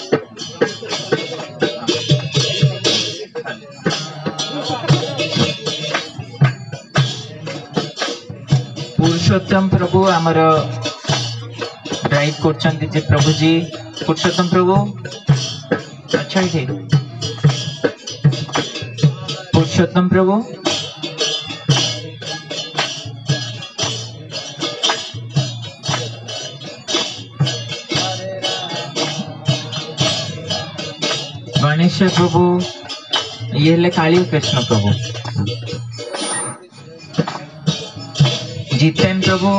पुरुषोत्तम प्रभु आमर ड्राइव करछन्ति जे प्रभु जी, पुरुषोत्तम प्रभु अच्छा ही पुरुषोत्तम प्रभु, गणेश प्रभु, ये ले काली कृष्ण प्रभु, जितेन प्रभु,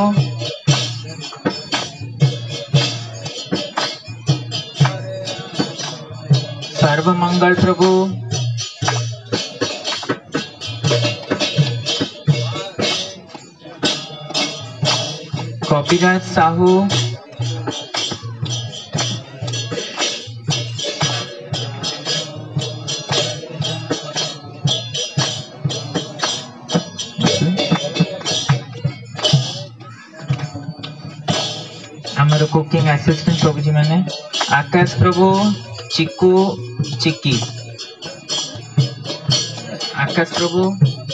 सर्वमंगल प्रभु, कपिराज साहू, हमारे कुकिंग असिस्टेंट प्रभु जी मैंने आकाश प्रभु, चिकू चिक्की, आकाश प्रभु,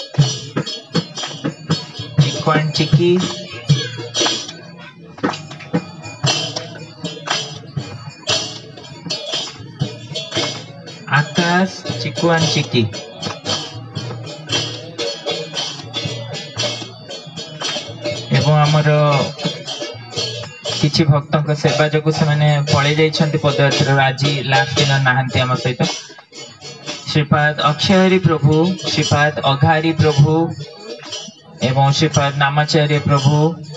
चिक्कू एंड चिक्की, आकाश, चिक्कू एंड चिक्की, एवं आमर किछि भक्तों को सेवा जो से मैंने पड़े जाइछन्ति पदयात्रा आज लास्ट दिन नहांती आम सहित श्रीपाद अक्षयहरि प्रभु, श्रीपाद अघारी प्रभु एवं श्रीपाद नामाचार्य प्रभु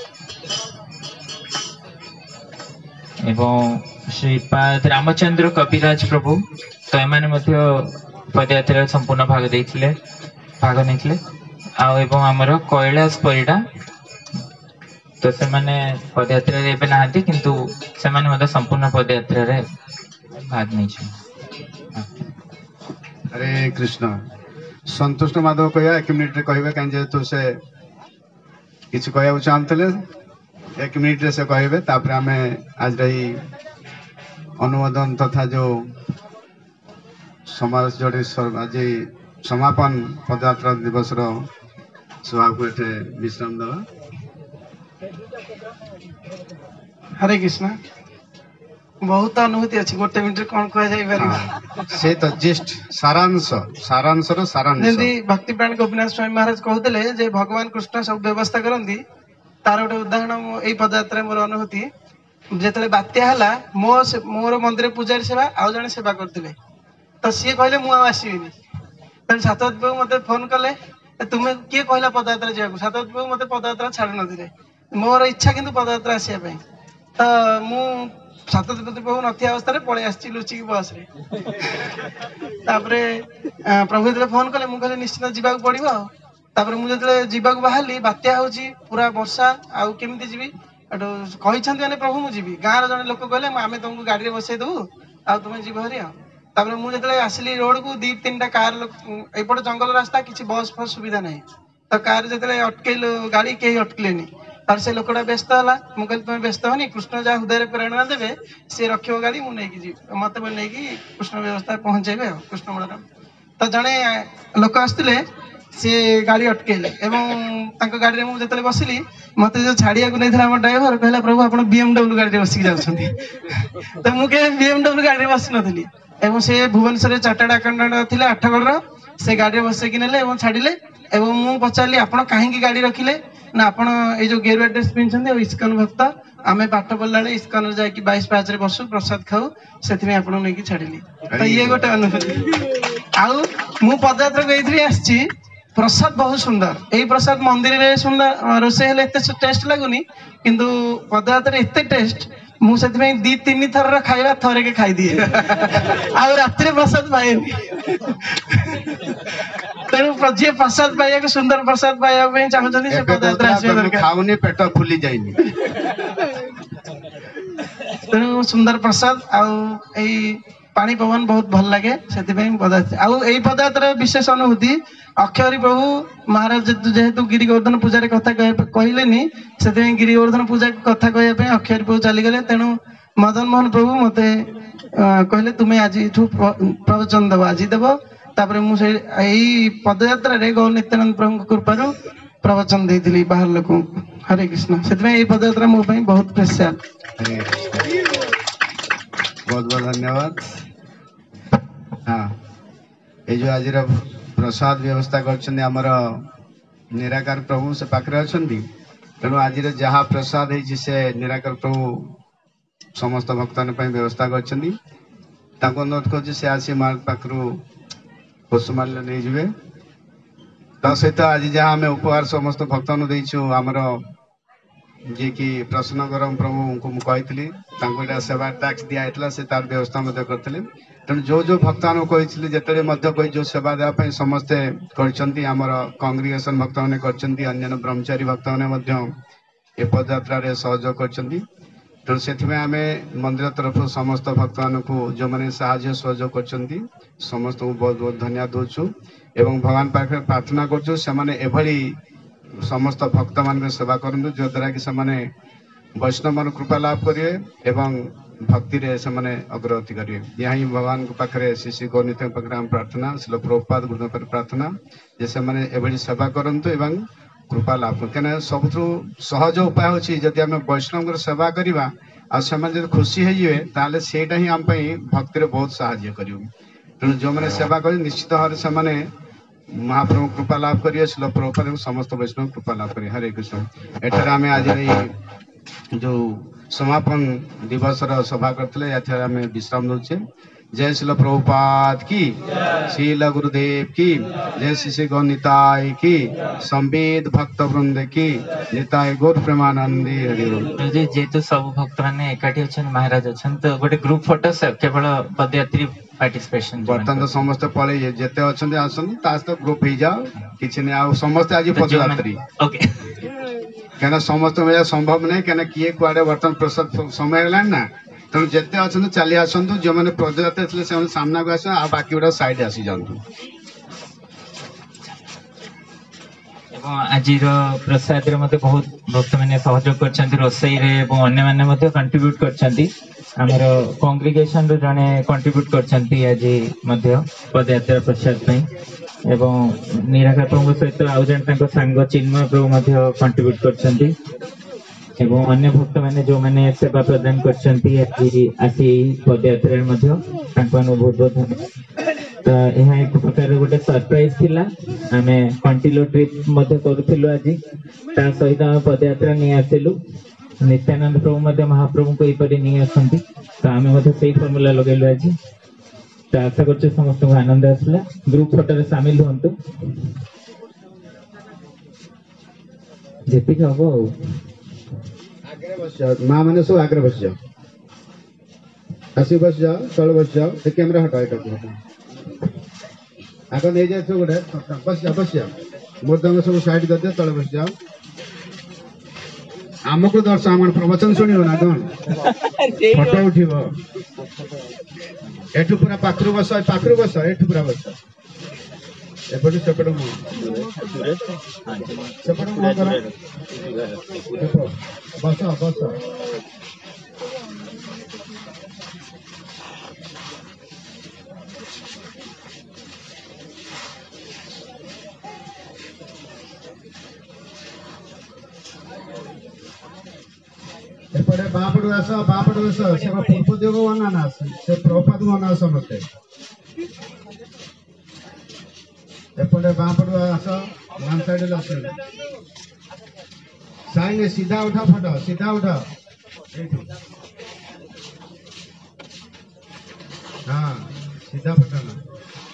एवं श्रीपाद रामचंद्र कपिराज प्रभु तो एमाने मध्य पदयात्रा संपूर्ण भाग देथिले, भाग नेथिले आ एवं हमर कैलाश परिडा तो से माने पदयात्रा रे एबे नाहंती किंतु से माने मते संपूर्ण पदयात्रा रे भाग नै छै। हरे कृष्ण। संतुष्ट माधव कहया 1 मिनिट रे कहबे कान जे तो से किछ कहया चाहतले 1 मिनिट रे से कहबे तापर हमें आज रही अनुमोदन तथा जो समाज जोड़ी आज समापन पदयात्रा दिवस रो सभा को एठे विश्राम दवा। हरे कृष्ण। बहुत अनुभूति अच्छी गोटे मिनट कौन कह जाई पारिबा से तो जस्ट सारांश सारांश रो सारांश जेंदी भक्ति प्राण गोपीनाथ स्वामी महाराज कहते जे भगवान कृष्ण सब व्यवस्था करंती तार गोटे उदाहरण एई पदयात्रा मोर अनुभूति जेतले बात्या हला मोर मंदिर पूजारी सेवा आ जने सेवा करथिले तो सी कहले मु आसीबिनी तन सातवत बाबू मते फोन कले तुमे किए कहला पदयात्रा जाकू सातवत बाबू मते पदयात्रा छाड़ नथिले मोर इच्छा किंतु पदयात्रा आसिया पई तो मु सातवत बाबू नथि अवस्था रे पळे आछि लुची की बस रे तापरे प्रभु जले फोन कले मु कहले निश्चित जीवा पड़िबो तापरे मु जले जीवा बाहली बात्या होची पूरा वर्षा आउ केमिति जीवी ଏଠୁ କହିଛନ୍ତି ମାନେ ପ୍ରଭୁ ମୁଁ ଯିବି। ଗାଁର ଜଣେ ଲୋକ କହିଲେ ଆମେ ତମକୁ ଗାଡ଼ିରେ ବସେଇ ଦେବୁ ଆଉ ତୁମେ ଯିବ ହେରି ଆଉ। ତାପରେ ମୁଁ ଯେତେବେଳେ ଆସିଲି ରୋଡକୁ 2-3ଟା କାର, ଏପଟେ ଜଙ୍ଗଲ ରାସ୍ତା, କିଛି ବସ୍ ଫସ୍ ସୁବିଧା ନାହିଁ। ତ କାର ଯେତେବେଳେ ଅଟକେଇଲୁ ଗାଡ଼ି, କେହି ଅଟକିଲେନି। ତାପରେ ସେ ଲୋକଟା ବ୍ୟସ୍ତ ହେଲା। ମୁଁ କହିଲି ତମେ ବ୍ୟସ୍ତ ହନି, କୃଷ୍ଣ ଯାହା ହୃଦୟରେ ପ୍ରେରଣା ଦେବେ ସିଏ ରଖିବ ଗାଡ଼ି, ମୁଁ ନେଇକି ଯିବି, ମତେ ନେଇକି କୃଷ୍ଣ ବ୍ୟବସ୍ଥା ପହଞ୍ଚେଇବେ ଆଉ କୃଷ୍ଣ ବଳରାମ। ତ ଜଣେ ଲୋକ ଆସିଥିଲେ, ସିଏ ଗାଡ଼ି ଅଟକେଇଲେ ଏବଂ ତାଙ୍କ ଗାଡ଼ିରେ ମୁଁ ଯେତେବେଳେ ବସିଲି, ମତେ ଯୋଉ ଛାଡ଼ିବାକୁ ନେଇଥିଲା ଆମ ଡ୍ରାଇଭର କହିଲା ପ୍ରଭୁ ଆପଣ BMW ଗାଡ଼ିରେ ବସିକି ଯାଉଛନ୍ତି। ତ ମୁଁ କେବେ BMW ଗାଡ଼ିରେ ବସିନଥିଲି ଏବଂ ସେ ଭୁବନେଶ୍ୱରରେ ଚାର୍ଟାର୍ଡ ଆକାଉଣ୍ଟାଣ୍ଟ ଥିଲେ ଆଠଗଡ଼ର। ସେ ଗାଡ଼ିରେ ବସେଇକି ନେଲେ ଏବଂ ଛାଡ଼ିଲେ। ଏବଂ ମୁଁ ପଚାରିଲି ଆପଣ କାହିଁକି ଗାଡ଼ି ରଖିଲେ? ନା ଆପଣ ଏଇ ଯୋଉ ଗେରୁଆ ଡ୍ରେସ୍ ପିନ୍ଧିଛନ୍ତି ଆଉ ଇସ୍କନ ଭକ୍ତ, ଆମେ ପାଠ ପଢିଲା ବେଳେ ଇସ୍କନରେ ଯାଇକି 22 ପାହାଚରେ ବସୁ, ପ୍ରସାଦ ଖାଉ, ସେଥିପାଇଁ ଆପଣଙ୍କୁ ନେଇକି ଛାଡ଼ିଲି। ତ ଇଏ ଗୋଟେ ଅନୁଭୂତି। ଆଉ ମୁଁ ପଦଯାତ୍ରାକୁ ଏଇଥିପାଇଁ ଆସିଛି, ପ୍ରସାଦ ବହୁତ ସୁନ୍ଦର। ଏଇ ପ୍ରସାଦ ମନ୍ଦିରରେ ସୁନ୍ଦର ରୋଷେଇ ହେଲେ ଏତେ ଟେଷ୍ଟ ଲାଗୁନି, କିନ୍ତୁ ପଦଯାତ୍ରାରେ ଏତେ ଟେଷ୍ଟ, ମୁଁ ସେଥିପାଇଁ 2-3 ଥରର ଖାଇବା ଥରକେ ଖାଇଦିଏ ଆଉ ରାତିରେ ପ୍ରସାଦ ପାଏନି। ତେଣୁ ଯିଏ ପ୍ରସାଦ ପାଇବାକୁ, ସୁନ୍ଦର ପ୍ରସାଦ ପାଇବା ପାଇଁ ଚାହୁଁଛନ୍ତି, ସେ ପଦଯାତ୍ରା ଆସିବା ଦରକାର। ଖାଉନି, ପେଟ ଫୁଲି ଯାଇନି। ତେଣୁ ସୁନ୍ଦର ପ୍ରସାଦ ଆଉ ଏଇ ପାଣି ପବନ ବହୁତ ଭଲ ଲାଗେ, ସେଥିପାଇଁ ପଦଯାତ୍ରା। ଆଉ ଏଇ ପଦଯାତ୍ରାର ବିଶେଷ ଅନୁଭୂତି, ଅକ୍ଷୟରୀ ପ୍ରଭୁ ମହାରାଜ ଯେହେତୁ ଗିରି ଗୋବର୍ଦ୍ଧନ ପୂଜାରେ କଥା କହିଲେନି, ସେଥିପାଇଁ ଗିରି ଗୋବର୍ଦ୍ଧନ ପୂଜା କଥା କହିବା ପାଇଁ ଅକ୍ଷୟରୀ ପ୍ରଭୁ ଚାଲିଗଲେ। ତେଣୁ ମଦନ ମୋହନ ପ୍ରଭୁ ମତେ କହିଲେ ତୁମେ ଆଜିଠୁ ପ୍ରବଚନ ଦେବ, ଆଜି ଦେବ। ତାପରେ ମୁଁ ଏଇ ପଦଯାତ୍ରାରେ ଗୌର ନିତ୍ୟାନନ୍ଦ ପ୍ରଭୁଙ୍କ କୃପାରୁ ପ୍ରବଚନ ଦେଇଥିଲି ବାହାର ଲୋକଙ୍କୁ। ହରେ କୃଷ୍ଣ। ସେଥିପାଇଁ ଏଇ ପଦଯାତ୍ରା ମୋ ପାଇଁ ବହୁତ ସ୍ପେଶାଲ। ବହୁତ ବହୁତ ଧନ୍ୟବାଦ। ହଁ, ଏଇ ଯୋଉ ଆଜିର ପ୍ରସାଦ ବ୍ୟବସ୍ଥା କରିଛନ୍ତି ଆମର ନିରାକାର ପ୍ରଭୁ, ସେ ପାଖରେ ଅଛନ୍ତି। ତେଣୁ ଆଜିର ଯାହା ପ୍ରସାଦ ହେଇଛି ସେ ନିରାକାର ପ୍ରଭୁ ସମସ୍ତ ଭକ୍ତମାନଙ୍କ ପାଇଁ ବ୍ୟବସ୍ଥା କରିଛନ୍ତି। ତାଙ୍କୁ ଅନୁରୋଧ କରୁଛି ସେ ଆସି ମା ପାଖରୁ ପୁଷ୍ପମାଲ୍ୟ ନେଇଯିବେ। ତା ସହିତ ଆଜି ଯାହା ଆମେ ଉପହାର ସମସ୍ତ ଭକ୍ତମାନଙ୍କୁ ଦେଇଛୁ, ଆମର ଯିଏକି ପ୍ରସନ୍ନ ଗରମ ପ୍ରଭୁଙ୍କୁ ମୁଁ କହିଥିଲି, ତାଙ୍କୁ ଏଇଟା ସେବା ଟ୍ୟାକ୍ସ ଦିଆଯାଇଥିଲା, ସେ ତାର ବ୍ୟବସ୍ଥା ମଧ୍ୟ କରିଥିଲେ। ତେଣୁ ଯୋଉ ଭକ୍ତମାନଙ୍କୁ କହିଥିଲି, ଯେତେବେଳେ ମଧ୍ୟ କହି ଯୋଉ ସେବା ଦେବା ପାଇଁ ସମସ୍ତେ କରିଛନ୍ତି, ଆମର କଂଗ୍ରିଗେସନ ଭକ୍ତମାନେ କରିଛନ୍ତି, ଅନ୍ୟାନ୍ୟ ବ୍ରହ୍ମଚାରୀ ଭକ୍ତମାନେ ମଧ୍ୟ ଏ ପଦଯାତ୍ରାରେ ସହଯୋଗ କରିଛନ୍ତି। ତେଣୁ ସେଥିପାଇଁ ଆମେ ମନ୍ଦିର ତରଫରୁ ସମସ୍ତ ଭକ୍ତମାନଙ୍କୁ ଯେଉଁମାନେ ସାହାଯ୍ୟ ସହଯୋଗ କରିଛନ୍ତି ସମସ୍ତଙ୍କୁ ବହୁତ ବହୁତ ଧନ୍ୟବାଦ ଦେଉଛୁ ଏବଂ ଭଗବାନ ପାଖରେ ପ୍ରାର୍ଥନା କରୁଛୁ ସେମାନେ ଏଭଳି ସମସ୍ତ ଭକ୍ତମାନଙ୍କ ସେବା କରନ୍ତୁ, ଯଦ୍ୱାରା କି ସେମାନେ ବୈଷ୍ଣବର କୃପା ଲାଭ କରିବେ ଏବଂ ଭକ୍ତିରେ ସେମାନେ ଅଗ୍ରଗତି କରିବେ। ଏହା ହିଁ ଭଗବାନଙ୍କ ପାଖରେ ଶ୍ରୀ ଶ୍ରୀ ଗୌରନିତାଙ୍କ ପାଖରେ ଆମ ପ୍ରାର୍ଥନା, ଶ୍ରୀଲ ପ୍ରଭୁପାଦ ଗୁରୁଙ୍କ ପାଖରେ ପ୍ରାର୍ଥନା ଯେ ସେମାନେ ଏଭଳି ସେବା କରନ୍ତୁ ଏବଂ କୃପା ଲାଭ କରନ୍ତୁ। କାହିଁକିନା ସବୁଠୁ ସହଜ ଉପାୟ ହେଉଛି ଯଦି ଆମେ ବୈଷ୍ଣବଙ୍କର ସେବା କରିବା ଆଉ ସେମାନେ ଯଦି ଖୁସି ହେଇଯିବେ, ତାହେଲେ ସେଇଟା ହିଁ ଆମ ପାଇଁ ଭକ୍ତିରେ ବହୁତ ସାହାଯ୍ୟ କରିବ। ତେଣୁ ଯେଉଁମାନେ ସେବା କରିବେ ନିଶ୍ଚିତ ଭାବରେ ସେମାନେ ମହାପ୍ରଭୁ କୃପା ଲାଭ କରିବେ, ଶ୍ରୀଲ ପ୍ରଭୁପାଦ ଏବଂ ସମସ୍ତ ବୈଷ୍ଣବ କୃପା ଲାଭ କରିବେ। ହରେ କୃଷ୍ଣ। ଏଠାରେ ଆମେ ଆଜି ଏଇ ଯୋଉ ସମାପନ ଦିବସର ସଭା କରିଥିଲେ, ଏଠାରେ ଆମେ ବିଶ୍ରାମ ଦଉଛେ। जय श्रील प्रभुपाद की, श्रील गुरुदेव की, जय श्री श्री गौर निताय की, संवेद भक्त वृंद की, निताय गौर प्रेमानंदी हरि बोल। जेहेतु सब भक्त मैंने एकाठी अच्छा महाराज अच्छा तो गोटे ग्रुप फोटो केवल पदयात्री पार्टिसिपेशन बर्तमान तो समस्त पड़े जेते अच्छा आसती ग्रुप हो जाओ किसी नहीं आ समस्ते आज पदयात्री क्या समस्त मिले संभव नहीं क्या किए कुआड़े बर्तमान प्रसाद समय है ना तेणु जिते अच्छा चली आसतु जो मैंने पदयात्रा थे से सामना को आस बाकी गुड़ा साइड आसी जातु। आज प्रसाद मत बहुत भक्त मैंने सहयोग कर रोसई अन्य कंट्रीब्यूट कर कांग्रिगेशन जड़े कंट्रीब्यूट कर आज पदयात्रा प्रसाद एवं निराकार प्रभु सहित आउ जन सांग चिन्मय प्रभु कंट्रीब्यूट कर अन्य भक्त मैंने जो मैंने सेवा प्रदान कर पदयात्रा बहुत बहुत धन्यवाद। तो यह एक प्रकार गोटे सरप्राइज थिला आमे कंटिलो ट्रिप मध्य करूथिलु आज ता सहित आमे पदयात्रा नि आसिलु नित्यानंद प्रभु मध्य महाप्रभु को एपरि नि आसंती तो आमे मध्य सेही फॉर्मूला लगेलु आज। तो आशा करछु समस्त को आनंद आसला। ग्रुप फोटो रे शामिल होंतु जेति हबो आगे बस जाओ मां माने सब आगे बस जाओ आसी बस जाओ तळ बस जाओ ते कैमरा हटाओ एटा आगे नहीं जाए तो गोटे बस जाओ मोर दम सब साइड कर दिया तले बस जाओ आमको दर्श आम प्रवचन शुण ना कौन फोटो उठिब एठू पूरा पाखरु बस एठू पूरा बस एपटू सेपट मुह सेपट मुह कर बस बस एपटे बापड़ू आस से पूर्वदेव अनाना से प्रपात अना समस्ते एपटे बापड़ू आस वन साइड साइन सीधा उठा फोटो सीधा उठा हाँ सीधा फोटो ना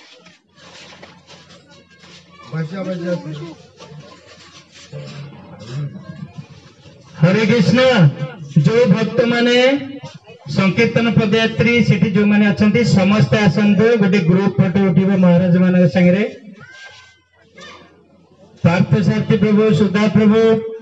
बचा हरे कृष्ण जो भक्त माने संकीर्तन पदयात्री सेठी जो माने अछंती समस्त आसंतु गोटे ग्रुप फोटो उठिबो महाराज मान संगे पार्थ सारथी प्रभु सुधा प्रभु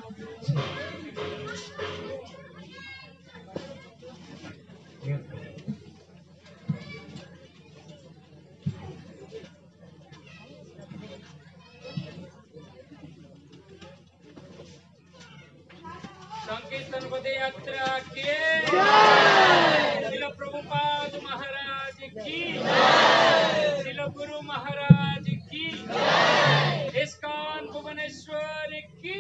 संकीर्तन पदयात्रा के श्रील प्रभुपाद महाराज की श्रील गुरु महाराज की इस्कॉन भुवनेश्वर की